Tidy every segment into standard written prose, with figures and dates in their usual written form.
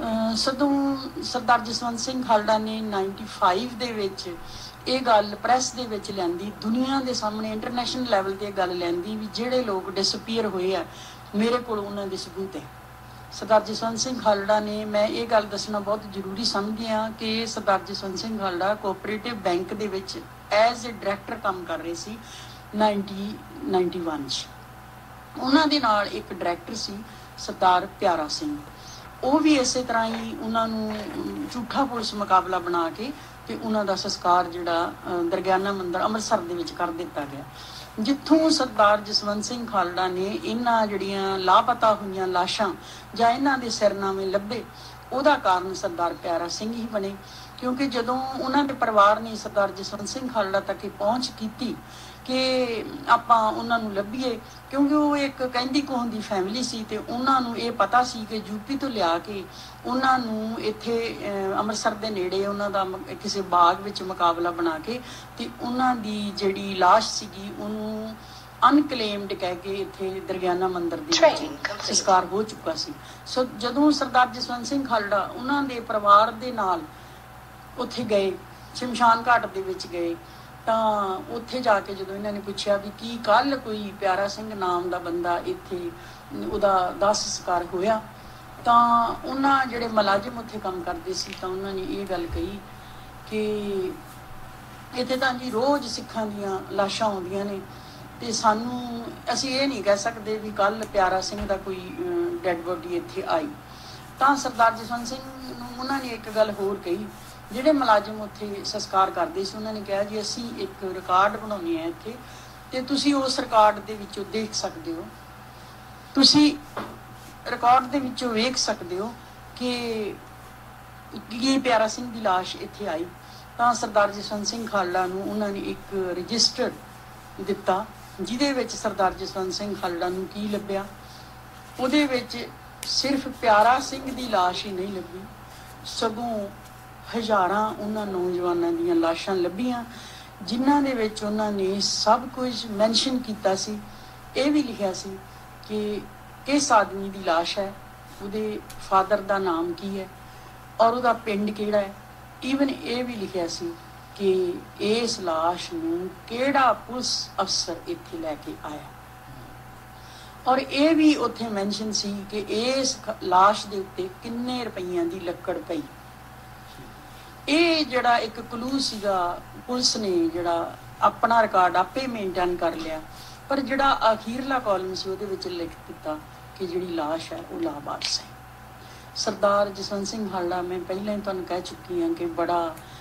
सदों सरदार जसवंत सिंह खालड़ा ने 95 ਦੇ ਵਿੱਚ ਇਹ ਗੱਲ ਪ੍ਰੈਸ ਦੇ ਵਿੱਚ ਲਿਆਂਦੀ, ਦੁਨੀਆ ਦੇ ਸਾਹਮਣੇ ਇੰਟਰਨੈਸ਼ਨਲ ਲੈਵਲ ਤੇ ਇਹ ਗੱਲ ਲਿਆਂਦੀ ਵੀ ਜਿਹੜੇ ਲੋਕ ਡਿਸਪੀਅਰ ਹੋਏ ਆ ਮੇਰੇ ਕੋਲ ਉਹਨਾਂ ਦੇ ਸਬੂਤ ਹੈ। सरदार जसवंत सिंह खालड़ा ने, मैं ये गल दसना बहुत जरूरी समझदी हाँ कि सरदार जसवंत सिंह खालड़ा कोऑपरेटिव बैंक दे विच एज ए डायरैक्टर काम कर रहे सी 1991 च। उन्हां दे नाल एक डायरैक्टर सी सरदार प्यारा सिंह, वो भी इस तरह ही उन्होंने झूठा पुलिस मुकाबला बना के ते उन्हां दा संस्कार जिहड़ा दरगाना मंदिर अमृतसर दे विच कर दिता गया, जिथों सरदार जसवंत सिंह खालड़ा ने इन्हां जिहड़ियां लापता हुई लाशां जां इन्हां दे सिरनामे लभे, उहदा कारण सरदार प्यारा सिंह ही बने। क्योंकि जदों उन्हां दे परिवार ने सरदार जसवंत सिंह खालड़ा तक पहुँच की कि आपां उन्हां नूं लभीए, क्योंकि वो एक कहंदी कहुंदी फैमिली सी ते उन्हां नूं ये पता सी कि यूपी तो लिया के उन्हां नूं इत्थे अमृतसर दे नेड़े उन्हां दा किसी बाग विच मुकाबला बना के ते उन्हां दी जिहड़ी लाश सीगी उहनूं अनकलेम्ड कह के इत्थे दरगाना मंदिर दे विच संस्कार हो चुका सी। सो जदों सरदार जसवंत सिंह खालड़ा उन्हां दे परिवार दे नाल उत्थे गए, शमशान घाट दे विच गए, तो उत्थे जाके जो इन्होंने पूछा भी कि कल कोई प्यारा सिंह नाम का बंदा इत्थे उहदा दाह संस्कार होया, तो उन्होंने जिहड़े मुलाजिम उत्थे काम करते सी तो उन्होंने ये गल कही कि इत्थे तां जी रोज़ सिखां दीयां लाशां आउंदियां ने ते सानू असीं ये नहीं कह सकते भी कल प्यारा सिंह का कोई डैड बॉडी इत्थे आई। तो सरदार जसवंत सिंह नूं उन्होंने एक गल होर कही, ਜਿਹੜੇ ਮੁਲਾਜ਼ਮ ਉੱਥੇ ਸੰਸਕਾਰ ਕਰਦੇ ਸੀ ਉਹਨਾਂ ਨੇ ਕਿਹਾ ਜੀ ਅਸੀਂ ਇੱਕ ਰਿਕਾਰਡ ਬਣਾਉਣੀ ਹੈ ਇੱਥੇ ਤੇ ਤੁਸੀਂ ਉਸ ਰਿਕਾਰਡ ਦੇ ਵਿੱਚੋਂ ਦੇਖ ਸਕਦੇ ਹੋ, ਤੁਸੀਂ ਰਿਕਾਰਡ ਦੇ ਵਿੱਚੋਂ ਵੇਖ ਸਕਦੇ ਹੋ ਕਿ ਕੀ ਪਿਆਰਾ ਸਿੰਘ ਦੀ ਲਾਸ਼ ਇੱਥੇ ਆਈ। ਤਾਂ ਸਰਦਾਰ ਜਸਵੰਤ ਸਿੰਘ ਖਾਲੜਾ ਨੂੰ ਉਹਨਾਂ ਨੇ ਇੱਕ ਰਜਿਸਟਰ ਦਿੱਤਾ ਜਿਹਦੇ ਵਿੱਚ ਸਰਦਾਰ ਜਸਵੰਤ ਸਿੰਘ ਖਾਲੜਾ ਨੂੰ ਕੀ ਲੱਭਿਆ, ਉਹਦੇ ਵਿੱਚ ਸਿਰਫ ਪਿਆਰਾ ਸਿੰਘ ਦੀ ਲਾਸ਼ ਹੀ ਨਹੀਂ ਲੱਭੀ, ਸਗੋਂ हज़ारां उन्हां नौजवानों दीयां लाशां लभीआं जिन्हां दे विच उन्हां ने सब कुछ मैंशन कीता सी। ये भी लिखिया सी कि किस आदमी की लाश है, उहदे फादर का नाम की है और उहदा पिंड किहड़ा है। ईवन ये भी लिखिया सी कि इस लाश नूं किहड़ा पुलिस अफसर इत्थे लैके आया, और ये भी उत्थे मैंशन सी कि इस लाश दे उत्ते किन्ने रुपईयां दी लक्कड़ पई। ये जड़ा एक क्लू सीगा, पुलिस ने जड़ा अपना रिकॉर्ड आपे मेनटेन कर लिया, पर जड़ा अखीरला कॉलम से उहदे विच लिख दिता कि जिहड़ी लाश है वो लावारिस है। सरदार जसवंत सिंह खालड़ा मैं पहले ही तुहानूं कह चुकी हाँ कि बड़ा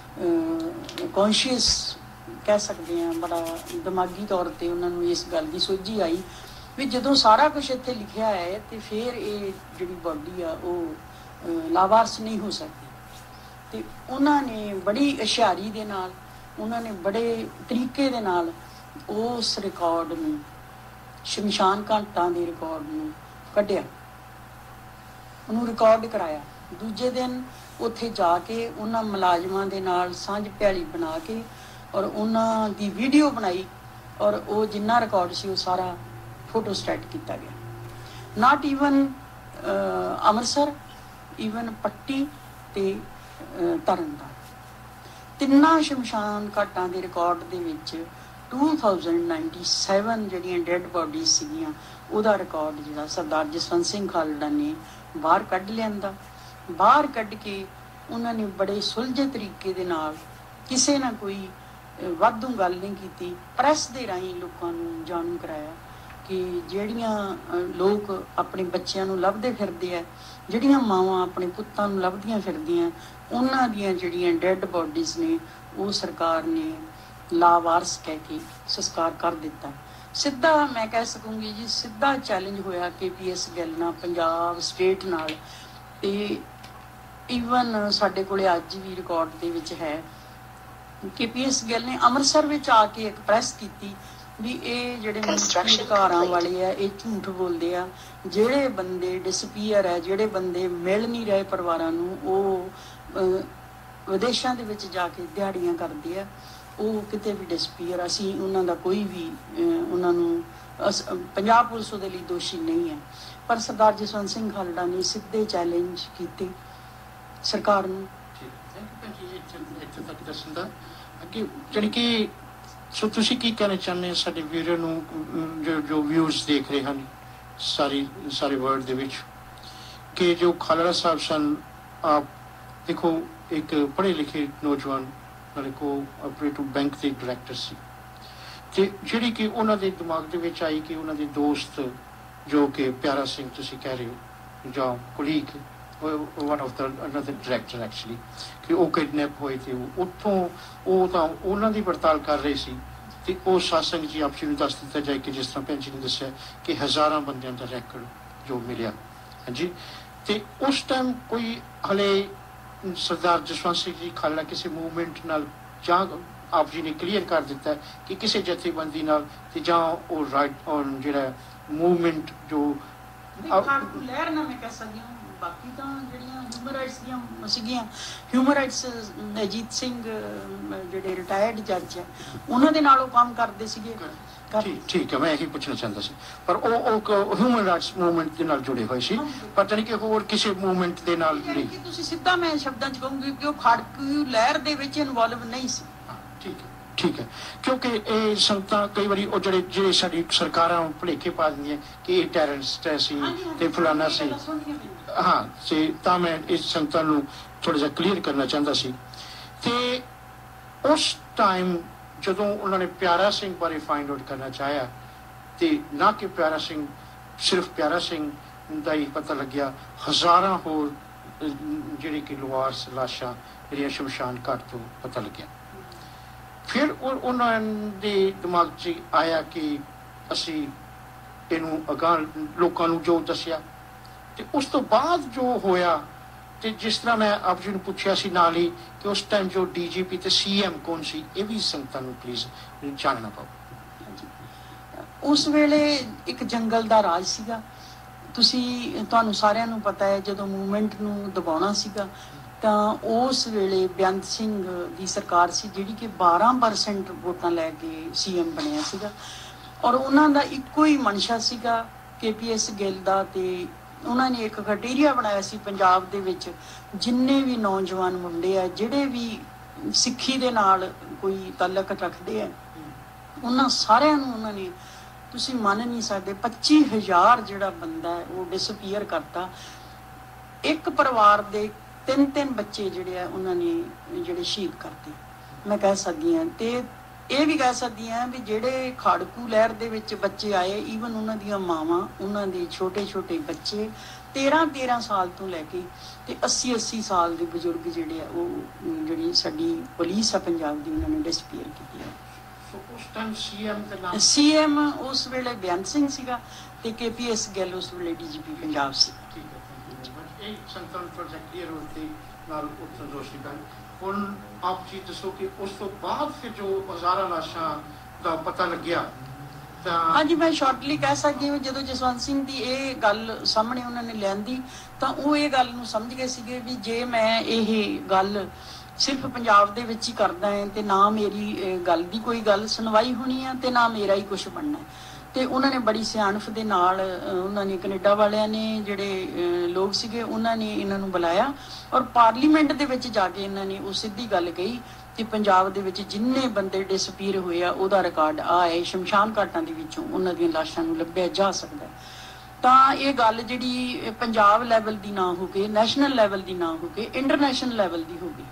कॉन्शियस कह सकते हैं, बड़ा दिमागी तौर पर उन्होंने इस गल की सोझी आई भी जदों सारा कुछ इत्थे लिखिया है तो फिर ये जिहड़ी बॉडी आ वो लावारिस नहीं हो सकती। तो उन्होंने बड़ी हुशियारी दे नाल, उन्होंने बड़े तरीके दे नाल उस रिकॉर्ड में शमशान घाटां दे रिकॉर्ड में कढ़िया, उन्होंने रिकॉर्ड कराया। दूजे दिन उत्थे जाके उन्हां मुलाजमां दे नाल सांझ भैली बना के और उन्हां दी वीडियो बनाई और वो जिन्ना रिकॉर्ड सी वो सारा फोटोस्टैट किया गया। नॉट ईवन अमृतसर, ईवन पट्टी ते तरनतारन तिन्ना शमशान घाटां दे रिकॉर्ड दे विच 2097 जिहड़ियां डेड बॉडीज सीगियां उहदा रिकॉर्ड जिहड़ा सरदार जसवंत सिंह खालड़ा ने बाहर कढ लिआंदा। बाहर कढ के उन्होंने बड़े सुलझे तरीके दे नाल किसी ना कोई वाधू गल नहीं कीती, प्रैस दे राहीं लोकां नूं जाणू कराया कि जिहड़ियां लोग अपने बच्चों नूं लभदे फिरदे आ, जिहड़ियां मावां अपने पुत्तां नूं लभदियां फिरदियां, उन्हां दियां जिहड़ियां डेड बॉडीज़ ने वो सरकार ने लावारिस कह के संस्कार कर दिता। सीधा मैं कह सकूँगी जी सीधा चैलेंज होया KPS गिल नाल, पंजाब स्टेट नाल, ते ईवन साडे कोले अज भी रिकॉर्ड दे विच है KPS गिल ने अमृतसर विच आके एक प्रैस कीती भी ये जिहड़े अधिकारां वाले है ये झूठ बोलते हैं, जिहड़े बंदे डिसपीयर है, जिहड़े बंदे मिल नहीं रहे परिवारां नूं, वो विदेशां दे विच जाके दिहाड़ियां करदे आ, वो किते भी डिसपीयर, असीं उन्हां दा कोई भी उन्हां नूं पंजाब पुलिस उहदे लई दोषी नहीं है। पर सरदार जसवंत सिंह खालड़ा ने सीधे चैलेंज कीते ਸਰਕਾਰ ਨੂੰ। ਇੱਥੇ ਤੱਕ ਦੱਸਣ ਦਾ ਅੱਗੇ ਜਾਣੀ ਕਿ ਸੋ ਤੁਸੀਂ ਕੀ ਕਹਿਣਾ ਚਾਹੁੰਦੇ ਸਾਡੇ ਵੀਰਾਂ ਨੂੰ ਜੋ ਵਿਊਜ਼ ਦੇਖ ਰਹੇ ਹਨ ਸਾਰੇ ਵਰਲਡ ਦੇ ਵਿੱਚ ਕਿ ਜੋ ਖਾਲੜਾ ਸਾਹਿਬ ਸਨ, ਆਪ ਦੇਖੋ ਇੱਕ ਪੜ੍ਹੇ ਲਿਖੇ ਨੌਜਵਾਨ ਨਾਲੇ ਕੋਆਪਰੇਟਿਵ ਬੈਂਕ ਦੇ ਡਾਇਰੈਕਟਰ ਸੀ, ਤੇ ਜਿਹੜੀ ਕਿ ਉਹਨਾਂ ਦੇ ਦਿਮਾਗ ਦੇ ਵਿੱਚ ਆਈ ਕਿ ਉਹਨਾਂ ਦੇ ਦੋਸਤ ਜੋ ਕਿ ਪਿਆਰਾ ਸਿੰਘ ਤੁਸੀਂ ਕਹਿ ਰਹੇ ਹੋ ਜਾਂ colleague one of the another director actually ਕਿ ਉਹ ਕਿਡਨੈਪ ਹੋਏ ਤੇ ਉੱਥੋਂ ਉਹ ਤਾਂ ਉਹਨਾਂ ਦੀ ਪੜਤਾਲ ਕਰ ਰਹੇ ਸੀ ਤੇ ਉਹ ਸਾਸੰਗ ਜੀ ਆਪ ਜੀ ਨੂੰ ਦੱਸ ਦਿੱਤਾ ਜਾਏ ਕਿ ਜਿਸ ਤਰ੍ਹਾਂ ਭੈਣ ਜੀ ਨੇ ਦੱਸਿਆ ਕਿ ਹਜ਼ਾਰਾਂ ਬੰਦਿਆਂ ਦਾ ਰੈਕੋਰਡ ਜੋ ਮਿਲਿਆ। ਹਾਂਜੀ, ਤੇ ਉਸ ਟਾਈਮ ਕੋਈ ਹਲੇ ਸਰਦਾਰ ਜਸਵੰਤ ਸਿੰਘ ਜੀ ਖਾਲੜਾ ਕਿਸੇ ਮੂਵਮੈਂਟ ਨਾਲ ਜਾਂ ਆਪ ਜੀ ਨੇ ਕਲੀਅਰ ਕਰ ਦਿੱਤਾ ਕਿ ਕਿਸੇ ਜਥੇਬੰਦੀ ਨਾਲ ਤੇ ਜਾਂ ਉਹ ਰਾਈਟ ਔਨ ਜਿਹੜਾ ਮੂਵਮੈਂਟ ਜੋ ਲਹਿਰ ਨਾ ਮੈਂ ਕਹਿ ਸਕਦੀ ਹਾਂ। ਬਾਕੀ ਤਾਂ ਜਿਹੜੀਆਂ ਹਿਊਮਨ ਰਾਈਟਸ ਦੀਆਂ ਸੀਗੀਆਂ, ਹਿਊਮਨ ਰਾਈਟਸ ਅਜੀਤ ਸਿੰਘ ਜਿਹੜੇ ਰਿਟਾਇਰਡ ਜੱਜ ਹੈ ਉਹਨਾਂ ਦੇ ਨਾਲ ਉਹ ਕੰਮ ਕਰਦੇ ਸੀਗੇ। ਠੀਕ ਹੈ, ਮੈਂ ਇਹੀ ਪੁੱਛਣਾ ਚਾਹੁੰਦਾ ਸੀ, ਪਰ ਉਹ ਹਿਊਮਨ ਰਾਈਟਸ ਮੂਵਮੈਂਟ ਦੇ ਨਾਲ ਜੁੜੇ ਹੋਏ ਸੀ, ਪਰ ਜਾਣੀ ਕਿ ਹੋਰ ਕਿਸੇ ਮੂਵਮੈਂਟ ਦੇ ਨਾਲ ਨਹੀਂ। ਤੁਸੀਂ ਸਿੱਧਾ ਮੈਂ ਸ਼ਬਦਾਂ 'ਚ ਕਹੂੰਗੀ ਕਿ ਉਹ ਖੜਕੂ ਲਹਿਰ ਦੇ ਵਿੱਚ ਇਨਵੋਲਵ ਨਹੀਂ ਸੀ। ਠੀਕ ਹੈ, ਕਿਉਂਕਿ ਇਹ ਸੰਗਤਾਂ ਕਈ ਵਾਰੀ ਉਹ ਜਿਹੜੇ ਸਾਡੀ ਸਰਕਾਰਾਂ ਭੁਲੇਖੇ ਪਾ ਦਿੰਦੀਆਂ ਕਿ ਇਹ ਟੈਰਰਿਸਟ ਹੈ ਸੀ ਤੇ ਫਲਾਨਾ ਸੀ। ਹਾਂ, ਤੇ ਤਾਂ ਮੈਂ ਇਸ ਸੰਗਤਾਂ ਨੂੰ ਥੋੜ੍ਹਾ ਜਿਹਾ ਕਲੀਅਰ ਕਰਨਾ ਚਾਹੁੰਦਾ ਸੀ। ਤੇ ਉਸ ਟਾਈਮ ਜਦੋਂ ਉਹਨਾਂ ਨੇ ਪਿਆਰਾ ਸਿੰਘ ਬਾਰੇ ਫਾਈਂਡ ਆਊਟ ਕਰਨਾ ਚਾਹਿਆ ਤੇ ਨਾ ਕਿ ਪਿਆਰਾ ਸਿੰਘ, ਸਿਰਫ ਪਿਆਰਾ ਸਿੰਘ ਦਾ ਹੀ ਪਤਾ ਲੱਗਿਆ, ਹਜ਼ਾਰਾਂ ਹੋਰ ਜਿਹੜੇ ਕਿ ਲਵਾਰਸ ਲਾਸ਼ਾਂ ਜਿਹੜੀਆਂ ਸ਼ਮਸ਼ਾਨ ਘਾਟ ਤੋਂ ਪਤਾ ਲੱਗਿਆ। ਫਿਰ ਉਹਨਾਂ ਦੇ ਦਿਮਾਗ 'ਚ ਆਇਆ ਕਿ ਅਸੀਂ ਇਹਨੂੰ ਅਗਾਂਹ ਲੋਕਾਂ ਨੂੰ ਜੋ ਦੱਸਿਆ ਤੇ ਉਸ ਤੋਂ ਬਾਅਦ ਜੋ ਹੋਇਆ, ਤੇ ਜਿਸ ਤਰ੍ਹਾਂ ਮੈਂ ਆਪ ਜੀ ਨੂੰ ਪੁੱਛਿਆ ਸੀ ਨਾਲ ਹੀ ਕਿ ਉਸ ਟਾਈਮ ਜੋ DGP ਤੇ CM ਕੌਣ ਸੀ, ਇਹ ਵੀ ਸੰਗਤਾਂ ਨੂੰ ਪਲੀਜ਼ ਜਾਣਨਾ ਪਾਓ। ਉਸ ਵੇਲੇ ਇੱਕ ਜੰਗਲ ਦਾ ਰਾਜ ਸੀਗਾ। ਤੁਹਾਨੂੰ ਸਾਰਿਆਂ ਨੂੰ ਪਤਾ ਹੈ ਜਦੋਂ ਮੂਵਮੈਂਟ ਨੂੰ ਦਬਾਉਣਾ ਸੀਗਾ ਤਾਂ ਉਸ ਵੇਲੇ ਬੇਅੰਤ ਸਿੰਘ ਦੀ ਸਰਕਾਰ ਸੀ ਜਿਹੜੀ ਕਿ 12% ਵੋਟਾਂ ਲੈ ਕੇ CM ਬਣਿਆ ਸੀਗਾ, ਔਰ ਉਹਨਾਂ ਦਾ ਇੱਕੋ ਹੀ ਮਨਸ਼ਾ ਸੀਗਾ KPS ਗਿੱਲ ਦਾ, ਤੇ ਉਹਨਾਂ ਨੇ ਇੱਕ ਕ੍ਰਾਈਟੇਰੀਆ ਬਣਾਇਆ ਸੀ ਪੰਜਾਬ ਦੇ ਵਿੱਚ ਜਿੰਨੇ ਵੀ ਨੌਜਵਾਨ ਮੁੰਡੇ ਆ ਜਿਹੜੇ ਵੀ ਸਿੱਖੀ ਦੇ ਨਾਲ ਕੋਈ ਤਾਲੁਕ ਰੱਖਦੇ ਆ ਉਹਨਾਂ ਸਾਰਿਆਂ ਨੂੰ ਉਹਨਾਂ ਨੇ, ਤੁਸੀਂ ਮੰਨ ਨਹੀਂ ਸਕਦੇ, 25,000 ਜਿਹੜਾ ਬੰਦਾ ਹੈ ਉਹ ਡਿਸਅਪੀਅਰ ਕਰਤਾ। ਇੱਕ ਪਰਿਵਾਰ ਦੇ 3 ਬੱਚੇ ਜਿਹੜੇ ਆ ਉਹਨਾਂ ਨੇ ਜਿਹੜੇ ਸ਼ਹੀਦ ਕਰਤੇ। ਮੈਂ ਕਹਿ ਸਕਦੀ ਹਾਂ ਤੇ ਇਹ ਵੀ ਕਹਿ ਸਕਦੀ ਹਾਂ ਵੀ ਜਿਹੜੇ ਖਾੜਕੂ ਲਹਿਰ ਦੇ ਵਿੱਚ ਬੱਚੇ ਆਏ, ਈਵਨ ਉਹਨਾਂ ਦੀਆਂ ਮਾਵਾਂ, ਉਹਨਾਂ ਦੇ ਛੋਟੇ ਬੱਚੇ 13 ਸਾਲ ਤੋਂ ਲੈ ਕੇ ਤੇ 80 ਸਾਲ ਦੇ ਬਜ਼ੁਰਗ ਜਿਹੜੇ ਆ ਉਹ ਜਿਹੜੀ ਸਾਡੀ ਪੁਲਿਸ ਆ ਪੰਜਾਬ ਦੀ ਉਹਨਾਂ ਨੇ ਡਿਸਪੀਅਰ ਕੀਤੀ ਹੈ। ਉਸ ਟਾਈਮ CM ਉਸ ਵੇਲੇ ਬੇਅੰਤ ਸਿੰਘ ਸੀਗਾ ਤੇ KPS ਗਿੱਲ ਉਸ ਵੇਲੇ DGP ਪੰਜਾਬ ਸੀ। ਇਹ ਸੰਗਤਾਂ ਨੂੰ ਪ੍ਰੋਜੈਕਟ ਕਲੀਅਰ ਹੋਣ ਤੇ ਨਾਲ ਉੱਥੋਂ ਦੋਸ਼ੀ ਬਣ। ਹੁਣ ਆਪ ਜੀ ਦੱਸੋ ਕਿ ਉਸ ਤੋਂ ਬਾਅਦ ਫਿਰ ਜੋ ਹਜ਼ਾਰਾਂ ਲਾਸ਼ਾਂ ਦਾ ਪਤਾ ਲੱਗਿਆ ਤਾਂ ਹਾਂਜੀ, ਮੈਂ ਸ਼ਾਰਟਲੀ ਕਹਿ ਸਕਦੀ ਹਾਂ ਜਦੋਂ ਜਸਵੰਤ ਸਿੰਘ ਦੀ ਇਹ ਗੱਲ ਸਾਹਮਣੇ ਉਹਨਾਂ ਨੇ ਲਿਆਂਦੀ ਤਾਂ ਉਹ ਇਹ ਗੱਲ ਨੂੰ ਸਮਝ ਗਏ ਸੀਗੇ ਵੀ ਜੇ ਮੈਂ ਇਹ ਗੱਲ ਸਿਰਫ ਪੰਜਾਬ ਦੇ ਵਿੱਚ ਹੀ ਕਰਦਾ ਹੈ ਤੇ ਨਾ ਮੇਰੀ ਗੱਲ ਦੀ ਕੋਈ ਗੱਲ ਸੁਣਵਾਈ ਹੋਣੀ ਆ ਤੇ ਨਾ ਮੇਰਾ ਹੀ ਕੁਝ ਬਣਨਾ। ਤੇ ਉਹਨਾਂ ਨੇ ਬੜੀ ਸਿਆਣਪ ਦੇ ਨਾਲ ਉਹਨਾਂ ਨੇ ਕੈਨੇਡਾ ਵਾਲਿਆਂ ਨੇ ਜਿਹੜੇ ਲੋਕ ਸੀਗੇ ਉਹਨਾਂ ਨੇ ਇਹਨਾਂ ਨੂੰ ਬੁਲਾਇਆ ਔਰ ਪਾਰਲੀਮੈਂਟ ਦੇ ਵਿੱਚ ਜਾ ਕੇ ਇਹਨਾਂ ਨੇ ਉਹ ਸਿੱਧੀ ਗੱਲ ਕਹੀ ਕਿ ਪੰਜਾਬ ਦੇ ਵਿੱਚ ਜਿੰਨੇ ਬੰਦੇ ਡਿਸਪੀਅਰ ਹੋਏ ਆ ਉਹਦਾ ਰਿਕਾਰਡ ਹੈ, ਸ਼ਮਸ਼ਾਨ ਘਾਟਾਂ ਦੇ ਵਿੱਚੋਂ ਉਹਨਾਂ ਦੀਆਂ ਲਾਸ਼ਾਂ ਨੂੰ ਲੱਭਿਆ ਜਾ ਸਕਦਾ। ਤਾਂ ਇਹ ਗੱਲ ਜਿਹੜੀ ਪੰਜਾਬ ਲੈਵਲ ਦੀ ਨਾ ਹੋ ਕੇ ਨੈਸ਼ਨਲ ਲੈਵਲ ਦੀ ਨਾ ਹੋ ਕੇ ਇੰਟਰਨੈਸ਼ਨਲ ਲੈਵਲ ਦੀ ਹੋ ਗਈ।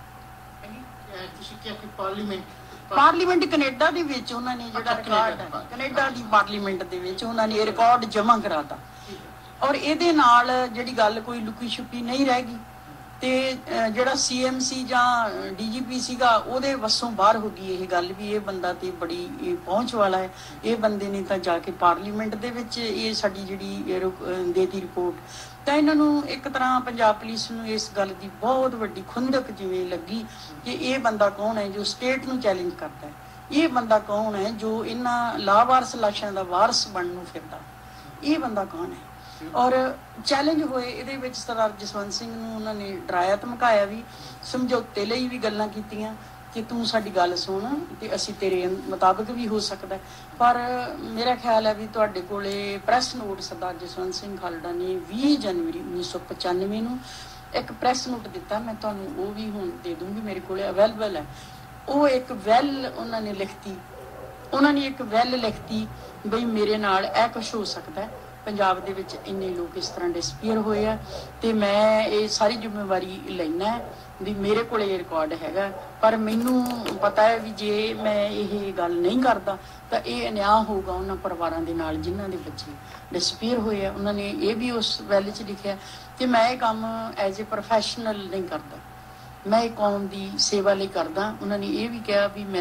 ਤੁਸੀਂ ਕਿਹਾ ਕਿ ਪਾਰਲੀਮੈਂਟ ਕੈਨੇਡਾ ਦੇ ਵਿੱਚ ਉਹਨਾਂ ਨੇ ਜਿਹੜਾ ਰਿਕਾਰਡ ਹੈ ਕੈਨੇਡਾ ਦੀ ਪਾਰਲੀਮੈਂਟ ਦੇ ਵਿੱਚ ਉਹਨਾਂ ਨੇ ਇਹ ਰਿਕਾਰਡ ਜਮ੍ਹਾਂ ਕਰਾਤਾ ਔਰ ਇਹਦੇ ਨਾਲ ਜਿਹੜੀ ਗੱਲ ਕੋਈ ਲੁਕੀ ਛੁਪੀ ਨਹੀਂ ਰਹਿ ਗਈ ਤੇ ਜਿਹੜਾ CMC ਜਾਂ DGP ਸੀਗਾ ਉਹਦੇ ਵੱਸੋਂ ਬਾਹਰ ਹੋ ਗਈ ਇਹ ਗੱਲ ਵੀ ਇਹ ਬੰਦਾ ਤੇ ਬੜੀ ਪਹੁੰਚ ਵਾਲਾ ਹੈ, ਇਹ ਬੰਦੇ ਨੇ ਤਾਂ ਜਾ ਕੇ ਪਾਰਲੀਮੈਂਟ ਦੇ ਵਿੱਚ ਇਹ ਸਾਡੀ ਜਿਹੜੀ ਦੇਤੀ ਰਿਪੋਰਟ। ਤਾਂ ਇਹਨਾਂ ਨੂੰ ਇੱਕ ਤਰ੍ਹਾਂ ਪੰਜਾਬ ਪੁਲਿਸ ਨੂੰ ਇਸ ਗੱਲ ਦੀ ਬਹੁਤ ਵੱਡੀ ਖੁੰਦਕ ਜਿਵੇਂ ਲੱਗੀ ਕਿ ਇਹ ਬੰਦਾ ਕੌਣ ਹੈ ਜੋ ਸਟੇਟ ਨੂੰ ਚੈਲੰਜ ਕਰਦਾ ਹੈ, ਇਹ ਬੰਦਾ ਕੌਣ ਹੈ ਜੋ ਇਹਨਾਂ ਲਾਵਾਰਸ ਲਾਸ਼ਾਂ ਦਾ ਵਾਰਸ ਬਣਨ ਨੂੰ ਫਿਰਦਾ, ਇਹ ਬੰਦਾ ਕੌਣ ਹੈ। ਔਰ ਚੈਲੰਜ ਹੋਏ ਇਹਦੇ ਵਿੱਚ ਸਰਦਾਰ ਜਸਵੰਤ ਸਿੰਘ ਨੂੰ ਉਹਨਾਂ ਨੇ ਡਰਾਇਆ ਧਮਕਾਇਆ ਵੀ, ਸਮਝੌਤੇ ਲਈ ਵੀ ਗੱਲਾਂ ਕੀਤੀਆਂ ਕਿ ਤੂੰ ਸਾਡੀ ਗੱਲ ਸੁਣ ਤੇ ਅਸੀਂ ਤੇਰੇ ਮੁਤਾਬਕ ਵੀ ਹੋ ਸਕਦਾ। ਪਰ ਮੇਰਾ ਖਿਆਲ ਹੈ ਵੀ ਤੁਹਾਡੇ ਕੋਲੇ ਪ੍ਰੈਸ ਨੋਟ ਸਰਦਾਰ ਜਸਵੰਤ ਸਿੰਘ ਖਾਲੜਾ ਨੇ 20 ਜਨਵਰੀ 1995 ਨੂੰ ਇੱਕ ਪ੍ਰੈਸ ਨੋਟ ਦਿੱਤਾ, ਮੈਂ ਤੁਹਾਨੂੰ ਉਹ ਵੀ ਹੁਣ ਦੇ ਦੂੰਗੀ, ਮੇਰੇ ਕੋਲ ਅਵੇਲੇਬਲ ਹੈ। ਉਹ ਇੱਕ ਵੈਲ ਉਹਨਾਂ ਨੇ ਲਿਖਤੀ, ਉਹਨਾਂ ਨੇ ਇੱਕ ਵੈਲ ਲਿਖਤੀ ਬਈ ਮੇਰੇ ਨਾਲ ਇਹ ਕੁਛ ਹੋ ਸਕਦਾ, ਪੰਜਾਬ ਦੇ ਵਿੱਚ ਇੰਨੇ ਲੋਕ ਇਸ ਤਰ੍ਹਾਂ ਡਿਸਪੀਅਰ ਹੋਏ ਆ, ਤੇ ਮੈਂ ਇਹ ਸਾਰੀ ਜ਼ਿੰਮੇਵਾਰੀ ਲੈਣਾ ਵੀ ਮੇਰੇ ਕੋਲ ਇਹ ਰਿਕਾਰਡ ਹੈਗਾ। ਪਰ ਮੈਨੂੰ ਪਤਾ ਹੈ ਵੀ ਜੇ ਮੈਂ ਇਹ ਗੱਲ ਨਹੀਂ ਕਰਦਾ ਤਾਂ ਇਹ ਅਨਿਆਂ ਹੋਊਗਾ ਉਹਨਾਂ ਪਰਿਵਾਰਾਂ ਦੇ ਨਾਲ ਜਿਨ੍ਹਾਂ ਦੇ ਬੱਚੇ ਡਿਸਪੀਅਰ ਹੋਏ ਆ। ਉਹਨਾਂ ਨੇ ਇਹ ਵੀ ਉਸ ਵੈਲ 'ਚ ਲਿਖਿਆ। ਤੇ ਮੈਂ ਇਹ ਕੰਮ ਐਜ਼ ਏ ਪ੍ਰੋਫੈਸ਼ਨਲ ਨਹੀਂ ਕਰਦਾ, ਮੈਂ ਇਹ ਕੌਮ ਦੀ ਸੇਵਾ ਲਈ ਕਰਦਾ। ਉਹਨਾਂ ਨੇ ਇਹ ਵੀ ਕਿਹਾ ਵੀ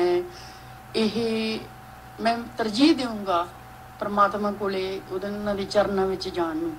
ਮੈਂ ਤਰਜੀਹ ਦੇਵਾਂਗਾ ਪਰਮਾਤਮਾ ਕੋਲੇ ਉਹਨਾਂ ਦੇ ਚਰਨਾਂ ਵਿੱਚ ਜਾਣ ਨੂੰ।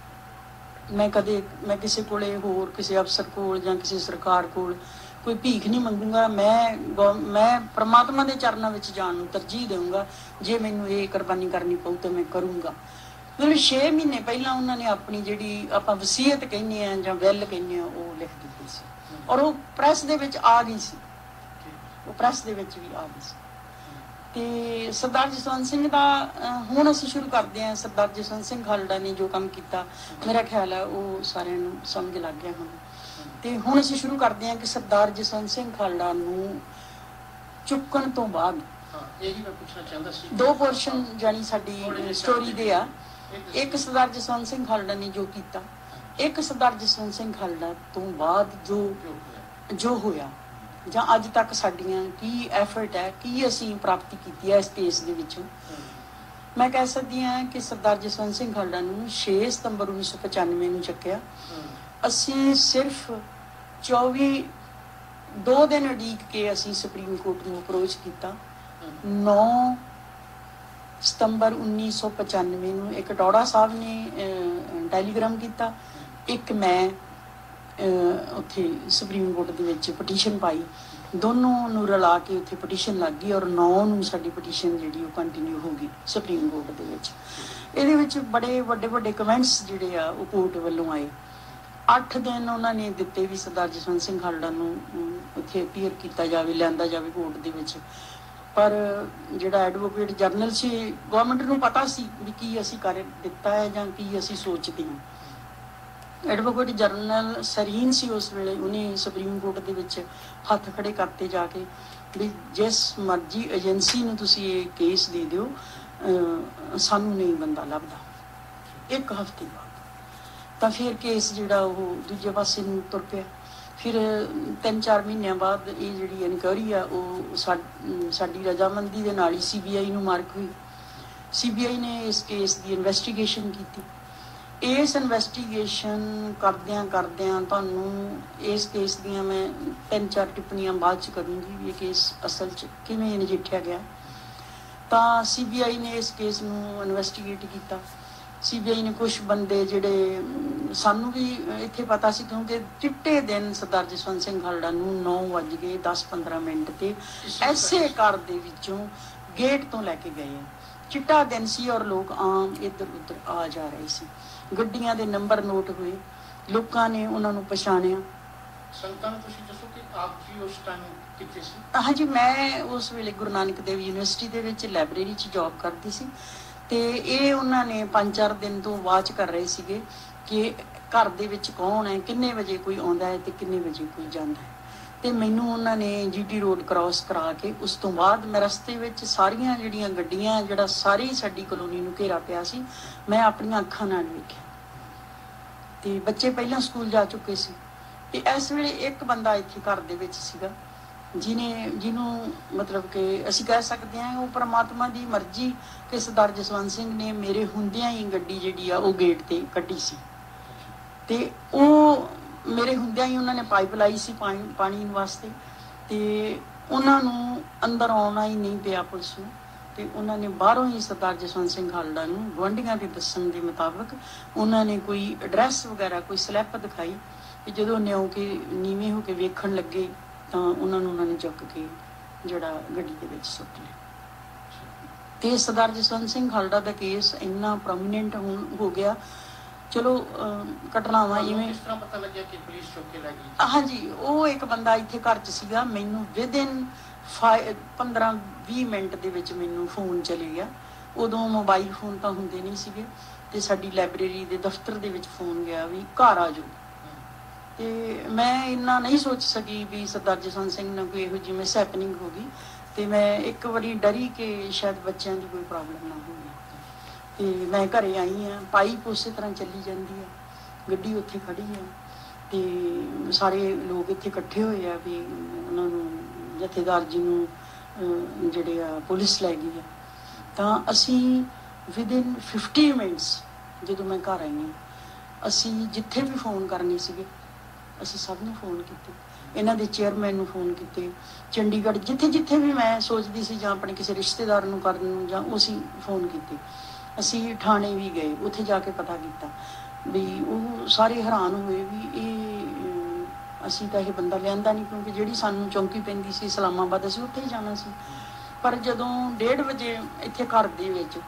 ਮੈਂ ਕਿਸੇ ਕੋਲੇ ਹੋਰ ਕਿਸੇ ਅਫਸਰ ਕੋਲ ਜਾਂ ਕਿਸੇ ਸਰਕਾਰ ਕੋਲ ਕੋਈ ਭੀਖ ਨਹੀਂ ਮੰਗੂਗਾ। ਮੈਂ ਪਰਮਾਤਮਾ ਦੇ ਚਰਨਾਂ ਵਿੱਚ ਜਾਣ ਨੂੰ ਤਰਜੀਹ ਦੇਵਾਂਗਾ। ਜੇ ਮੈਨੂੰ ਇਹ ਕੁਰਬਾਨੀ ਕਰਨੀ ਪਊ ਤਾਂ ਮੈਂ ਕਰੂੰਗਾ। ਮਤਲਬ 6 ਮਹੀਨੇ ਪਹਿਲਾਂ ਉਹਨਾਂ ਨੇ ਆਪਣੀ ਜਿਹੜੀ ਆਪਾਂ ਵਸੀਅਤ ਕਹਿੰਦੇ ਆ ਜਾਂ ਵੈਲ ਕਹਿੰਦੇ ਆ ਉਹ ਲਿਖ ਦਿੱਤੀ ਸੀ, ਔਰ ਉਹ ਪ੍ਰੈਸ ਦੇ ਵਿੱਚ ਆ ਗਈ ਸੀ, ਉਹ ਪ੍ਰੈਸ ਦੇ ਵਿੱਚ ਵੀ ਆ ਗਈ ਸੀ। ਤੇ ਸਰਦਾਰ ਜਸਵੰਤ ਸਿੰਘ ਦਾ ਹੁਣ ਅਸੀਂ ਸ਼ੁਰੂ ਕਰਦੇ ਹਾਂ। ਸਰਦਾਰ ਜਸਵੰਤ ਸਿੰਘ ਖਾਲੜਾ ਨੇ ਜੋ ਕੰਮ ਕੀਤਾ, ਮੇਰਾ ਖਿਆਲ ਹੈ ਉਹ ਸਾਰਿਆਂ ਨੂੰ ਸਮਝ ਲੱਗ ਗਿਆ ਹੁਣ। ਤੇ ਹੁਣ ਅਸੀਂ ਸ਼ੁਰੂ ਕਰਦੇ ਹਾਂ ਕਿ ਸਰਦਾਰ ਜਸਵੰਤ ਸਿੰਘ ਖਾਲੜਾ ਨੂੰ ਚੁੱਕਣ ਤੋਂ ਬਾਅਦ ਇਹੀ ਮੈਂ ਪੁੱਛਣਾ ਚਾਹੁੰਦਾ ਸੀ, 2 ਪੋਰਸ਼ਨ ਜਾਨੀ ਸਾਡੀ ਸਟੋਰੀ ਦੇ ਆ। ਇੱਕ ਸਰਦਾਰ ਜਸਵੰਤ ਸਿੰਘ ਖਾਲੜਾ ਨੇ ਜੋ ਕੀਤਾ, ਇੱਕ ਸਰਦਾਰ ਜਸਵੰਤ ਸਿੰਘ ਖਾਲੜਾ ਤੋਂ ਬਾਅਦ ਜੋ ਹੋਇਆ, ਜਾਂ ਅੱਜ ਤੱਕ ਸਾਡੀਆਂ ਕੀ ਐਫਰਟ ਹੈ, ਕੀ ਅਸੀਂ ਪ੍ਰਾਪਤੀ ਕੀਤੀ ਹੈ ਇਸ ਕੇਸ ਦੇ ਵਿੱਚੋਂ। ਮੈਂ ਕਹਿ ਸਕਦੀ ਹਾਂ ਕਿ ਸਰਦਾਰ ਜਸਵੰਤ ਸਿੰਘ ਖਾਲੜਾ ਨੂੰ 6 ਸਤੰਬਰ 1995 ਨੂੰ ਚੱਕਿਆ। ਅਸੀਂ ਸਿਰਫ 2 ਦਿਨ ਉਡੀਕ ਕੇ ਅਸੀਂ ਸੁਪਰੀਮ ਕੋਰਟ ਨੂੰ ਅਪਰੋਚ ਕੀਤਾ। 9 ਸਤੰਬਰ 1995 ਨੂੰ ਇੱਕ ਟੌੜਾ ਸਾਹਿਬ ਨੇ ਟੈਲੀਗ੍ਰਾਮ ਕੀਤਾ, ਇੱਕ ਮੈਂ ਉੱਥੇ ਸੁਪਰੀਮ ਕੋਰਟ ਦੇ ਵਿੱਚ ਪਟੀਸ਼ਨ ਪਾਈ। ਦੋਨੋਂ ਨੂੰ ਰਲਾ ਕੇ ਉੱਥੇ ਪਟੀਸ਼ਨ ਲੱਗ ਗਈ, ਔਰ 9 ਨੂੰ ਸਾਡੀ ਪਟੀਸ਼ਨ ਜਿਹੜੀ ਉਹ ਕੰਟੀਨਿਊ ਹੋ ਗਈ ਸੁਪਰੀਮ ਕੋਰਟ ਦੇ ਵਿੱਚ। ਇਹਦੇ ਵਿੱਚ ਬੜੇ ਵੱਡੇ ਕਮੈਂਟਸ ਜਿਹੜੇ ਆ ਉਹ ਕੋਰਟ ਵੱਲੋਂ ਆਏ। 8 ਦਿਨ ਉਹਨਾਂ ਨੇ ਦਿੱਤੇ ਵੀ ਸਰਦਾਰ ਜਸਵੰਤ ਸਿੰਘ ਖਾਲੜਾ ਨੂੰ ਉੱਥੇ ਅਪੀਅਰ ਕੀਤਾ ਜਾਵੇ, ਲਿਆਂਦਾ ਜਾਵੇ ਕੋਰਟ ਦੇ ਵਿੱਚ। ਪਰ ਜਿਹੜਾ ਐਡਵੋਕੇਟ ਜਨਰਲ ਸੀ, ਗਵਰਨਮੈਂਟ ਨੂੰ ਪਤਾ ਸੀ ਵੀ ਕੀ ਅਸੀਂ ਕਰ ਦਿੱਤਾ ਹੈ ਜਾਂ ਕੀ ਅਸੀਂ ਸੋਚਦੇ ਹਾਂ। ਐਡਵੋਕੇਟ ਜਨਰਲ ਸਰੀਨ ਸੀ ਉਸ ਵੇਲੇ, ਉਹਨੇ ਸੁਪਰੀਮ ਕੋਰਟ ਦੇ ਵਿੱਚ ਹੱਥ ਖੜੇ ਕਰਤੇ ਜਾ ਕੇ ਵੀ ਜਿਸ ਮਰਜ਼ੀ ਏਜੰਸੀ ਨੂੰ ਤੁਸੀਂ ਇਹ ਕੇਸ ਦੇ ਦਿਓ, ਸਾਨੂੰ ਨਹੀਂ ਬੰਦਾ ਲੱਭਦਾ। 1 ਹਫ਼ਤੇ ਬਾਅਦ ਤਾਂ ਫਿਰ ਕੇਸ ਜਿਹੜਾ ਉਹ ਦੂਜੇ ਪਾਸੇ ਨੂੰ ਤੁਰ ਪਿਆ। ਫਿਰ 3-4 ਮਹੀਨਿਆਂ ਬਾਅਦ ਇਹ ਜਿਹੜੀ ਇਨਕੁਆਇਰੀ ਆ ਉਹ ਸਾਡੀ ਰਜਾਮੰਦੀ ਦੇ ਨਾਲ ਹੀ CBI ਨੂੰ ਮਾਰਕ ਹੋਈ। CBI ਨੇ ਇਸ ਕੇਸ ਦੀ ਇਨਵੈਸਟੀਗੇਸ਼ਨ ਕੀਤੀ। ਇਸ ਇਨਵੈਸਟੀਗੇਸ਼ਨ ਕਰਦਿਆਂ ਤੁਹਾਨੂੰ ਇਸ ਕੇਸ ਦੀਆਂ ਮੈਂ 3-4 ਟਿੱਪਣੀਆਂ ਬਾਅਦ 'ਚ ਕਰੂੰਗੀ ਵੀ ਇਹ ਕੇਸ ਅਸਲ 'ਚ ਕਿਵੇਂ ਨਜਿੱਠਿਆ ਗਿਆ। ਤਾਂ CBI ਨੇ ਇਸ ਕੇਸ ਨੂੰ ਇਨਵੈਸਟੀਗੇਟ ਕੀਤਾ। CBI ਨੇ ਕੁਝ ਬੰਦੇ ਜਿਹੜੇ ਸਾਨੂੰ ਵੀ ਇੱਥੇ ਪਤਾ ਸੀ, ਕਿਉਂਕਿ ਚਿੱਟੇ ਦਿਨ ਸਰਦਾਰ ਜਸਵੰਤ ਸਿੰਘ ਖਾਲੜਾ ਨੂੰ 9:10-15 ਤੇ ਐਸੇ ਘਰ ਦੇ ਵਿੱਚੋਂ ਗੇਟ ਤੋਂ ਲੈ ਕੇ ਗਏ ਆ। ਚਿੱਟਾ ਦਿਨ ਸੀ ਔਰ ਲੋਕ ਆਮ ਇੱਧਰ ਉੱਧਰ ਆ ਜਾ ਰਹੇ ਸੀ। ਗੱਡੀਆਂ ਦੇ ਨੰਬਰ ਨੋਟ ਹੋਏ, ਲੋਕਾਂ ਨੇ ਉਹਨਾਂ ਨੂੰ ਪਛਾਣਿਆ। ਸੰਤਾਂ ਨੂੰ ਤੁਸੀਂ ਦੱਸੋ ਕਿ ਆਪ ਜੀ ਉਸ ਟਾਈਮ ਕਿੱਥੇ ਸੀ? ਹਾਂਜੀ, ਮੈਂ ਉਸ ਵੇਲੇ ਗੁਰੂ ਨਾਨਕ ਦੇਵ ਯੂਨੀਵਰਸਿਟੀ ਦੇ ਵਿੱਚ ਲਾਇਬ੍ਰੇਰੀ 'ਚ ਜੌਬ ਕਰਦੀ ਸੀ। ਤੇ ਇਹ ਉਹਨਾਂ ਨੇ 5-4 ਦਿਨ ਤੋਂ ਵਾਚ ਕਰ ਰਹੇ ਸੀਗੇ ਕਿ ਘਰ ਦੇ ਵਿੱਚ ਕੌਣ ਹੈ, ਕਿੰਨੇ ਵਜੇ ਕੋਈ ਆਉਂਦਾ ਹੈ ਤੇ ਕਿੰਨੇ ਵਜੇ ਕੋਈ ਜਾਂਦਾ ਹੈ। ਤੇ ਮੈਨੂੰ ਉਹਨਾਂ ਨੇ GT ਰੋਡ ਕ੍ਰਾਸ ਕਰਾ ਕੇ ਉਸ ਤੋਂ ਬਾਅਦ ਮੈਂ ਰਸਤੇ ਵਿੱਚ ਸਾਰੀਆਂ ਜਿਹੜੀਆਂ ਗੱਡੀਆਂ, ਜਿਹੜਾ ਸਾਰੀ ਸਾਡੀ ਕਲੋਨੀ ਨੂੰ ਘੇਰਾ ਪਿਆ ਸੀ, ਮੈਂ ਆਪਣੀਆਂ ਅੱਖਾਂ ਨਾਲ ਵੇਖਿਆ। ਤੇ ਬੱਚੇ ਪਹਿਲਾਂ ਸਕੂਲ ਜਾ ਚੁੱਕੇ ਸੀ। ਤੇ ਇਸ ਵੇਲੇ ਇੱਕ ਬੰਦਾ ਇੱਥੇ ਘਰ ਦੇ ਵਿੱਚ ਸੀਗਾ ਜਿਹਨੂੰ ਮਤਲਬ ਕਿ ਅਸੀਂ ਕਹਿ ਸਕਦੇ ਹਾਂ ਉਹ ਪਰਮਾਤਮਾ ਦੀ ਮਰਜ਼ੀ ਕਿ ਸਰਦਾਰ ਜਸਵੰਤ ਸਿੰਘ ਨੇ ਮੇਰੇ ਹੁੰਦਿਆਂ ਹੀ ਗੱਡੀ ਜਿਹੜੀ ਆ ਉਹ ਗੇਟ ਤੇ ਕੱਢੀ ਸੀ। ਤੇ ਉਹ ਮੇਰੇ ਹੁੰਦਿਆਂ ਹੀ ਉਹਨਾਂ ਨੇ ਪਾਈਪ ਲਾਈ ਸੀ ਪਾਣੀ ਵਾਸਤੇ। ਤੇ ਉਹਨਾਂ ਨੂੰ ਅੰਦਰ ਆਉਣਾ ਹੀ ਨਹੀਂ ਪਿਆ ਪੁਲਿਸ ਨੂੰ। ਤੇ ਉਹਨਾਂ ਨੇ ਬਾਹਰੋਂ ਹੀ ਸਰਦਾਰ ਜਸਵੰਤ ਸਿੰਘ ਖਾਲੜਾ ਨੂੰ ਗੁਆਂਢੀਆਂ ਦੇ ਦੱਸਣ ਦੇ ਮੁਤਾਬਕ ਉਹਨਾਂ ਨੇ ਕੋਈ ਐਡਰੈਸ ਵਗੈਰਾ ਕੋਈ ਸਲਿੱਪ ਦਿਖਾਈ। ਤੇ ਜਦੋਂ ਨੀਵੇਂ ਹੋ ਕੇ ਵੇਖਣ ਲੱਗੇ ਤਾਂ ਉਹਨਾਂ ਨੇ ਚੁੱਕ ਕੇ ਜਿਹੜਾ ਗੱਡੀ ਦੇ ਵਿੱਚ ਸੁੱਟ ਲਿਆ। ਤੇ ਸਰਦਾਰ ਜਸਵੰਤ ਸਿੰਘ ਖਾਲੜਾ ਦਾ ਕੇਸ ਇੰਨਾ ਪ੍ਰੋਮੀਨੈਂਟ ਹੋ ਗਿਆ। ਚਲੋ ਘਟਨਾਵਾਂ ਇਵੇਂ ਕਿਸ ਤਰ੍ਹਾਂ ਪਤਾ ਲੱਗਿਆ ਕਿ ਪੁਲਿਸ ਚੁੱਕ ਕੇ ਲੈ ਗਈ? ਹਾਂਜੀ, ਉਹ ਇੱਕ ਬੰਦਾ ਇੱਥੇ ਘਰ 'ਚ ਸੀਗਾ। ਮੈਨੂੰ ਵਿਦਿਨ 15-20 ਮਿੰਟ ਦੇ ਵਿੱਚ ਮੈਨੂੰ ਫੋਨ ਚਲੇ ਗਿਆ। ਉਦੋਂ ਮੋਬਾਈਲ ਫੋਨ ਤਾਂ ਹੁੰਦੇ ਨਹੀਂ ਸੀਗੇ। ਤੇ ਸਾਡੀ ਲਾਇਬ੍ਰੇਰੀ ਦੇ ਦਫ਼ਤਰ ਦੇ ਵਿੱਚ ਫੋਨ ਗਿਆ ਵੀ ਘਰ ਆ ਜਾਓ। ਤੇ ਮੈਂ ਇੰਨਾ ਨਹੀਂ ਸੋਚ ਸਕੀ ਵੀ ਸਰਦਾਰ ਜਸਵੰਤ ਸਿੰਘ ਨਾਲ ਕੋਈ ਇਹੋ ਜਿਹੀ ਮਿਸ ਹੈਪਨਿੰਗ ਹੋ ਗਈ। ਤੇ ਮੈਂ ਇੱਕ ਵਾਰੀ ਡਰੀ ਕਿ ਸ਼ਾਇਦ ਬੱਚਿਆਂ ਦੀ ਕੋਈ ਪ੍ਰੋਬਲਮ ਨਾ ਹੋਵੇ। ਤੇ ਮੈਂ ਘਰੇ ਆਈ ਹਾਂ, ਪਾਈਪ ਉਸੇ ਤਰ੍ਹਾਂ ਚੱਲੀ ਜਾਂਦੀ ਆ, ਗੱਡੀ ਉੱਥੇ ਖੜੀ ਆ ਤੇ ਸਾਰੇ ਲੋਕ ਇੱਥੇ ਇਕੱਠੇ ਹੋਏ ਆ ਵੀ ਉਹਨਾਂ ਨੂੰ ਜਥੇਦਾਰ ਜੀ ਨੂੰ ਜਿਹੜੇ ਆ ਪੁਲਿਸ ਲੈ ਗਈ ਆ। ਤਾਂ ਅਸੀਂ ਵਿਦਿਨ 50 ਮਿੰਟਸ ਜਦੋਂ ਮੈਂ ਘਰ ਆਈ ਹਾਂ, ਅਸੀਂ ਜਿੱਥੇ ਵੀ ਫੋਨ ਕਰਨੇ ਸੀਗੇ ਅਸੀਂ ਸਭ ਨੂੰ ਫੋਨ ਕੀਤੇ, ਇਹਨਾਂ ਦੇ ਚੇਅਰਮੈਨ ਨੂੰ ਫੋਨ ਕੀਤੇ, ਚੰਡੀਗੜ੍ਹ ਜਿੱਥੇ ਜਿੱਥੇ ਵੀ ਮੈਂ ਸੋਚਦੀ ਸੀ ਜਾਂ ਆਪਣੇ ਕਿਸੇ ਰਿਸ਼ਤੇਦਾਰ ਨੂੰ ਕਰਨ ਨੂੰ ਜਾਂ ਅਸੀਂ ਫੋਨ ਕੀਤੇ। ਅਸੀਂ ਥਾਣੇ ਵੀ ਗਏ, ਉੱਥੇ ਜਾ ਕੇ ਪਤਾ ਕੀਤਾ ਵੀ ਉਹ ਸਾਰੇ ਹੈਰਾਨ ਹੋਏ ਵੀ ਇਹ ਅਸੀਂ ਤਾਂ ਇਹ ਬੰਦਾ ਲਿਆਂਦਾ ਨਹੀਂ, ਕਿਉਂਕਿ ਜਿਹੜੀ ਸਾਨੂੰ ਚੌਂਕੀ ਪੈਂਦੀ ਸੀ ਇਸਲਾਮਾਬਾਦ ਅਸੀਂ ਉੱਥੇ ਹੀ ਜਾਣਾ ਸੀ। ਪਰ ਜਦੋਂ 1:30 ਵਜੇ ਇੱਥੇ ਘਰ ਦੇ ਵਿੱਚ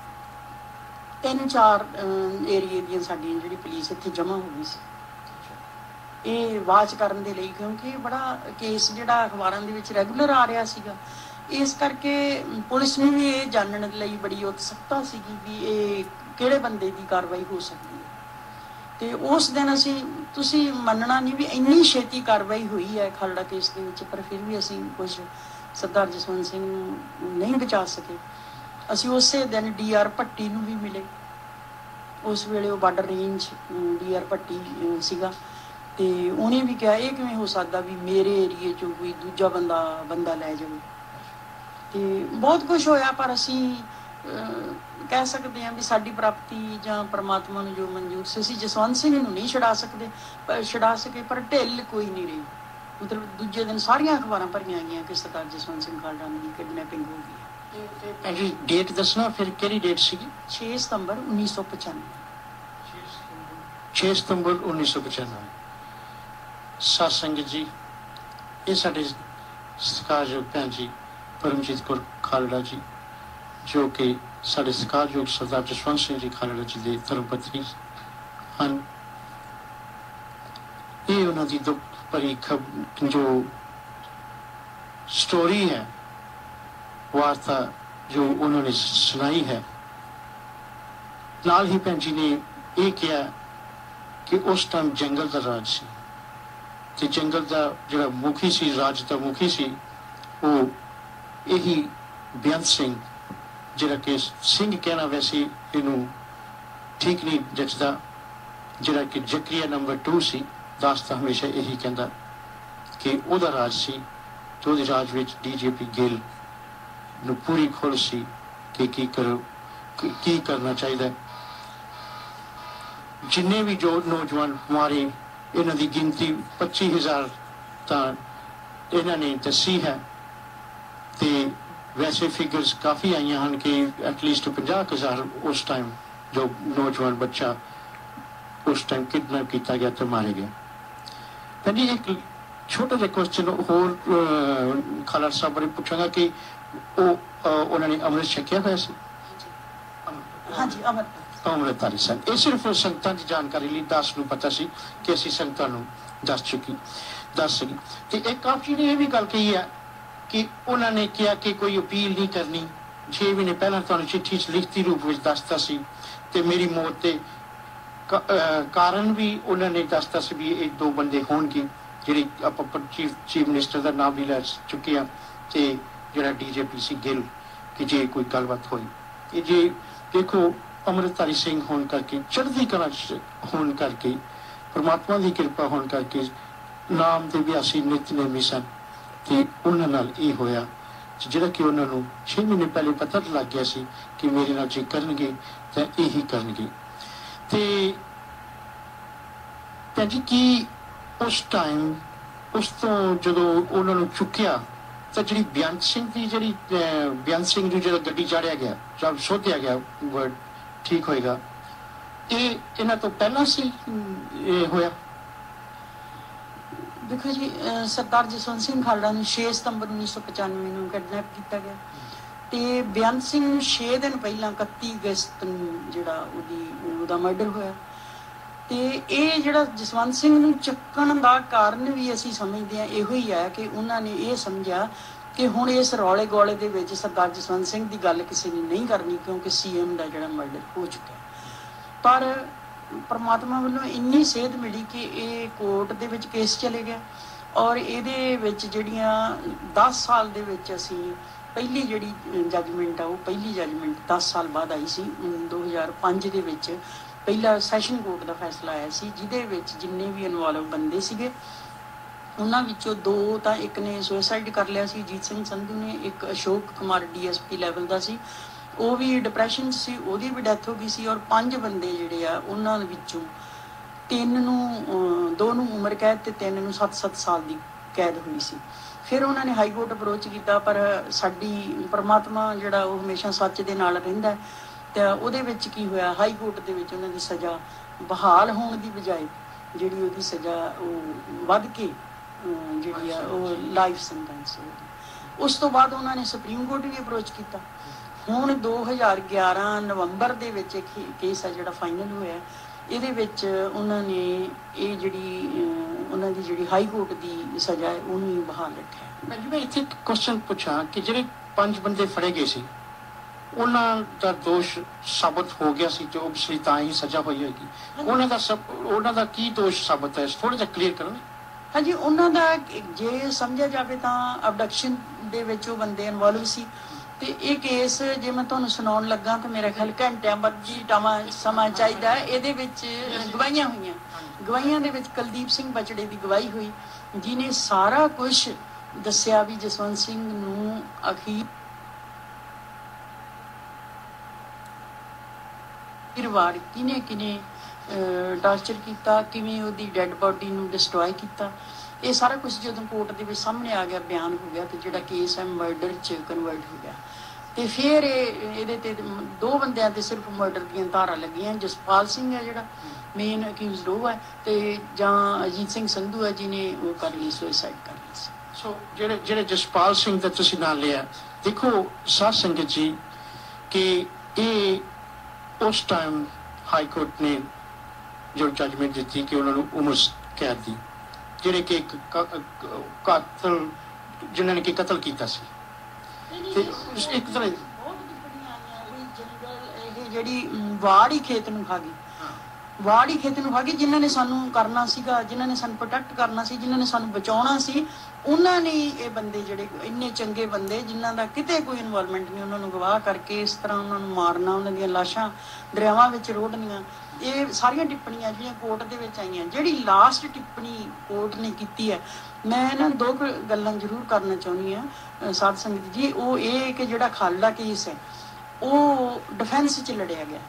3-4 ਏਰੀਏ ਦੀਆਂ ਸਾਡੀਆਂ ਜਿਹੜੀ ਪੁਲਿਸ ਇੱਥੇ ਜਮ੍ਹਾਂ ਹੋ ਗਈ ਸੀ ਇਹ ਵਾਚ ਕਰਨ ਦੇ ਲਈ, ਕਿਉਂਕਿ ਬੜਾ ਕੇਸ ਜਿਹੜਾ ਅਖਬਾਰਾਂ ਦੇ ਵਿੱਚ ਰੈਗੂਲਰ ਆ ਰਿਹਾ ਸੀਗਾ। ਇਸ ਕਰਕੇ ਪੁਲਿਸ ਨੇ ਵੀ ਇਹ ਜਾਣਨ ਲਈ ਬੜੀ ਉਤਸੁਕਤਾ ਸੀਗੀ ਵੀ ਇਹ ਕਿਹੜੇ ਬੰਦੇ ਦੀ ਕਾਰਵਾਈ ਹੋ ਸਕਦੀ ਹੈ। ਤੇ ਉਸ ਦਿਨ ਅਸੀਂ, ਤੁਸੀਂ ਮੰਨਣਾ ਨਹੀਂ ਵੀ ਇੰਨੀ ਛੇਤੀ ਕਾਰਵਾਈ ਹੋਈ ਹੈ ਖਾਲੜਾ ਕੇਸ ਦੇ ਵਿੱਚ, ਪਰ ਫਿਰ ਵੀ ਅਸੀਂ ਕੁਝ ਸਰਦਾਰ ਜਸਵੰਤ ਸਿੰਘ ਨੂੰ ਨਹੀਂ ਬਚਾ ਸਕੇ। ਅਸੀਂ ਉਸੇ ਦਿਨ DR ਭੱਟੀ ਨੂੰ ਵੀ ਮਿਲੇ। ਉਸ ਵੇਲੇ ਉਹ ਬਾਰਡਰ ਰੇਂਜ DR ਭੱਟੀ ਸੀਗਾ ਤੇ ਉਹਨੇ ਵੀ ਕਿਹਾ ਇਹ ਕਿਵੇਂ ਹੋ ਸਕਦਾ ਵੀ ਮੇਰੇ ਏਰੀਏ 'ਚੋਂ ਕੋਈ ਦੂਜਾ ਬੰਦਾ ਲੈ ਜਾਵੇ। ਤੇ ਬਹੁਤ ਕੁਝ ਹੋਇਆ, ਪਰ ਅਸੀਂ ਕਹਿ ਸਕਦੇ ਹਾਂ ਵੀ ਸਾਡੀ ਪ੍ਰਾਪਤੀ ਜਾਂ ਪਰਮਾਤਮਾ ਨੂੰ ਜੋ ਮਨਜ਼ੂਰ ਸੀ, ਅਸੀਂ ਜਸਵੰਤ ਸਿੰਘ ਨੂੰ ਨਹੀਂ ਛੁਡਾ ਸਕੇ, ਪਰ ਢਿੱਲ ਕੋਈ ਨਹੀਂ ਰਹੀ। ਮਤਲਬ ਦੂਜੇ ਦਿਨ ਸਾਰੀਆਂ ਅਖਬਾਰਾਂ ਭਰੀਆਂ ਗਈਆਂ ਕਿ ਸਰਦਾਰ ਜਸਵੰਤ ਸਿੰਘ ਖਾਲੜਾ ਦੀ ਕਿਡਨੈਪਿੰਗ ਹੋ ਗਈ ਹੈ। ਡੇਟ ਦੱਸਣਾ ਫਿਰ, ਕਿਹੜੀ ਡੇਟ ਸੀਗੀ? 6 ਸਤੰਬਰ 1995। 6 ਸਤੰਬਰ 1995। ਸਾਧ ਸੰਗਤ ਜੀ, ਇਹ ਸਾਡੇ ਸਤਿਕਾਰਯੋਗ ਭੈਣ ਜੀ ਪਰਮਜੀਤ ਕੌਰ ਖਾਲੜਾ ਜੀ, ਜੋ ਕਿ ਸਾਡੇ ਸਤਿਕਾਰਯੋਗ ਸਰਦਾਰ ਜਸਵੰਤ ਸਿੰਘ ਜੀ ਖਾਲੜਾ ਜੀ ਦੇ ਧਰਮ ਪਤਨੀ ਹਨ। ਇਹ ਉਹਨਾਂ ਦੀ ਦੁੱਖ ਭਰੀ ਜੋ ਸਟੋਰੀ ਹੈ, ਵਾਰਤਾ ਜੋ ਉਹਨਾਂ ਨੇ ਸੁਣਾਈ ਹੈ। ਨਾਲ ਹੀ ਭੈਣ ਜੀ ਨੇ ਇਹ ਕਿਹਾ ਕਿ ਉਸ ਟਾਈਮ ਜੰਗਲ ਦਾ ਰਾਜ ਸੀ ਤੇ ਜੰਗਲ ਦਾ ਜਿਹੜਾ ਮੁਖੀ ਸੀ, ਰਾਜ ਦਾ ਮੁਖੀ ਸੀ, ਉਹ ਇਹੀ ਬੇਅੰਤ ਸਿੰਘ, ਜਿਹੜਾ ਕਿ ਸਿੰਘ ਕਹਿਣਾ ਵੈਸੇ ਇਹਨੂੰ ਠੀਕ ਨਹੀਂ ਜੱਚਦਾ, ਜਿਹੜਾ ਕਿ ਜ਼ਕਰੀਆ ਨੰਬਰ 2 ਸੀ। ਦਾਸ ਤਾਂ ਹਮੇਸ਼ਾ ਇਹੀ ਕਹਿੰਦਾ ਕਿ ਉਹਦਾ ਰਾਜ ਸੀ ਤੇ ਉਹਦੇ ਰਾਜ ਵਿੱਚ DGP ਗਿੱਲ ਨੂੰ ਪੂਰੀ ਖੁੱਲ੍ਹ ਸੀ ਕਿ ਕੀ ਕਰਨਾ ਚਾਹੀਦਾ। ਜਿੰਨੇ ਵੀ ਜੋ ਨੌਜਵਾਨ ਮਾਰੇ, ਇਹਨਾਂ ਦੀ ਗਿਣਤੀ 25,000 ਤਾਂ ਇਹਨਾਂ ਨੇ ਦੱਸੀ ਹੈ ਤੇ ਵੈਸੇ ਫਿਗਰਸ ਕਾਫੀ ਆਈਆਂ ਹਨ ਕਿ ਐਟਲੀਸਟ 50,000 ਉਸ ਟਾਈਮ ਜੋ ਨੌਜਵਾਨ ਬੱਚਾ ਉਸ ਟਾਈਮ ਕਿਡਨੈਪ ਕੀਤਾ ਗਿਆ ਤੇ ਮਾਰੇ ਗਿਆ। ਭੈਣ ਇੱਕ ਛੋਟਾ ਜਿਹਾ ਕੁਐਸਚਨ ਹੋਰ ਖਾਲੜਾ ਸਾਹਿਬ ਬਾਰੇ ਪੁੱਛਾਂਗਾ ਕਿ ਉਹਨਾਂ ਨੇ ਅੰਮ੍ਰਿਤ ਛਕਿਆ ਹੋਇਆ ਸੀ? ਹਾਂਜੀ, ਅੰਮ੍ਰਿਤਧਾਰੀ ਸਨ। ਇਹ ਸਿਰਫ ਸੰਗਤਾਂ ਦੀ ਜਾਣਕਾਰੀ ਲਈ ਦਾਸ ਨੂੰ ਪਤਾ ਸੀ ਕਿ ਅਸੀਂ ਸੰਗਤਾਂ ਨੂੰ ਦੱਸ ਸਕੀ। ਤੇ ਇੱਕ ਆਪ ਜੀ ਨੇ ਇਹ ਵੀ ਗੱਲ ਕਹੀ ਹੈ ਕਿ ਉਹਨਾਂ ਨੇ ਕਿਹਾ ਕਿ ਕੋਈ ਅਪੀਲ ਨਹੀਂ ਕਰਨੀ। 6 ਮਹੀਨੇ ਪਹਿਲਾਂ ਤੁਹਾਨੂੰ ਚਿੱਠੀ 'ਚ ਲਿਖਤੀ ਰੂਪ ਵਿੱਚ ਦੱਸਤਾ ਸੀ ਤੇ ਮੇਰੀ ਮੌਤ ਦੇ ਕਾਰਨ ਵੀ ਉਹਨਾਂ ਨੇ ਦੱਸਤਾ ਸੀ ਵੀ ਇਹ 2 ਬੰਦੇ ਹੋਣਗੇ, ਜਿਹੜੇ ਆਪਾਂ ਚੀਫ ਮਿਨਿਸਟਰ ਦਾ ਨਾਮ ਵੀ ਲੈ ਚੁੱਕੇ ਹਾਂ, ਤੇ ਜਿਹੜਾ DGP ਸੀ ਗਿੱਲ, ਕਿ ਜੇ ਕੋਈ ਗੱਲਬਾਤ ਹੋਈ। ਇਹ ਜੇ ਦੇਖੋ ਅੰਮ੍ਰਿਤਧਾਰੀ ਸਿੰਘ ਹੋਣ ਕਰਕੇ, ਚੜ੍ਹਦੀ ਕਲਾ 'ਚ ਹੋਣ ਕਰਕੇ, ਪਰਮਾਤਮਾ ਦੀ ਕਿਰਪਾ ਹੋਣ ਕਰਕੇ, ਨਾਮ ਦੇ ਅਭਿਆਸੀ ਨਿਤਨੇਮੀ ਸਨ ਤੇ ਉਹਨਾਂ ਨਾਲ ਇਹ ਹੋਇਆ ਜਿਹੜਾ ਕਿ ਉਹਨਾਂ ਨੂੰ 6 ਮਹੀਨੇ ਪਹਿਲੇ ਪਤਾ ਲੱਗ ਗਿਆ ਸੀ ਕਿ ਮੇਰੇ ਨਾਲ ਜੇ ਕਰਨਗੇ ਤਾਂ ਇਹੀ ਕਰਨਗੇ। ਤੇ ਭੈਣ ਜੀ ਕੀ ਉਸ ਟਾਈਮ, ਉਸ ਤੋਂ ਜਦੋਂ ਉਹਨਾਂ ਨੂੰ ਚੁੱਕਿਆ ਤਾਂ ਜਿਹੜੀ ਬੇਅੰਤ ਸਿੰਘ ਦੀ ਬੇਅੰਤ ਸਿੰਘ ਨੂੰ ਜਿਹੜਾ ਗੱਡੀ ਚਾੜਿਆ ਗਿਆ ਜਾਂ ਸੋਧਿਆ ਗਿਆ, ਵਰਡ ਠੀਕ ਹੋਏਗਾ, ਇਹ ਇਹਨਾਂ ਤੋਂ ਪਹਿਲਾਂ ਸੀ ਇਹ ਹੋਇਆ? ਦੇਖੋ ਜੀ, ਸਰਦਾਰ ਜਸਵੰਤ ਸਿੰਘ ਖਾਲੜਾ ਨੂੰ 6 ਸਤੰਬਰ 1995 ਨੂੰ ਕਿਡਨੈਪ ਕੀਤਾ ਗਿਆ ਤੇ ਬੇਅੰਤ ਸਿੰਘ ਨੂੰ 6 ਦਿਨ ਪਹਿਲਾਂ 31 ਅਗਸਤ ਨੂੰ ਜਿਹੜਾ ਉਹਦਾ ਮਰਡਰ ਹੋਇਆ। ਤੇ ਇਹ ਜਿਹੜਾ ਜਸਵੰਤ ਸਿੰਘ ਨੂੰ ਚੱਕਣ ਦਾ ਕਾਰਨ ਵੀ ਅਸੀਂ ਸਮਝਦੇ ਹਾਂ ਇਹੋ ਹੀ ਹੈ ਕਿ ਉਹਨਾਂ ਨੇ ਇਹ ਸਮਝਿਆ ਕਿ ਹੁਣ ਇਸ ਰੌਲੇ ਗੋਲੇ ਦੇ ਵਿੱਚ ਸਰਦਾਰ ਜਸਵੰਤ ਸਿੰਘ ਦੀ ਗੱਲ ਕਿਸੇ ਨੇ ਨਹੀਂ ਕਰਨੀ, ਕਿਉਂਕਿ CM ਦਾ ਜਿਹੜਾ ਮਰਡਰ ਹੋ ਚੁੱਕਿਆ। ਪਰ परमात्मा वालों इन्नी सेहत मिली कि ये कोर्ट दे विच केस चले गया और ये जड़ियाँ 10 साल दे विच असी पहली जिहड़ी जजमेंट आ वो पहली जजमेंट 10 साल बाद आई सी 2005 दे विच पहला सैशन कोर्ट का फैसला आया सी जिहदे विच जिन्ने भी इनवॉल्व बंदे सीगे उन्हां विचों 2 तां एक ने सुसाइड कर लिया सी जीत सिंह संधू ने, एक अशोक कुमार DSP लैवल का सी वो भी डिप्रैशन सी ओहदी भी डैथ हो गई सी और 5 बंदे जिहड़े आ उन्हां विचों 3 नूं 2 नूं उम्र कैद ते 3 नूं 7-7 साल की कैद हुई सी। फिर उन्होंने हाई कोर्ट अप्रोच किया पर साडी परमात्मा जिहड़ा वो हमेशा सच दे नाल रहिंदा है ते उहदे विच की होया हाई कोर्ट दे विच उन्हां दी सज़ा बहाल होण दी बजाय जिहड़ी उहदी सज़ा वो वध के जिहड़ी आ वो लाइफ सेंटेंस हो गई। उस तो बाद उन्होंने सुप्रीम कोर्ट भी अप्रोच किया। हुण 2011 नवंबर दे विच एक केस है जिहड़ा फाइनल होया ਇਹਦੇ ਵਿੱਚ ਉਹਨਾਂ ਨੇ ਇਹ ਜਿਹੜੀ ਉਹਨਾਂ ਦੀ ਜਿਹੜੀ ਹਾਈ ਕੋਰਟ ਦੀ ਸਜ਼ਾ ਹੈ ਉਹਨੂੰ ਹੀ ਬਹਾਲ ਰੱਖਿਆ। ਮੈਂ ਜਿਵੇਂ ਇੱਥੇ ਕੁਐਸਚਨ ਪੁੱਛਾਂ ਕਿ ਜਿਹੜੇ 5 ਬੰਦੇ ਫੜੇ ਗਏ ਸੀ ਉਹਨਾਂ ਦਾ ਦੋਸ਼ ਸਾਬਤ ਹੋ ਗਿਆ ਸੀ ਤੇ ਓਬਵੀਅਸਲੀ ਤਾਂ ਹੀ ਸਜ਼ਾ ਹੋਈ ਹੋਏਗੀ। ਉਹਨਾਂ ਦਾ ਕੀ ਦੋਸ਼ ਸਾਬਤ ਹੈ ਥੋੜਾ ਜਿਹਾ ਕਲੀਅਰ ਕਰੋ। ਹਾਂਜੀ ਉਹਨਾਂ ਦਾ ਜੇ ਸਮਝਿਆ ਜਾਵੇ ਤਾਂ ਅਬਡਕਸ਼ਨ ਦੇ ਵਿੱਚ ਉਹ ਬੰਦੇ ਇਨਵੋਲਵ ਸੀ ਤੇ ਇਹ ਕੇਸ ਜੇ ਮੈਂ ਤੁਹਾਨੂੰ ਸੁਣਾਉਣ ਲੱਗਾ ਤਾਂ ਮੇਰਾ ਖਿਆਲ ਘੰਟਿਆਂ ਬੱਜੀ ਟਾਵਾਂ ਸਮਾਂ ਚਾਹੀਦਾ। ਇਹਦੇ ਵਿੱਚ ਗਵਾਹੀਆਂ ਹੋਈਆਂ, ਗਵਾਹੀਆਂ ਦੇ ਵਿੱਚ ਕੁਲਦੀਪ ਸਿੰਘ ਬਚੜੇ ਦੀ ਗਵਾਹੀ ਹੋਈ ਜਿਹਨੇ ਸਾਰਾ ਕੁਝ ਦੱਸਿਆ ਵੀ ਜਸਵੰਤ ਸਿੰਘ ਨੂੰ ਅਖੀਰ ਵਾਰ ਕਿਨੇ ਟਾਰਚਰ ਕੀਤਾ, ਕਿਵੇਂ ਉਹਦੀ ਡੈਡ ਬੋਡੀ ਨੂੰ ਡਿਸਟਰੋਏ ਕੀਤਾ। ਇਹ ਸਾਰਾ ਕੁਝ ਜਦੋਂ ਕੋਰਟ ਦੇ ਵਿੱਚ ਸਾਹਮਣੇ ਆ ਗਿਆ ਬਿਆਨ ਹੋ ਗਿਆ ਤੇ ਜਿਹੜਾ ਕੇਸ ਹੈ ਮਰਡਰ 'ਚ ਕਨਵਰਟ ਹੋ ਗਿਆ। ਤੇ ਫਿਰ ਇਹਦੇ ਤੇ 2 ਬੰਦਿਆਂ ਤੇ ਸਿਰਫ ਮਰਡਰ ਦੀਆਂ ਧਾਰਾ ਲੱਗੀਆਂ। ਜਸਪਾਲ ਸਿੰਘ ਹੈ ਜਿਹੜਾ ਮੇਨ ਅਕਿਊਜ਼ਡ ਉਹ ਹੈ ਤੇ ਜਾਂ ਅਜੀਤ ਸਿੰਘ ਸੰਧੂ ਹੈ ਜਿਹਨੇ ਉਹ ਕਰ ਲਈ ਸੁਸਾਈਡ ਕਰ ਲਈ ਸੀ। ਸੋ ਜਿਹੜੇ ਜਸਪਾਲ ਸਿੰਘ ਦਾ ਤੁਸੀਂ ਨਾਂ ਲਿਆ, ਦੇਖੋ ਸਾਧ ਸੰਗਤ ਜੀ ਕਿ ਇਹ ਉਸ ਟਾਈਮ ਹਾਈ ਕੋਰਟ ਨੇ ਜੋ ਜਜਮੈਂਟ ਦਿੱਤੀ ਕਿ ਉਹਨਾਂ ਨੂੰ ਉਮਰ ਕੈਦ ਦੀ, ਜਿਹੜੇ ਕਿ ਕਾਤਲ ਜਿਨ੍ਹਾਂ ਨੇ ਕਿ ਕਤਲ ਕੀਤਾ ਸੀ ਤੇ ਇੱਕ ਤਰ੍ਹਾਂ ਇਹ ਜਿਹੜੀ ਵਾੜ ਹੀ ਖੇਤ ਨੂੰ ਖਾ ਗਈ, ਵਾੜ ਹੀ ਖੇਤ ਨੂੰ ਖਾ ਗਈ। ਜਿਨ੍ਹਾਂ ਨੇ ਸਾਨੂੰ ਕਰਨਾ ਸੀਗਾ, ਜਿਨ੍ਹਾਂ ਨੇ ਸਾਨੂੰ ਪ੍ਰੋਟੈਕਟ ਕਰਨਾ ਸੀ, ਜਿਨ੍ਹਾਂ ਨੇ ਸਾਨੂੰ ਬਚਾਉਣਾ ਸੀ, ਉਹਨਾਂ ਨੇ ਇਹ ਬੰਦੇ ਜਿਹੜੇ ਇੰਨੇ ਚੰਗੇ ਬੰਦੇ ਜਿਨ੍ਹਾਂ ਦਾ ਕਿਤੇ ਕੋਈ ਇਨਵੋਲਵਮੈਂਟ ਨਹੀਂ, ਉਹਨਾਂ ਨੂੰ ਗਵਾਹ ਕਰਕੇ ਇਸ ਤਰ੍ਹਾਂ ਉਹਨਾਂ ਨੂੰ ਮਾਰਨਾ, ਉਹਨਾਂ ਦੀਆਂ ਲਾਸ਼ਾਂ ਦਰਿਆਵਾਂ ਵਿੱਚ ਰੋੜਨੀਆਂ। ਇਹ ਸਾਰੀਆਂ ਟਿੱਪਣੀਆਂ ਜਿਹੜੀਆਂ ਕੋਰਟ ਦੇ ਵਿੱਚ ਆਈਆਂ। ਜਿਹੜੀ ਲਾਸਟ ਟਿੱਪਣੀ ਕੋਰਟ ਨੇ ਕੀਤੀ ਹੈ, ਮੈਂ ਨਾ 2 ਗੱਲਾਂ ਜ਼ਰੂਰ ਕਰਨਾ ਚਾਹੁੰਦੀ ਹਾਂ ਸਾਧ ਸੰਗਤ ਜੀ। ਉਹ ਇਹ ਕਿ ਜਿਹੜਾ ਖਾਲੜਾ ਕੇਸ ਹੈ ਉਹ ਡਿਫੈਂਸ 'ਚ ਲੜਿਆ ਗਿਆ।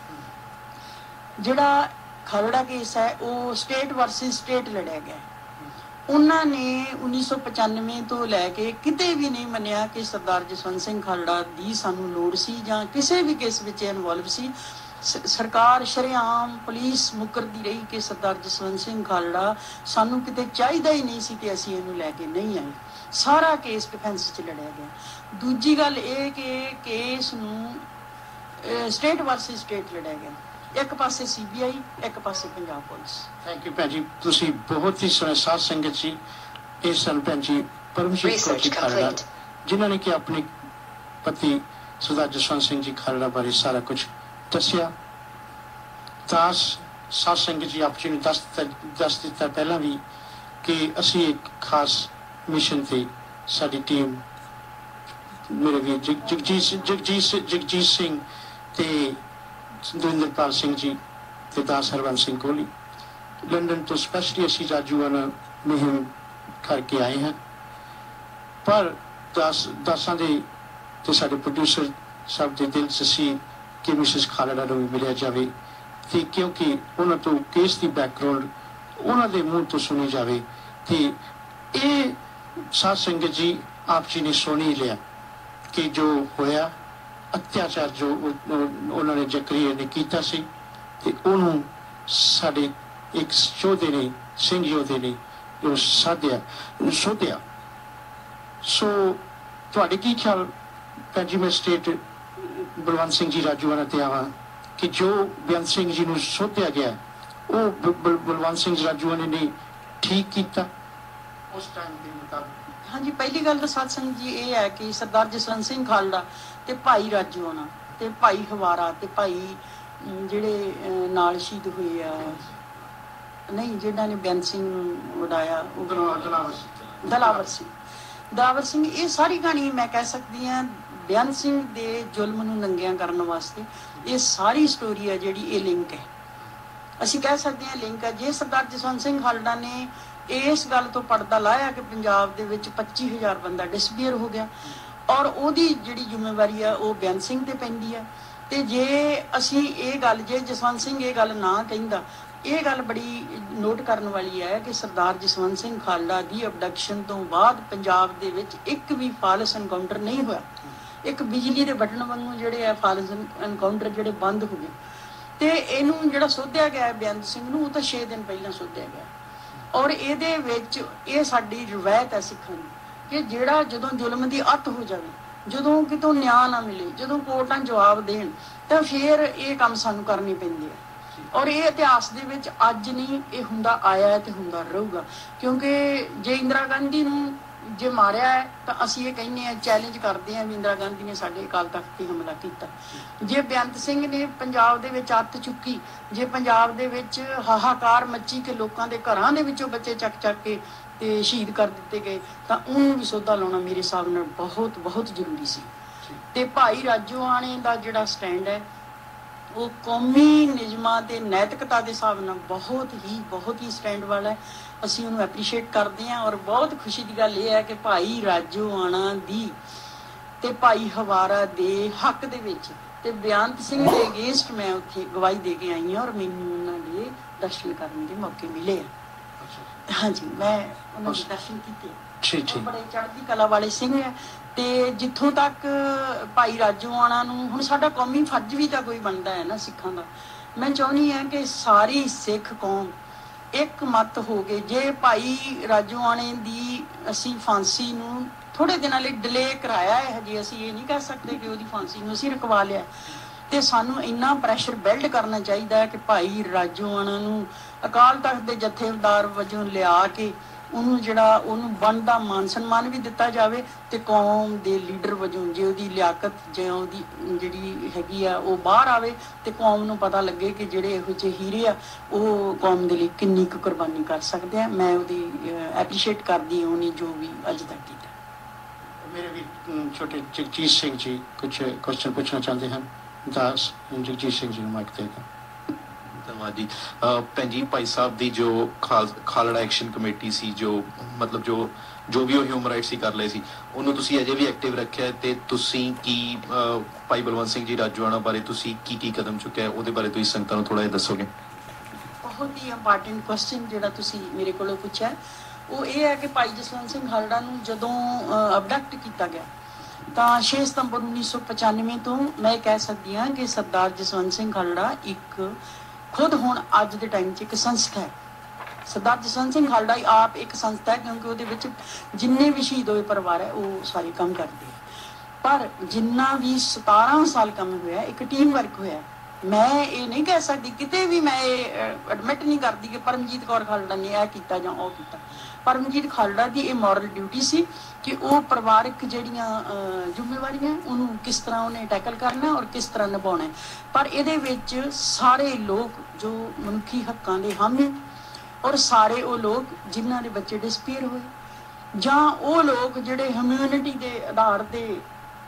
ਜਿਹੜਾ ਖਾਲੜਾ ਕੇਸ ਹੈ ਉਹ ਸਟੇਟ ਵਰਸਸ ਸਟੇਟ ਲੜਿਆ ਗਿਆ। ਉਹਨਾਂ ਨੇ 1995 ਤੋਂ ਲੈ ਕੇ ਕਿਤੇ ਵੀ ਨਹੀਂ ਮੰਨਿਆ ਕਿ ਸਰਦਾਰ ਜਸਵੰਤ ਸਿੰਘ ਖਾਲੜਾ ਦੀ ਸਾਨੂੰ ਲੋੜ ਸੀ ਜਾਂ ਕਿਸੇ ਵੀ ਕੇਸ ਵਿੱਚ ਇਨਵੋਲਵ ਸੀ। ਸਰਕਾਰ ਸ਼ਰੇਆਮ ਪੁਲਿਸ ਮੁਕਰਦੀ ਰਹੀ ਕਿ ਸਰਦਾਰ ਜਸਵੰਤ ਸਿੰਘ ਖਾਲੜਾ ਸਾਨੂੰ ਕਿਤੇ ਚਾਹੀਦਾ ਹੀ ਨਹੀਂ ਸੀ ਤੇ ਅਸੀਂ ਇਹਨੂੰ ਲੈ ਕੇ ਨਹੀਂ ਆਏ। ਸਾਰਾ ਕੇਸ ਡਿਫੈਂਸ 'ਚ ਲੜਿਆ ਗਿਆ। ਦੂਜੀ ਗੱਲ ਇਹ ਕਿ ਕੇਸ ਨੂੰ ਸਟੇਟ ਵਰਸਸ ਸਟੇਟ ਲੜਿਆ ਗਿਆ। ਇੱਕ ਪਾਸੇ CBI, ਇੱਕ ਪਾਸੇ ਪੰਜਾਬ ਪੁਲਿਸ। ਥੈਂਕ ਯੂ ਭੈਣ ਜੀ, ਤੁਸੀਂ ਬਹੁਤ ਹੀ ਸੋਹਣੇ ਸਾਧ ਸੰਗਤ ਜੀ। ਇਹ ਸਨ ਭੈਣ ਜੀ ਪਰਮਜੀਤ ਕੌਰ ਜੀ ਖਾਲੜਾ ਜਿਨ੍ਹਾਂ ਨੇ ਕਿ ਆਪਣੇ ਪਤੀ ਸਰਦਾਰ ਜਸਵੰਤ ਸਿੰਘ ਜੀ ਖਾਲੜਾ ਬਾਰੇ ਸਾਰਾ ਕੁਝ ਦੱਸਿਆ। ਤਾਂ ਸਾਧ ਸੰਗਤ ਜੀ ਆਪ ਜੀ ਨੂੰ ਦੱਸ ਦਿੱਤਾ ਪਹਿਲਾਂ ਵੀ ਕਿ ਅਸੀਂ ਇੱਕ ਖਾਸ ਮਿਸ਼ਨ ਤੇ ਸਾਡੀ ਟੀਮ ਮੇਰੇ ਵੀਰ ਜਗਜੀਤ ਸਿੰਘ ਤੇ ਦਵਿੰਦਰਪਾਲ ਸਿੰਘ ਜੀ ਤੇ ਦਾਸ ਹਰਵੰਤ ਸਿੰਘ ਕੋਹਲੀ ਲੰਡਨ ਤੋਂ ਸਪੈਸ਼ਲੀ ਅਸੀਂ ਰਾਜੂਆਣਾ ਮੁਹਿੰਮ ਕਰਕੇ ਆਏ ਹਾਂ। ਪਰ ਦਾਸਾਂ ਦੇ ਤੇ ਸਾਡੇ ਪ੍ਰੋਡਿਊਸਰ ਸਭ ਦੇ ਦਿਲ 'ਚ ਸੀ ਕਿ ਮਿਸਿਸ ਖਾਲੜਾ ਨੂੰ ਵੀ ਮਿਲਿਆ ਜਾਵੇ ਤੇ ਕਿਉਂਕਿ ਉਹਨਾਂ ਤੋਂ ਕੇਸ ਦੀ ਬੈਕਗਰਾਉਂਡ ਉਹਨਾਂ ਦੇ ਮੂੰਹ ਤੋਂ ਸੁਣੀ ਜਾਵੇ। ਤੇ ਇਹ ਸਾਧ ਸੰਗਤ ਜੀ ਆਪ ਜੀ ਨੇ ਸੁਣ ਹੀ ਲਿਆ ਕਿ ਜੋ ਹੋਇਆ ਅਤਿਆਚਾਰ ਜੋ ਉਹਨਾਂ ਨੇ ਜ਼ਕਰੀਆ ਨੇ ਕੀਤਾ ਸੀ ਤੇ ਉਹਨੂੰ ਸਾਡੇ ਇੱਕ ਯੋਧੇ ਨੇ ਸਿੰਘ ਯੋਧੇ ਨੇ ਜੋ ਸੋਧਿਆ। ਸੋ ਤੁਹਾਡੇ ਕੀ ਖਿਆਲ ਭੈਣ ਜੀ? ਮੈਂ ਸਟੇਟ ਬਲਵੰਤ ਸਿੰਘ ਜੀ ਰਾਜੂਆਣਾ ਤੇ ਆਵਾਂ ਕਿ ਜੋ ਬੇਅੰਤ ਸਿੰਘ ਜੀ ਨੂੰ ਸੋਧਿਆ ਗਿਆ ਉਹ ਬਲਵੰਤ ਸਿੰਘ ਰਾਜੂਆਣਾ ਨੇ ਠੀਕ ਕੀਤਾ ਉਸ ਟਾਈਮ ਦੇ ਮੁਤਾਬਕ? ਹਾਂਜੀ, ਪਹਿਲੀ ਗੱਲ ਤਾਂ ਸਾਧ ਸੰਗਤ ਜੀ ਇਹ ਹੈ ਕਿ ਸਰਦਾਰ ਜਸਵੰਤ ਸਿੰਘ ਖਾਲੜਾ ਤੇ ਭਾਈ ਰਾਜੂਆਣਾ ਤੇ ਭਾਈ ਹਵਾਰਾ ਤੇ ਭਾਈ ਜਿਹੜੇ ਨਾਲ ਸ਼ਹੀਦ ਹੋਏ ਆ, ਨਹੀਂ ਜਿਨ੍ਹਾਂ ਨੇ ਬੇਅੰਤ ਸਿੰਘ ਨੂੰ ਉਡਾਇਆ, ਦਲਾਵਰ ਸਿੰਘ, ਇਹ ਸਾਰੀ ਕਹਾਣੀ ਮੈਂ ਕਹਿ ਸਕਦੀ ਹਾਂ ਬੇਅੰਤ ਸਿੰਘ ਦੇ ਜ਼ੁਲਮ ਨੂੰ ਨੰਗਿਆਂ ਕਰਨ ਵਾਸਤੇ ਇਹ ਸਾਰੀ ਸਟੋਰੀ ਹੈ ਜਿਹੜੀ ਇਹ ਲਿੰਕ ਹੈ, ਅਸੀਂ ਕਹਿ ਸਕਦੇ ਹਾਂ ਲਿੰਕ ਹੈ। ਜੇ ਸਰਦਾਰ ਜਸਵੰਤ ਸਿੰਘ ਖਾਲੜਾ ਨੇ ਇਸ ਗੱਲ ਤੋਂ ਪਰਦਾ ਲਾਇਆ ਕਿ ਪੰਜਾਬ ਦੇ ਵਿੱਚ 25,000 ਬੰਦਾ ਡਿਸਪੀਅਰ ਹੋ ਗਿਆ, ਔਰ ਉਹਦੀ ਜਿਹੜੀ ਜ਼ਿੰਮੇਵਾਰੀ ਆ ਉਹ ਬੇਅੰਤ ਸਿੰਘ ਤੇ ਪੈਂਦੀ ਆ। ਤੇ ਜੇ ਅਸੀਂ ਇਹ ਗੱਲ, ਜੇ ਜਸਵੰਤ ਸਿੰਘ ਇਹ ਗੱਲ ਨਾ ਕਹਿੰਦਾ, ਇਹ ਗੱਲ ਬੜੀ ਨੋਟ ਕਰਨ ਵਾਲੀ ਹੈ ਕਿ ਸਰਦਾਰ ਜਸਵੰਤ ਸਿੰਘ ਖਾਲੜਾ ਦੀ ਅਬਡਕਸ਼ਨ ਤੋਂ ਬਾਅਦ ਪੰਜਾਬ ਦੇ ਵਿੱਚ ਇੱਕ ਵੀ ਫਾਲਸ ਐਨਕਾਊਂਟਰ ਨਹੀਂ ਹੋਇਆ। ਇੱਕ ਬਿਜਲੀ ਦੇ ਬਟਨ ਵਾਂਗੂ ਜਿਹੜੇ ਆ ਫਾਲਸ ਐਨਕਾਊਂਟਰ ਜਿਹੜੇ ਬੰਦ ਹੋ ਗਏ। ਤੇ ਇਹਨੂੰ ਜਿਹੜਾ ਸੋਧਿਆ ਗਿਆ ਬੇਅੰਤ ਸਿੰਘ ਨੂੰ, ਉਹ ਤਾਂ 6 ਦਿਨ ਪਹਿਲਾਂ ਸੋਧਿਆ ਗਿਆ। ਔਰ ਇਹਦੇ ਵਿੱਚ ਇਹ ਸਾਡੀ ਰਵਾਇਤ ਹੈ ਸਿੱਖਾਂ ਦੀ ਕਿ ਜਿਹੜਾ ਜਦੋਂ ਜ਼ੁਲਮ ਦੀ ਅੱਤ ਹੋ ਜਾਵੇ, ਜਦੋਂ ਕਿਤੋਂ ਨਿਆਂ ਨਾ ਮਿਲੇ, ਜਦੋਂ ਕੋਰਟਾਂ ਜਵਾਬ ਦੇਣ, ਤਾਂ ਫਿਰ ਇਹ ਕੰਮ ਸਾਨੂੰ ਕਰਨੇ ਪੈਂਦੇ ਆ। ਔਰ ਇਹ ਇਤਿਹਾਸ ਦੇ ਵਿੱਚ ਅੱਜ ਨਹੀਂ, ਇਹ ਹੁੰਦਾ ਆਇਆ ਹੈ ਤੇ ਹੁੰਦਾ ਰਹੂਗਾ। ਕਿਉਂਕਿ ਜੇ ਇੰਦਰਾ ਗਾਂਧੀ ਨੂੰ ਜੇ ਮਾਰਿਆ ਹੈ ਤਾਂ ਅਸੀਂ ਇਹ ਕਹਿੰਦੇ ਹਾਂ, ਚੈਲੰਜ ਕਰਦੇ ਹਾਂ ਵੀ ਇੰਦਰਾ ਗਾਂਧੀ ਨੇ ਸਾਡੇ ਅਕਾਲ ਤਖਤ ਤੇ ਹਮਲਾ ਕੀਤਾ। ਜੇ ਬੇਅੰਤ ਸਿੰਘ ਨੇ ਪੰਜਾਬ ਦੇ ਵਿੱਚ ਅੱਤ ਚੁੱਕੀ, ਜੇ ਪੰਜਾਬ ਦੇ ਵਿੱਚ ਹਾਹਾਕਾਰ ਮੱਚੀ ਕਿ ਲੋਕਾਂ ਦੇ ਘਰਾਂ ਦੇ ਵਿੱਚੋਂ ਬੱਚੇ ਚੱਕ ਕੇ ਤੇ ਸ਼ਹੀਦ ਕਰ ਦਿੱਤੇ ਗਏ, ਤਾਂ ਉਹਨੂੰ ਵੀ ਸੋਧਾ ਲਾਉਣਾ ਮੇਰੇ ਹਿਸਾਬ ਨਾਲ ਬਹੁਤ ਬਹੁਤ ਜ਼ਰੂਰੀ ਸੀ। ਤੇ ਭਾਈ ਰਾਜੋਆਣੇ ਦਾ ਜਿਹੜਾ ਸਟੈਂਡ ਹੈ ਉਹ ਕੌਮੀ ਨਿਯਮਾਂ ਤੇ ਨੈਤਿਕਤਾ ਦੇ ਹਿਸਾਬ ਨਾਲ ਬਹੁਤ ਹੀ ਸਟੈਂਡ ਵਾਲਾ ਹੈ। ਅਸੀਂ ਉਹਨੂੰ ਐਪਰੀਸ਼ੀਏਟ ਕਰਦੇ ਹਾਂ। ਔਰ ਬਹੁਤ ਖੁਸ਼ੀ ਦੀ ਗੱਲ ਇਹ ਹੈ ਕਿ ਭਾਈ ਰਾਜੋਆਣਾ ਦੀ ਤੇ ਭਾਈ ਹਵਾਰਾ ਦੇ ਹੱਕ ਦੇ ਵਿੱਚ ਤੇ ਬੇਅੰਤ ਸਿੰਘ ਦੇ ਅਗੇਂਸਟ ਮੈਂ ਉੱਥੇ ਗਵਾਹੀ ਦੇ ਕੇ ਆਈ ਹਾਂ, ਔਰ ਮੈਨੂੰ ਉਹਨਾਂ ਦੇ ਦਰਸ਼ਨ ਕਰਨ ਦੇ ਮੌਕੇ ਮਿਲੇ ਆ। ਹਾਂਜੀ, ਮੈਂ ਉਹਨਾਂ ਦੇ ਦਰਸ਼ਨ ਕੀਤੇ। ਬੜੇ ਚੜ੍ਹਦੀ ਕਲਾ ਵਾਲੇ ਸਿੰਘ ਹੈ। ਤੇ ਜਿੱਥੋਂ ਤੱਕ ਭਾਈ ਰਾਜੋਆਣਾ ਨੂੰ, ਹੁਣ ਸਾਡਾ ਕੌਮੀ ਫਰਜ਼ ਵੀ ਤਾਂ ਕੋਈ ਬਣਦਾ ਹੈ ਨਾ ਸਿੱਖਾਂ ਦਾ, ਮੈਂ ਚਾਹੁੰਦੀ ਹਾਂ ਕਿ ਸਾਰੀ ਸਿੱਖ ਕੌਮ ਇੱਕ ਮਤ ਹੋ ਗਏ। ਜੇ ਭਾਈ ਰਾਜੋਆਣੇ ਦੀ ਅਸੀਂ ਫਾਂਸੀ ਨੂੰ ਥੋੜੇ ਦਿਨਾਂ ਲਈ ਡਿਲੇ ਕਰਾਇਆ ਹੈ, ਹਜੇ ਅਸੀਂ ਇਹ ਨਹੀਂ ਕਹਿ ਸਕਦੇ ਕਿ ਉਹਦੀ ਫਾਂਸੀ ਨੂੰ ਅਸੀਂ ਰੁਕਵਾ ਲਿਆ, ਤੇ ਸਾਨੂੰ ਇੰਨਾ ਪ੍ਰੈਸ਼ਰ ਬਿਲਡ ਕਰਨਾ ਚਾਹੀਦਾ ਹੈ ਕਿ ਭਾਈ ਰਾਜੋਆਣਾ ਨੂੰ ਅਕਾਲ ਤਖਤ ਦੇ ਜਥੇਦਾਰ ਵਜੋਂ ਲਿਆ ਕੇ ਉਹਨੂੰ ਬਣਦਾ ਮਾਨ ਸਨਮਾਨ ਵੀ ਦਿੱਤਾ ਜਾਵੇ, ਤੇ ਕੌਮ ਦੇ ਲੀਡਰ ਵਜੋਂ ਜੇ ਉਹਦੀ ਲਿਆਕਤ, ਜੇ ਉਹਦੀ ਜਿਹੜੀ ਹੈਗੀ ਆ ਉਹ ਬਾਹਰ ਆਵੇ, ਤੇ ਕੌਮ ਨੂੰ ਪਤਾ ਲੱਗੇ ਕਿ ਜਿਹੜੇ ਇਹੋ ਜਿਹੇ ਹੀਰੇ ਆ ਉਹ ਕੌਮ ਦੇ ਲਈ ਕਿੰਨੀ ਕੁ ਕੁਰਬਾਨੀ ਕਰ ਸਕਦੇ ਆ। ਮੈਂ ਉਹਦੀ ਐਪਰੀਸ਼ੀਏਟ ਕਰਦੀ ਹਾਂ ਉਹਨੇ ਜੋ ਵੀ ਅੱਜ ਤੱਕ ਕੀਤਾ। ਮੇਰੇ ਵੀ ਛੋਟੇ ਜਗਜੀਤ ਸਿੰਘ ਜੀ ਕੁਝ ਕੁਐਸਚਨ ਪੁੱਛਣਾ ਚਾਹੁੰਦੇ ਹਨ। ਦਾਸ ਜਗਜੀਤ ਸਿੰਘ ਜੀ ਨੂੰ ਮਾਈਕ ਦੇਗਾ। ਧੰਨਵਾਦ ਜੀ। ਭੈਣ ਜੀ, ਭਾਈ ਸਾਹਿਬ ਦੀ ਜੋ ਖਾਲੜਾ ਐਕਸ਼ਨ ਕਮੇਟੀ ਸੀ, ਜੋ ਮਤਲਬ ਜੋ ਵੀ ਉਹ ਹਿਊਮਨ ਰਾਈਟਸ ਹੀ ਕਰ ਲਏ ਸੀ, ਉਹਨੂੰ ਤੁਸੀਂ ਅਜੇ ਵੀ ਐਕਟਿਵ ਰੱਖਿਆ, ਤੇ ਤੁਸੀਂ ਕੀ ਭਾਈ ਬਲਵੰਤ ਸਿੰਘ ਜੀ ਰਾਜੋਆਣਾ ਬਾਰੇ ਤੁਸੀਂ ਕੀ ਕਦਮ ਚੁੱਕਿਆ, ਉਹਦੇ ਬਾਰੇ ਤੁਸੀਂ ਸੰਗਤਾਂ ਨੂੰ ਥੋੜਾ ਜਿਹਾ ਦੱਸੋਗੇ? ਬਹੁਤ ਹੀ ਇੰਪੋਰਟੈਂਟ ਕੁਐਸਚਨ ਜਿਹੜਾ ਤੁਸੀਂ ਮੇਰੇ ਕੋਲੋਂ ਪੁੱਛਿਆ, ਉਹ ਇਹ ਹੈ ਕਿ ਭਾਈ ਜਸਵੰਤ ਸਿੰਘ ਖਾਲੜਾ ਨੂੰ ਜਦੋਂ ਅਬਡਕਟ ਕੀਤਾ ਗਿਆ ਤਾਂ 6 ਸਤੰਬਰ 1995 ਤੋਂ ਮੈਂ ਕਹਿ ਸਕਦੀ ਹਾਂ ਕਿ ਸਰਦਾਰ ਜਸਵੰਤ ਸਿੰਘ ਖਾਲੜਾ ਇੱਕ ਖੁਦ ਹੁਣ ਅੱਜ ਦੇ ਟਾਈਮ 'ਚ ਇੱਕ ਸੰਸਥਾ ਹੈ। ਸਰਦਾਰ ਜਸਵੰਤ ਸਿੰਘ ਖਾਲੜਾ ਆਪ ਇੱਕ ਸੰਸਥਾ ਹੈ, ਕਿਉਂਕਿ ਉਹਦੇ ਵਿੱਚ ਜਿੰਨੇ ਵੀ ਸ਼ਹੀਦ ਹੋਏ ਪਰਿਵਾਰ ਹੈ ਉਹ ਸਾਰੇ ਕੰਮ ਕਰਦੇ ਹੈ। ਪਰ ਜਿੰਨਾ ਵੀ 17 ਸਾਲ ਕੰਮ ਹੋਇਆ, ਇੱਕ ਟੀਮ ਵਰਕ ਹੋਇਆ। ਮੈਂ ਇਹ ਨਹੀਂ ਕਹਿ ਸਕਦੀ, ਕਿਤੇ ਵੀ ਮੈਂ ਇਹ ਐਡਮਿਟ ਨਹੀਂ ਕਰਦੀ ਕਿ ਪਰਮਜੀਤ ਕੌਰ ਖਾਲੜਾ ਨੇ ਇਹ ਕੀਤਾ ਜਾਂ ਉਹ ਕੀਤਾ। ਪਰਮਜੀਤ ਖਾਲੜਾ ਦੀ ਇਹ ਮੋਰਲ ਡਿਊਟੀ ਸੀ ਕਿ ਉਹ ਪਰਿਵਾਰਕ ਜਿਹੜੀਆਂ ਜ਼ਿੰਮੇਵਾਰੀਆਂ ਉਹਨੂੰ ਕਿਸ ਤਰ੍ਹਾਂ ਉਹਨੇ ਟੈਕਲ ਕਰਨਾ ਔਰ ਕਿਸ ਤਰ੍ਹਾਂ ਨਿਭਾਉਣਾ। ਪਰ ਇਹਦੇ ਵਿੱਚ ਸਾਰੇ ਲੋਕ ਜੋ ਮਨੁੱਖੀ ਹੱਕਾਂ ਦੇ ਹਾਮੀ, ਔਰ ਸਾਰੇ ਉਹ ਲੋਕ ਜਿਨ੍ਹਾਂ ਦੇ ਬੱਚੇ ਡਿਸਪੀਅਰ ਹੋਏ, ਜਾਂ ਉਹ ਲੋਕ ਜਿਹੜੇ ਹਿਊਮੈਨਿਟੀ ਦੇ ਆਧਾਰ ਤੇ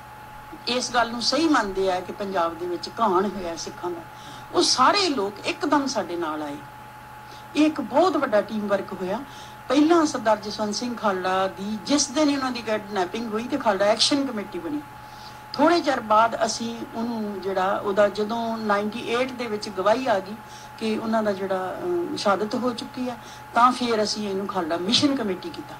ਇਸ ਗੱਲ ਨੂੰ ਸਹੀ ਮੰਨਦੇ ਆ ਕਿ ਪੰਜਾਬ ਦੇ ਵਿੱਚ ਘਾਣ ਹੋਇਆ ਸਿੱਖਾਂ ਦਾ, ਉਹ ਸਾਰੇ ਲੋਕ ਇੱਕਦਮ ਸਾਡੇ ਨਾਲ ਆਏ। ਇਹ ਇੱਕ ਬਹੁਤ ਵੱਡਾ ਟੀਮ ਵਰਕ ਹੋਇਆ। ਪਹਿਲਾਂ ਸਰਦਾਰ ਜਸਵੰਤ ਸਿੰਘ ਖਾਲੜਾ ਦੀ ਜਿਸ ਦਿਨ ਉਹਨਾਂ ਦੀ ਕਿਡਨੈਪਿੰਗ ਹੋਈ ਤੇ ਖਾਲੜਾ ਐਕਸ਼ਨ ਕਮੇਟੀ ਬਣੀ, ਥੋੜੇ ਚਿਰ ਬਾਅਦ ਅਸੀਂ ਉਹਨੂੰ ਜਿਹੜਾ ਉਹਦਾ ਜਦੋਂ 98 ਦੇ ਵਿੱਚ ਗਵਾਹੀ ਆ ਗਈ ਕਿ ਉਹਨਾਂ ਦਾ ਜਿਹੜਾ ਸ਼ਹਾਦਤ ਹੋ ਚੁੱਕੀ ਆ, ਤਾਂ ਫਿਰ ਅਸੀਂ ਇਹਨੂੰ ਖਾਲੜਾ ਮਿਸ਼ਨ ਕਮੇਟੀ ਕੀਤਾ।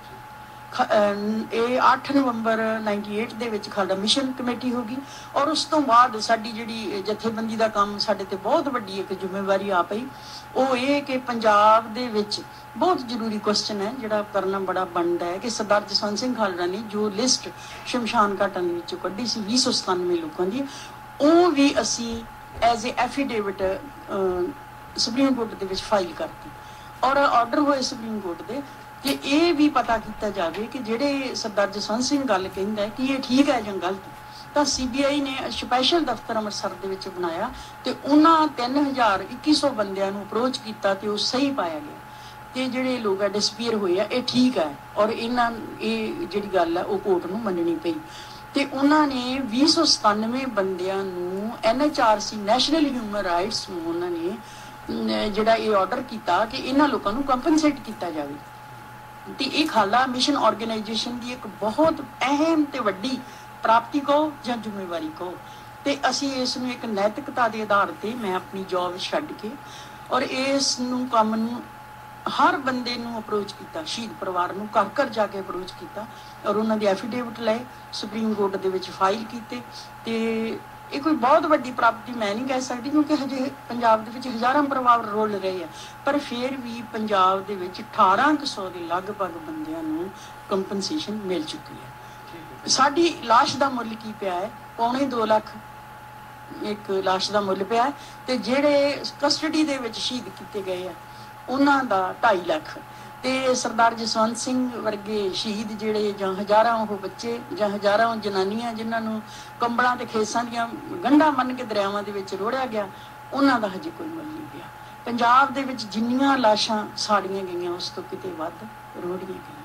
ਇਹ 8 ਨਵੰਬਰ 98 ਦੇ ਵਿੱਚ ਖਾਲੜਾ ਮਿਸ਼ਨ ਕਮੇਟੀ ਹੋ ਗਈ। ਔਰ ਉਸ ਤੋਂ ਬਾਅਦ ਸਾਡੀ ਜਿਹੜੀ ਜਥੇਬੰਦੀ ਦਾ ਕੰਮ, ਸਾਡੇ ਤੇ ਬਹੁਤ ਵੱਡੀ ਇੱਕ ਜ਼ਿੰਮੇਵਾਰੀ ਆ ਪਈ, ਉਹ ਇਹ ਕਿ ਪੰਜਾਬ ਦੇ ਵਿੱਚ ਬਹੁਤ ਜ਼ਰੂਰੀ ਕੁਐਸਚਨ ਹੈ ਜਿਹੜਾ ਕਰਨਾ ਬੜਾ ਬਣਦਾ ਹੈ ਕਿ ਸਰਦਾਰ ਜਸਵੰਤ ਸਿੰਘ ਖਾਲੜਾ ਨੇ ਜੋ ਲਿਸਟ ਸ਼ਮਸ਼ਾਨ ਘਾਟਾਂ ਦੇ ਵਿੱਚੋਂ ਕੱਢੀ ਸੀ 297 ਲੋਕਾਂ ਦੀ, ਉਹ ਵੀ ਅਸੀਂ as a affidavit Supreme Court ਦੇ ਵਿੱਚ ਫਾਈਲ ਕਰਤੀ। ਔਰ ਆਰਡਰ ਹੋਏ ਸੁਪਰੀਮ ਕੋਰਟ ਦੇ ਕਿ ਇਹ ਵੀ ਪਤਾ ਕੀਤਾ ਜਾਵੇ ਕਿ ਜਿਹੜੇ ਸਰਦਾਰ ਜਸਵੰਤ ਸਿੰਘ ਗੱਲ ਕਹਿੰਦਾ ਕਿ ਇਹ ਠੀਕ ਹੈ ਜਾਂ ਗਲਤ, ਤਾਂ CBI ਨੇ ਸਪੈਸ਼ਲ ਦਫ਼ਤਰ ਅੰਮ੍ਰਿਤਸਰ ਦੇ ਵਿੱਚ ਬਣਾਇਆ ਤੇ ਉਹਨਾਂ 3100 ਬੰਦਿਆਂ ਨੂੰ ਅਪਰੋਚ ਕੀਤਾ ਤੇ ਉਹ ਸਹੀ ਪਾਇਆ ਗਿਆ ਕਿ ਜਿਹੜੇ ਲੋਕ ਆ ਡਿਸਪੀਅਰ ਹੋਏ ਆ ਇਹ ਠੀਕ ਹੈ ਔਰ ਇਹ ਜਿਹੜੀ ਗੱਲ ਆ ਉਹ ਕੋਰਟ ਨੂੰ ਮੰਨਣੀ ਪਈ ਤੇ ਉਹਨਾਂ ਨੇ 297 ਬੰਦਿਆਂ ਨੂੰ NHRC ਨੈਸ਼ਨਲ ਹਿਊਮਨ ਰਾਈਟਸ ਨੂੰ ਉਹਨਾਂ ਨੇ ਜਿਹੜਾ ਇਹ ਆਰਡਰ ਕੀਤਾ ਕਿ ਇਹਨਾਂ ਲੋਕਾਂ ਨੂੰ ਕੰਪਨਸੇਟ ਕੀਤਾ ਜਾਵੇ ਤੇ ਇਹ ਖਾਲੜਾ ਮਿਸ਼ਨ ਆਰਗੇਨਾਈਜੇਸ਼ਨ ਦੀ ਇੱਕ ਬਹੁਤ ਅਹਿਮ ਤੇ ਵੱਡੀ ਪ੍ਰਾਪਤੀ ਕਹੋ ਜਾਂ ਜ਼ਿੰਮੇਵਾਰੀ ਕਹੋ ਤੇ ਅਸੀਂ ਇਸ ਨੂੰ ਇੱਕ ਨੈਤਿਕਤਾ ਦੇ ਆਧਾਰ ਤੇ ਮੈਂ ਆਪਣੀ ਜੌਬ ਛੱਡ ਕੇ ਔਰ ਇਸ ਨੂੰ ਕੰਮ ਨੂੰ ਹਰ ਬੰਦੇ ਨੂੰ ਅਪਰੋਚ ਕੀਤਾ ਸ਼ਹੀਦ ਪਰਿਵਾਰ ਨੂੰ ਘਰ ਘਰ ਜਾ ਕੇ ਅਪਰੋਚ ਕੀਤਾ ਔਰ ਉਹਨਾਂ ਦੀ ਐਫੀਡੇਵਿਟ ਲਏ ਸੁਪਰੀਮ ਕੋਰਟ ਦੇ ਵਿੱਚ ਫਾਈਲ ਕੀਤੇ ਤੇ ਇਹ ਕੋਈ ਬਹੁਤ ਵੱਡੀ ਪ੍ਰਾਪਤੀ ਮੈਂ ਨਹੀਂ ਕਹਿ ਸਕਦੀ ਕਿਉਂਕਿ ਹਜੇ ਪੰਜਾਬ ਦੇ ਵਿੱਚ ਹਜ਼ਾਰਾਂ ਪਰਿਵਾਰ ਰੋਲ ਰਹੇ ਆ ਪਰ ਫਿਰ ਵੀ ਪੰਜਾਬ ਦੇ ਵਿੱਚ 1800 ਦੇ ਲਗਭਗ ਬੰਦਿਆਂ ਨੂੰ ਕੰਪਨਸੇਸ਼ਨ ਮਿਲ ਚੁੱਕੀ ਹੈ ਸਾਡੀ ਲਾਸ਼ ਦਾ ਮੁੱਲ ਕੀ ਪਿਆ ਹੈ 2.25 ਲੱਖ ਇੱਕ ਲਾਸ਼ ਦਾ ਮੁੱਲ ਪਿਆ ਤੇ ਜਿਹੜੇ ਕਸਟਡੀ ਦੇ ਵਿੱਚ ਸ਼ਹੀਦ ਕੀਤੇ ਗਏ ਆ ਉਹਨਾਂ ਦਾ 2.5 ਲੱਖ ਤੇ ਸਰਦਾਰ ਜਸਵੰਤ ਸਿੰਘ ਵਰਗੇ ਸ਼ਹੀਦ ਜਿਹੜੇ ਜਾਂ ਹਜ਼ਾਰਾਂ ਉਹ ਬੱਚੇ ਜਾਂ ਹਜ਼ਾਰਾਂ ਉਹ ਜਨਾਨੀਆਂ ਜਿਨ੍ਹਾਂ ਨੂੰ ਕੰਬਲਾਂ ਤੇ ਖੇਸਾਂ ਦੀਆਂ ਗੰਢਾਂ ਮੰਨ ਕੇ ਦਰਿਆਵਾਂ ਦੇ ਵਿੱਚ ਰੋੜਿਆ ਗਿਆ ਉਹਨਾਂ ਦਾ ਹਜੇ ਕੋਈ ਮੁੱਲ ਨਹੀਂ ਪਿਆ ਪੰਜਾਬ ਦੇ ਵਿੱਚ ਜਿੰਨੀਆਂ ਲਾਸ਼ਾਂ ਸਾੜੀਆਂ ਗਈਆਂ ਉਸ ਤੋਂ ਕਿਤੇ ਵੱਧ ਰੋੜੀਆਂ ਗਈਆਂ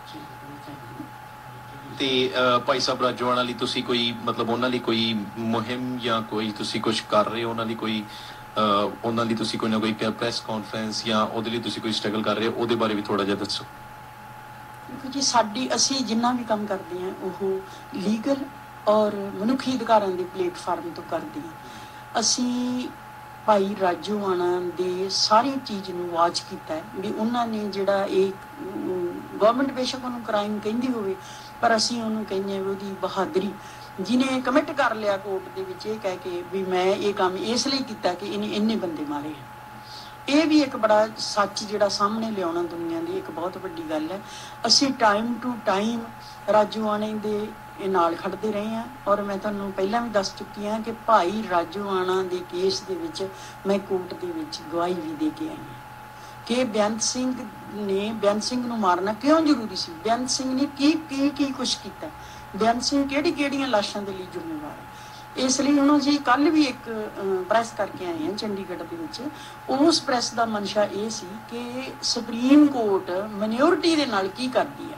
ਤੇ ਭਾਈ ਸਾਹਿਬ ਰਾਜੋਆਣਾ ਲਈ ਤੁਸੀਂ ਕੋਈ ਮਤਲਬ ਉਹਨਾਂ ਲਈ ਕੋਈ ਮੁਹਿੰਮ ਜਾਂ ਕੋਈ ਤੁਸੀਂ ਕੁਝ ਕਰ ਰਹੇ ਹੋ ਉਹਨਾਂ ਲਈ ਕੋਈ ਉਹਨਾਂ ਲਈ ਤੁਸੀਂ ਕੋਈ ਨਾ ਕੋਈ ਪ੍ਰੈਸ ਕਾਨਫਰੰਸ ਜਾਂ ਉਹਦੇ ਲਈ ਤੁਸੀਂ ਕੋਈ ਸਟਰਗਲ ਕਰ ਰਹੇ ਹੋ ਉਹਦੇ ਬਾਰੇ ਵੀ ਥੋੜਾ ਜਿਹਾ ਦੱਸੋ ਦੇਖੋ ਜੀ ਅਸੀਂ ਜਿੰਨਾ ਵੀ ਕੰਮ ਕਰਦੇ ਹਾਂ ਉਹ ਲੀਗਲ ਔਰ ਮਨੁੱਖੀ ਅਧਿਕਾਰਾਂ ਦੇ ਪਲੇਟਫਾਰਮ ਤੋਂ ਕਰਦੇ ਹਾਂ ਅਸੀਂ ਭਾਈ ਰਾਜੋਆਣਾ ਦੇ ਸਾਰੀ ਚੀਜ਼ ਨੂੰ ਵਾਚ ਕੀਤਾ ਹੈ ਵੀ ਉਹਨਾਂ ਨੇ ਜਿਹੜਾ ਇਹ ਗਵਰਨਮੈਂਟ ਬੇਸ਼ੱਕ ਉਹਨੂੰ ਕ੍ਰਾਈਮ ਕਹਿੰਦੀ ਹੋਵੇ ਪਰ ਅਸੀਂ ਉਹਨੂੰ ਕਹਿੰਦੇ ਹਾਂ ਵੀ ਉਹਦੀ ਬਹਾਦਰੀ ਜਿਹਨੇ ਕਮਿਟ ਕਰ ਲਿਆ ਕੋਰਟ ਦੇ ਵਿੱਚ ਇਹ ਕਹਿ ਕੇ ਵੀ ਮੈਂ ਇਹ ਕੰਮ ਇਸ ਲਈ ਕੀਤਾ ਕਿ ਇਹਨੇ ਇੰਨੇ ਬੰਦੇ ਮਾਰੇ ਇਹ ਵੀ ਇੱਕ ਬੜਾ ਸੱਚ ਜਿਹੜਾ ਸਾਹਮਣੇ ਲਿਆਉਣਾ ਦੁਨੀਆ ਦੀ ਇੱਕ ਬਹੁਤ ਵੱਡੀ ਗੱਲ ਹੈ ਅਸੀਂ ਟਾਈਮ ਟੂ ਟਾਈਮ ਰਾਜੋਆਣੇ ਦੇ ਨਾਲ ਖੜਦੇ ਰਹੇ ਹਾਂ ਔਰ ਮੈਂ ਤੁਹਾਨੂੰ ਪਹਿਲਾਂ ਵੀ ਦੱਸ ਚੁੱਕੀ ਹਾਂ ਕਿ ਭਾਈ ਰਾਜੋਆਣਾ ਦੇ ਕੇਸ ਦੇ ਵਿੱਚ ਮੈਂ ਕੋਰਟ ਦੇ ਵਿੱਚ ਗਵਾਹੀ ਵੀ ਦੇ ਕੇ ਆਈ ਹਾਂ ਕਿ ਬੇਅੰਤ ਸਿੰਘ ਨੂੰ ਮਾਰਨਾ ਕਿਉਂ ਜ਼ਰੂਰੀ ਸੀ ਬੇਅੰਤ ਸਿੰਘ ਨੇ ਕੀ ਕੁਛ ਕੀਤਾ ਬੇਅੰਤ ਸਿੰਘ ਕਿਹੜੀਆਂ ਲਾਸ਼ਾਂ ਦੇ ਲਈ ਜ਼ਿੰਮੇਵਾਰ ਹੈ ਇਸ ਲਈ ਹੁਣ ਅਸੀਂ ਕੱਲ ਵੀ ਇੱਕ ਪ੍ਰੈਸ ਕਰਕੇ ਆਏ ਹਾਂ ਚੰਡੀਗੜ੍ਹ ਦੇ ਵਿੱਚ ਉਸ ਪ੍ਰੈਸ ਦਾ ਮਨਸ਼ਾ ਇਹ ਸੀ ਕਿ ਸੁਪਰੀਮ ਕੋਰਟ ਮਾਈਨੋਰਿਟੀ ਦੇ ਨਾਲ ਕੀ ਕਰਦੀ ਹੈ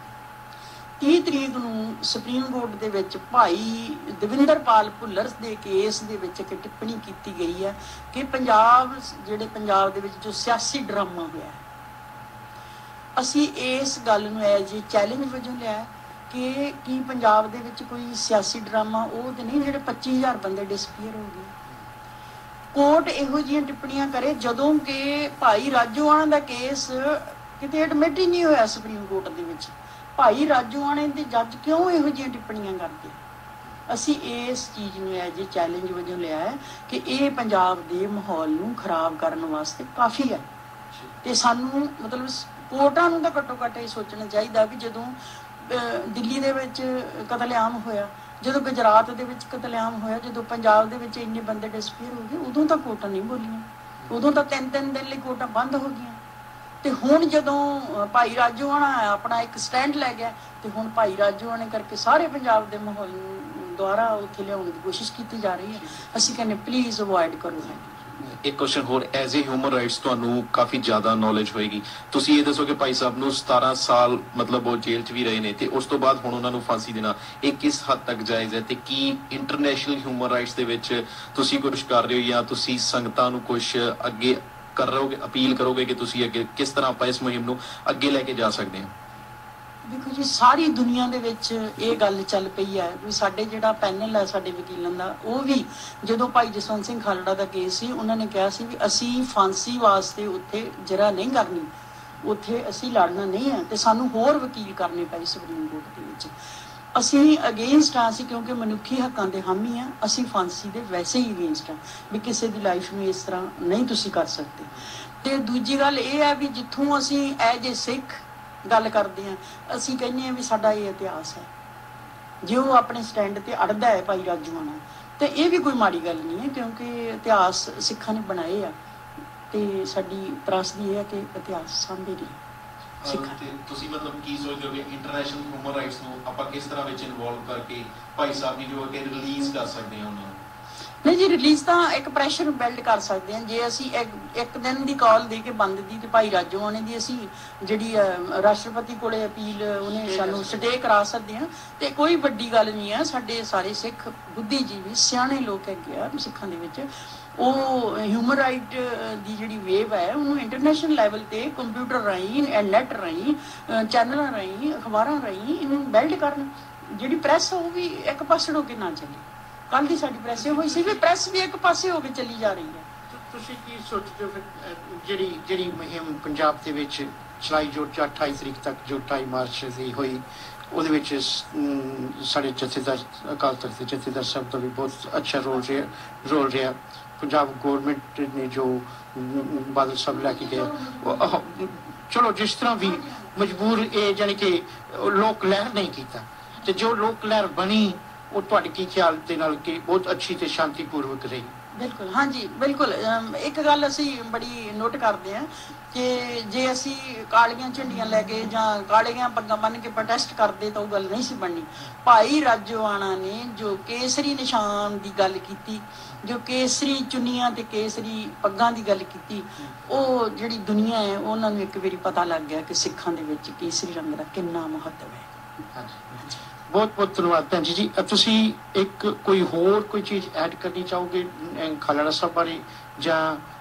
30 ਤਰੀਕ ਨੂੰ ਸੁਪਰੀਮ ਕੋਰਟ ਦੇ ਵਿੱਚ ਭਾਈ ਦਵਿੰਦਰਪਾਲ ਭੁੱਲਰ ਦੇ ਕੇਸ ਦੇ ਵਿੱਚ ਇੱਕ ਟਿੱਪਣੀ ਕੀਤੀ ਗਈ ਹੈ ਕਿ ਪੰਜਾਬ ਦੇ ਵਿੱਚ ਜੋ ਸਿਆਸੀ ਡਰਾਮਾ ਹੋਇਆ ਅਸੀਂ ਇਸ ਗੱਲ ਨੂੰ ਐਜ ਏ ਚੈਲੰਜ ਵਜੋਂ ਲਿਆ ਕਿ ਕੀ ਪੰਜਾਬ ਦੇ ਵਿੱਚ ਕੋਈ ਸਿਆਸੀ ਡਰਾਮਾ ਉਹ ਤੇ ਨਹੀਂ ਜਿਹੜੇ 25000 ਬੰਦੇ ਡਿਸਪੀਅਰ ਹੋ ਗਏ ਕੋਰਟ ਇਹੋ ਜਿਹੀਆਂ ਟਿੱਪਣੀਆਂ ਕਰੇ ਜਦੋਂ ਕਿ ਭਾਈ ਰਾਜੋਆਣਾ ਦਾ ਕੇਸ ਕਿਤੇ ਐਡਮਿਟ ਹੀ ਨਹੀਂ ਹੋਇਆ ਸੁਪਰੀਮ ਕੋਰਟ ਦੇ ਵਿੱਚ ਭਾਈ ਰਾਜੋਆਣੇ ਦੇ ਜੱਜ ਕਿਉਂ ਇਹੋ ਜਿਹੀਆਂ ਟਿੱਪਣੀਆਂ ਕਰਦੇ ਅਸੀਂ ਇਸ ਚੀਜ਼ ਨੂੰ ਐਜ ਏ ਚੈਲੰਜ ਵਜੋਂ ਲਿਆ ਹੈ ਕਿ ਇਹ ਪੰਜਾਬ ਦੇ ਮਾਹੌਲ ਨੂੰ ਖਰਾਬ ਕਰਨ ਵਾਸਤੇ ਕਾਫੀ ਹੈ ਤੇ ਸਾਨੂੰ ਮਤਲਬ ਕੋਰਟਾਂ ਨੂੰ ਤਾਂ ਘੱਟੋ ਘੱਟ ਇਹ ਸੋਚਣਾ ਚਾਹੀਦਾ ਵੀ ਜਦੋਂ ਦਿੱਲੀ ਦੇ ਵਿੱਚ ਕਤਲੇਆਮ ਹੋਇਆ ਜਦੋਂ ਗੁਜਰਾਤ ਦੇ ਵਿੱਚ ਕਤਲੇਆਮ ਹੋਇਆ ਜਦੋਂ ਪੰਜਾਬ ਦੇ ਵਿੱਚ ਇੰਨੇ ਬੰਦੇ ਡਿਸਪੀਅਰ ਹੋ ਗਏ ਉਦੋਂ ਤਾਂ ਕੋਰਟਾਂ ਨਹੀਂ ਬੋਲੀਆਂ ਉਦੋਂ ਤਾਂ 3-3 ਦਿਨ ਲਈ ਕੋਰਟਾਂ ਬੰਦ ਹੋ ਗਈਆਂ ਤੇ ਹੁਣ ਜਦੋਂ ਭਾਈ ਰਾਜੋਆਣਾ ਆਪਣਾ ਇੱਕ ਸਟੈਂਡ ਲੈ ਗਿਆ ਤੇ ਹੁਣ ਭਾਈ ਰਾਜੋਆਣੇ ਕਰਕੇ ਸਾਰੇ ਪੰਜਾਬ ਦੇ ਮਾਹੌਲ ਨੂੰ ਦੁਆਰਾ ਉੱਥੇ ਲਿਆਉਣ ਦੀ ਕੋਸ਼ਿਸ਼ ਕੀਤੀ ਜਾ ਰਹੀ ਹੈ ਅਸੀਂ ਕਹਿੰਦੇ ਪਲੀਜ਼ ਅਵੋਇਡ ਕਰੋ ਇੱਕ ਕੁਐਸਚਨ ਹੋਰ ਐਜ਼ ਏ ਹਿਊਮਨ ਰਾਈਟਸ ਤੁਹਾਨੂੰ ਕਾਫੀ ਜ਼ਿਆਦਾ ਨੌਲੇਜ ਹੋਏਗੀ ਤੁਸੀਂ ਇਹ ਦੱਸੋ ਕਿ ਭਾਈ ਸਾਹਿਬ ਨੂੰ 17 ਸਾਲ ਮਤਲਬ ਉਹ ਜੇਲ੍ਹ 'ਚ ਵੀ ਰਹੇ ਨੇ ਤੇ ਉਸ ਤੋਂ ਬਾਅਦ ਹੁਣ ਉਹਨਾਂ ਨੂੰ ਫਾਂਸੀ ਦੇਣਾ ਇਹ ਕਿਸ ਹੱਦ ਤੱਕ ਜਾਇਜ਼ ਹੈ ਤੇ ਕੀ ਇੰਟਰਨੈਸ਼ਨਲ ਹਿਊਮਨ ਰਾਈਟਸ ਦੇ ਵਿੱਚ ਤੁਸੀਂ ਕੁਝ ਕਰ ਰਹੇ ਹੋ ਜਾਂ ਤੁਸੀਂ ਸੰਗਤਾਂ ਨੂੰ ਕੁਝ ਅੱਗੇ ਕਰ ਰਹੋਗੇ ਅਪੀਲ ਕਰੋਗੇ ਕਿ ਤੁਸੀਂ ਅੱਗੇ ਕਿਸ ਤਰ੍ਹਾਂ ਆਪਾਂ ਇਸ ਮੁਹਿੰਮ ਨੂੰ ਅੱਗੇ ਲੈ ਕੇ ਜਾ ਸਕਦੇ ਹਾਂ ਦੇਖੋ ਜੀ ਸਾਰੀ ਦੁਨੀਆ ਦੇ ਵਿੱਚ ਇਹ ਗੱਲ ਚੱਲ ਪਈ ਹੈ ਵੀ ਸਾਡੇ ਜਿਹੜਾ ਪੈਨਲ ਹੈ ਸਾਡੇ ਵਕੀਲਾਂ ਦਾ ਉਹ ਵੀ ਜਦੋਂ ਭਾਈ ਜਸਵੰਤ ਸਿੰਘ ਖਾਲੜਾ ਦਾ ਕੇਸ ਸੀ ਉਹਨਾਂ ਨੇ ਕਿਹਾ ਸੀ ਵੀ ਅਸੀਂ ਫਾਂਸੀ ਵਾਸਤੇ ਉੱਥੇ ਜਰਾ ਨਹੀਂ ਕਰਨੀ ਉੱਥੇ ਅਸੀਂ ਲੜਨਾ ਨਹੀਂ ਹੈ ਤੇ ਸਾਨੂੰ ਹੋਰ ਵਕੀਲ ਕਰਨੇ ਪਏ ਸੁਪਰੀਮ ਕੋਰਟ ਦੇ ਵਿੱਚ ਅਸੀਂ ਅਗੇਂਸਟ ਹਾਂ ਸੀ ਕਿਉਂਕਿ ਮਨੁੱਖੀ ਹੱਕਾਂ ਦੇ ਹਾਮੀ ਆ ਅਸੀਂ ਫਾਂਸੀ ਦੇ ਵੈਸੇ ਹੀ ਅਗੇਂਸਟ ਹਾਂ ਵੀ ਕਿਸੇ ਦੀ ਲਾਈਫ ਨੂੰ ਇਸ ਤਰ੍ਹਾਂ ਨਹੀਂ ਤੁਸੀਂ ਕਰ ਸਕਦੇ ਤੇ ਦੂਜੀ ਗੱਲ ਇਹ ਹੈ ਵੀ ਜਿੱਥੋਂ ਅਸੀਂ ਐਜ ਏ ਸਿੱਖ ਗੱਲ ਕਰਦੇ ਹਾਂ ਅਸੀਂ ਕਹਿੰਦੇ ਹਾਂ ਵੀ ਸਾਡਾ ਇਹ ਇਤਿਹਾਸ ਹੈ ਜੇ ਉਹ ਆਪਣੇ ਸਟੈਂਡ ਤੇ ਅੜਦਾ ਹੈ ਭਾਈ ਰਾਜੋਆਣਾ ਤੇ ਇਹ ਵੀ ਕੋਈ ਮਾੜੀ ਗੱਲ ਨਹੀਂ ਹੈ ਕਿਉਂਕਿ ਇਤਿਹਾਸ ਸਿੱਖਾਂ ਨੇ ਬਣਾਏ ਆ ਤੇ ਸਾਡੀ ਤਰਾਸਦੀ ਇਹ ਹੈ ਕਿ ਇਤਿਹਾਸ ਸਾਂਭੇ ਨਹੀਂ ਸਿੱਖਾਂ। ਤੇ ਤੁਸੀਂ ਮਤਲਬ ਕੀ ਸੋਚਦੇ ਹੋ ਕਿ ਇੰਟਰਨੈਸ਼ਨਲ ਹਿਊਮਨ ਰਾਈਟਸ ਨੂੰ ਆਪਾਂ ਕਿਸ ਤਰ੍ਹਾਂ ਵਿੱਚ ਇਨਵੋਲਵ ਕਰਕੇ ਭਾਈ ਸਾਹਿਬ ਦੀ ਜੋ ਕਿ ਰਿਲੀਜ਼ ਕਰ ਸਕਦੇ ਹਾਂ ਉਹਨਾਂ ਨੂੰ? ਨਹੀਂ ਜੀ, ਰਿਲੀਜ਼ ਤਾਂ ਇੱਕ ਪ੍ਰੈਸ਼ਰ ਬਿਲਡ ਕਰ ਸਕਦੇ ਹਾਂ। ਜੇ ਅਸੀਂ ਇੱਕ ਦਿਨ ਦੀ ਕਾਲ ਦੇ ਕੇ ਬੰਦ ਦੀ ਤੇ ਭਾਈ ਰਾਜੋਆਣੇ ਦੀ ਅਸੀਂ ਜਿਹੜੀ ਰਾਸ਼ਟਰਪਤੀ ਕੋਲੇ ਅਪੀਲ ਉਹਨੇ ਸਾਨੂੰ ਸਟੇ ਕਰਾ ਸਕਦੇ ਹਾਂ, ਤੇ ਕੋਈ ਵੱਡੀ ਗੱਲ ਨਹੀਂ ਹੈ। ਸਾਡੇ ਸਾਰੇ ਸਿੱਖ ਬੁੱਧੀਜੀਵੀ ਸਿਆਣੇ ਲੋਕ ਹੈਗੇ ਆ ਸਿੱਖਾਂ ਦੇ ਵਿੱਚ, ਉਹ ਹਿਊਮਨ ਰਾਈਟ ਦੀ ਜਿਹੜੀ ਵੇਵ ਹੈ ਉਹਨੂੰ ਇੰਟਰਨੈਸ਼ਨਲ ਲੈਵਲ ਤੇ ਕੰਪਿਊਟਰ ਰਾਹੀਂ, ਨੈਟ ਰਾਹੀਂ, ਚੈਨਲਾਂ ਰਾਹੀਂ, ਅਖਬਾਰਾਂ ਰਾਹੀਂ ਇਹਨੂੰ ਬਿਲਡ ਕਰਨ। ਜਿਹੜੀ ਪ੍ਰੈਸ ਉਹ ਵੀ ਇੱਕ ਪਾਸੇ ਹੋ ਕੇ ਨਾ ਚੱਲੇ। ਕੱਲ ਦੀ ਸਾਡੀ ਪ੍ਰੈਸ ਹੋਈ ਸੀ ਵੀ ਪ੍ਰੈਸ ਵੀ ਇੱਕ ਪਾਸੇ ਹੋ ਕੇ ਚੱਲੀ ਜਾ ਰਹੀ ਹੈ। ਤੁਸੀਂ ਕੀ ਸੋਚਦੇ ਹੋ ਜਿਹੜੀ ਮੁਹਿੰਮ ਪੰਜਾਬ ਦੇ ਵਿੱਚ ਚਲਾਈ ਜੋ 28 ਤਰੀਕ ਤੱਕ, ਜੋ 28 ਮਾਰਚ ਦੀ ਹੋਈ, ਉਹਦੇ ਵਿੱਚ ਸਾਡੇ ਜਥੇਦਾਰ ਅਕਾਲ ਤਖਤ ਦੇ ਜਥੇਦਾਰ ਸਾਹਿਬ ਦਾ ਵੀ ਬਹੁਤ ਅੱਛਾ ਰੋਲ ਰਿਹਾ। ਪੰਜਾਬ ਗੌਰਮੈਂਟ ਨੇ ਜੋ ਬਾਦਲ ਸਾਹਿਬ ਲੈ ਕੇ ਗਏ, ਚਲੋ ਜਿਸ ਤਰ੍ਹਾਂ ਵੀ ਮਜਬੂਰ ਇਹ ਜਾਣੀ ਕਿ ਲੋਕ ਲਹਿਰ ਨਹੀਂ ਕੀਤਾ, ਤੇ ਜੋ ਲੋਕ ਲਹਿਰ ਬਣੀ ਉਹ ਤੁਹਾਡੇ ਕੀ ਖਿਆਲ ਦੇ ਨਾਲ ਕਿ ਬਹੁਤ ਅੱਛੀ ਤੇ ਸ਼ਾਂਤੀਪੂਰਵਕ ਰਹੀ? ਬਿਲਕੁਲ, ਹਾਂਜੀ ਬਿਲਕੁਲ। ਇੱਕ ਗੱਲ ਅਸੀਂ ਬੜੀ ਨੋਟ ਕਰਦੇ ਹਾਂ ਕਿ ਜੇ ਅਸੀਂ ਕਾਲੀਆਂ ਝੰਡੀਆਂ ਲੈ ਕੇ ਜਾਂ ਕਾਲੀਆਂ ਪੱਗਾਂ ਬੰਨ੍ਹ ਕੇ ਪ੍ਰੋਟੈਸਟ ਕਰਦੇ ਤਾਂ ਉਹ ਗੱਲ ਨਹੀਂ ਸੀ ਬਣਨੀ। ਭਾਈ ਰਾਜੋਆਣਾ ਨੇ ਜੋ ਕੇਸਰੀ ਨਿਸ਼ਾਨ ਦੀ ਗੱਲ ਕੀਤੀ, ਜੋ ਕੇਸਰੀ ਚੁੰਨੀਆਂ ਤੇ ਕੇਸਰੀ ਪੱਗਾਂ ਦੀ ਗੱਲ ਕੀਤੀ, ਉਹ ਜਿਹੜੀ ਦੁਨੀਆ ਹੈ ਉਹਨਾਂ ਨੂੰ ਇੱਕ ਵਾਰੀ ਪਤਾ ਲੱਗ ਗਿਆ ਕਿ ਸਿੱਖਾਂ ਦੇ ਵਿੱਚ ਕੇਸਰੀ ਰੰਗ ਦਾ ਕਿੰਨਾ ਮਹੱਤਵ ਹੈ। ਬਹੁਤ ਬਹੁਤ ਧੰਨਵਾਦ ਭੈਣ ਜੀ। ਤੁਸੀਂ ਇੱਕ ਕੋਈ ਹੋਰ ਕੋਈ ਚੀਜ਼ ਐਡ ਕਰਨੀ ਚਾਹੋਗੇ ਖਾਲੜਾ ਸਾਹਿਬ ਬਾਰੇ ਜਾਂ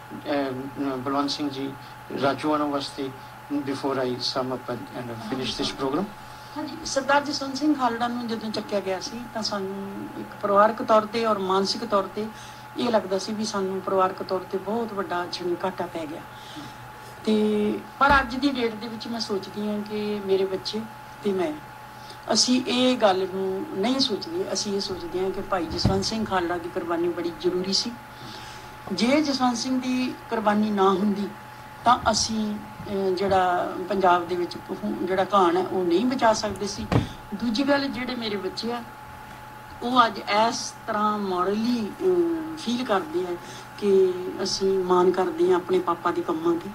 ਬਲਵੰਤ ਸਿੰਘ ਜੀ ਰਾਜੋਆਣਾ ਵਾਸਤੇ before I sum up and finish this programme? ਹਾਂਜੀ, ਸਰਦਾਰ ਜਸਵੰਤ ਸਿੰਘ ਖਾਲੜਾ ਨੂੰ ਜਦੋਂ ਚੱਕਿਆ ਗਿਆ ਸੀ ਤਾਂ ਸਾਨੂੰ ਇੱਕ ਪਰਿਵਾਰਕ ਤੌਰ ਤੇ ਔਰ ਮਾਨਸਿਕ ਤੌਰ ਤੇ ਇਹ ਲੱਗਦਾ ਸੀ ਵੀ ਸਾਨੂੰ ਪਰਿਵਾਰਕ ਤੌਰ ਤੇ ਬਹੁਤ ਵੱਡਾ ਘਾਟਾ ਪੈ ਗਿਆ। ਤੇ ਪਰ ਅੱਜ ਦੀ ਡੇਟ ਦੇ ਵਿੱਚ ਮੈਂ ਸੋਚਦੀ ਹਾਂ ਕਿ ਮੇਰੇ ਬੱਚੇ ਤੇ ਮੈਂ, ਅਸੀਂ ਇਹ ਗੱਲ ਨੂੰ ਨਹੀਂ ਸੋਚਦੇ। ਅਸੀਂ ਇਹ ਸੋਚਦੇ ਹਾਂ ਕਿ ਭਾਈ ਜਸਵੰਤ ਸਿੰਘ ਖਾਲੜਾ ਦੀ ਕੁਰਬਾਨੀ ਬੜੀ ਜ਼ਰੂਰੀ ਸੀ। ਜੇ ਜਸਵੰਤ ਸਿੰਘ ਦੀ ਕੁਰਬਾਨੀ ਨਾ ਹੁੰਦੀ ਤਾਂ ਅਸੀਂ ਜਿਹੜਾ ਪੰਜਾਬ ਦੇ ਵਿੱਚ ਜਿਹੜਾ ਘਾਣ ਹੈ ਉਹ ਨਹੀਂ ਬਚਾ ਸਕਦੇ ਸੀ। ਦੂਜੀ ਗੱਲ, ਜਿਹੜੇ ਮੇਰੇ ਬੱਚੇ ਆ ਉਹ ਅੱਜ ਇਸ ਤਰ੍ਹਾਂ ਮੋਰਲੀ ਫੀਲ ਕਰਦੇ ਆ ਕਿ ਅਸੀਂ ਮਾਣ ਕਰਦੇ ਹਾਂ ਆਪਣੇ ਪਾਪਾ ਦੇ ਕੰਮਾਂ ਦੀ,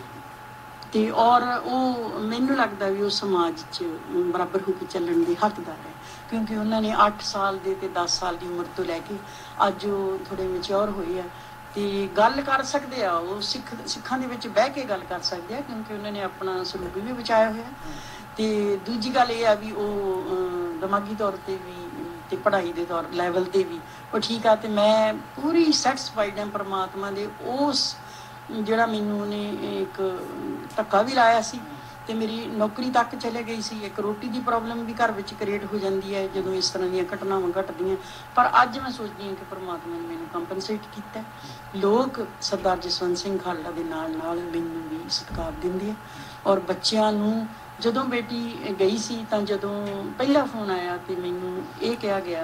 ਤੇ ਔਰ ਉਹ ਮੈਨੂੰ ਲੱਗਦਾ ਵੀ ਉਹ ਸਮਾਜ 'ਚ ਬਰਾਬਰ ਹੋ ਕੇ ਚੱਲਣ ਦੇ ਹੱਕਦਾਰ ਹੈ, ਕਿਉਂਕਿ ਉਹਨਾਂ ਨੇ 8 ਸਾਲ ਦੇ ਤੇ 10 ਸਾਲ ਦੀ ਉਮਰ ਤੋਂ ਲੈ ਕੇ ਅੱਜ ਉਹ ਥੋੜ੍ਹੇ ਮੈਚਿਓਰ ਹੋਏ ਆ ਤੇ ਗੱਲ ਕਰ ਸਕਦੇ ਆ। ਉਹ ਸਿੱਖਾਂ ਦੇ ਵਿੱਚ ਬਹਿ ਕੇ ਗੱਲ ਕਰ ਸਕਦੇ ਆ, ਕਿਉਂਕਿ ਉਹਨਾਂ ਨੇ ਆਪਣਾ ਸਲੂਕ ਵੀ ਬਚਾਇਆ ਹੋਇਆ। ਤੇ ਦੂਜੀ ਗੱਲ ਇਹ ਆ ਵੀ ਉਹ ਦਿਮਾਗੀ ਤੌਰ ਤੇ ਵੀ ਤੇ ਪੜ੍ਹਾਈ ਦੇ ਤੌਰ ਲੈਵਲ ਤੇ ਵੀ ਉਹ ਠੀਕ ਆ। ਤੇ ਮੈਂ ਪੂਰੀ ਸੈਟਿਸਫਾਈਡ ਹਾਂ ਪਰਮਾਤਮਾ ਦੇ ਉਸ ਜਿਹੜਾ ਮੈਨੂੰ ਉਹਨੇ ਇੱਕ ਧੱਕਾ ਵੀ ਲਾਇਆ ਸੀ ਤੇ ਮੇਰੀ ਨੌਕਰੀ ਤੱਕ ਚਲੇ ਗਈ ਸੀ। ਇੱਕ ਰੋਟੀ ਦੀ ਪ੍ਰੋਬਲਮ ਵੀ ਘਰ ਵਿੱਚ ਕ੍ਰੀਏਟ ਹੋ ਜਾਂਦੀ ਹੈ ਜਦੋਂ ਇਸ ਤਰ੍ਹਾਂ ਦੀਆਂ ਘਟਨਾਵਾਂ ਘਟਦੀਆਂ। ਪਰ ਅੱਜ ਮੈਂ ਸੋਚਦੀ ਹਾਂ ਕਿ ਪਰਮਾਤਮਾ ਨੇ ਮੈਨੂੰ ਕੰਪਨਸੇਟ ਕੀਤਾ। ਲੋਕ ਸਰਦਾਰ ਜਸਵੰਤ ਸਿੰਘ ਖਾਲੜਾ ਦੇ ਨਾਲ ਨਾਲ ਮੈਨੂੰ ਵੀ ਸਤਿਕਾਰ ਦਿੰਦੇ ਆ। ਔਰ ਬੱਚਿਆਂ ਨੂੰ ਜਦੋਂ ਬੇਟੀ ਗਈ ਸੀ ਤਾਂ ਜਦੋਂ ਪਹਿਲਾ ਫੋਨ ਆਇਆ ਤੇ ਮੈਨੂੰ ਇਹ ਕਿਹਾ ਗਿਆ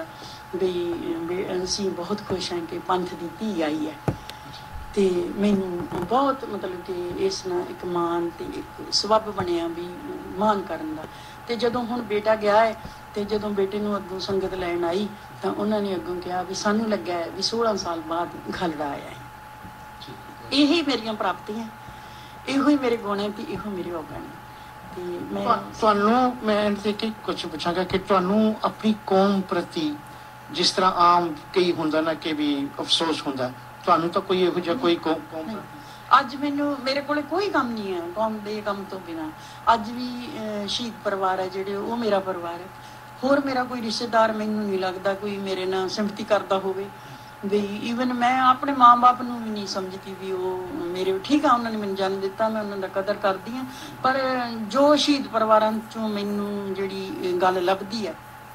ਵੀ ਅਸੀਂ ਬਹੁਤ ਖੁਸ਼ ਹਾਂ ਕਿ ਪੰਥ ਦੀ ਧੀ ਆਈ ਹੈ। ਤੇ ਮੈਨੂੰ ਬਹੁਤ ਮਤਲਬ ਕਿ ਇਸ ਨਾਲ ਇੱਕ ਮਾਣ ਤੇ ਇੱਕ ਸਬੱਬ ਬਣਿਆ ਵੀ ਮਾਣ ਕਰਨ ਦਾ। ਤੇ ਜਦੋਂ ਹੁਣ ਬੇਟਾ ਗਿਆ ਹੈ ਤੇ ਜਦੋਂ ਬੇਟੇ ਨੂੰ ਅੱਗੋਂ ਸੰਗਤ ਲੈਣ ਆਈ ਤਾਂ ਉਹਨਾਂ ਨੇ ਅੱਗੋਂ ਕਿਹਾ ਵੀ ਸਾਨੂੰ ਲੱਗਿਆ ਵੀ 16 ਸਾਲ ਬਾਅਦ ਖਾਲੜਾ ਆਇਆ ਹੈ। ਇਹੀ ਮੇਰੀਆਂ ਪ੍ਰਾਪਤੀਆਂ, ਇਹੋ ਹੀ ਮੇਰੇ ਗੁਣ ਹੈ ਤੇ ਇਹੋ ਮੇਰੇ ਔਗਣ ਹੈ। ਤੇ ਤੁਹਾਨੂੰ ਮੈਂ ਕਿ ਕੁਝ ਪੁੱਛਾਂਗਾ ਕਿ ਤੁਹਾਨੂੰ ਆਪਣੀ ਕੌਮ ਪ੍ਰਤੀ ਜਿਸ ਤਰ੍ਹਾਂ ਆਮ ਕਈ ਹੁੰਦਾ ਨਾ ਕਿ ਵੀ ਅਫਸੋਸ ਹੁੰਦਾ, ਤੁਹਾਨੂੰ ਤਾਂ ਕੋਈ ਇਹੋ ਜਿਹਾ ਕੋਈ ਕੌਮ ਅੱਜ ਮੇਰੇ ਕੋਲੇ ਕੋਈ ਕੰਮ ਨਹੀਂ ਹੈ ਕੌਮ ਦੇ ਕੰਮ ਤੋਂ ਬਿਨਾਂ। ਅੱਜ ਵੀ ਸ਼ਹੀਦ ਪਰਿਵਾਰ ਹੈ ਜਿਹੜੇ ਉਹ ਮੇਰਾ ਪਰਿਵਾਰ ਹੈ। ਹੋਰ ਮੇਰਾ ਕੋਈ ਰਿਸ਼ਤੇਦਾਰ ਮੈਨੂੰ ਨਹੀਂ ਲੱਗਦਾ ਕੋਈ ਮੇਰੇ ਨਾਲ ਸਿੰਪਥੀ ਕਰਦਾ ਹੋਵੇ। ਵੀ ਈਵਨ ਮੈਂ ਆਪਣੇ ਮਾਂ-ਬਾਪ ਨੂੰ ਵੀ ਨਹੀਂ ਸਮਝਦੀ ਵੀ ਉਹ ਮੇਰੇ, ਠੀਕ ਆ ਉਹਨਾਂ ਨੇ ਮੈਨੂੰ ਜਨਮ ਦਿੱਤਾ, ਮੈਂ ਉਹਨਾਂ ਦਾ ਕਦਰ ਕਰਦੀ ਹਾਂ, ਪਰ ਜੋ ਸ਼ਹੀਦ ਪਰਿਵਾਰਾਂ 'ਚੋਂ ਮੈਨੂੰ ਜਿਹੜੀ ਗੱਲ ਲੱਭਦੀ ਹੈ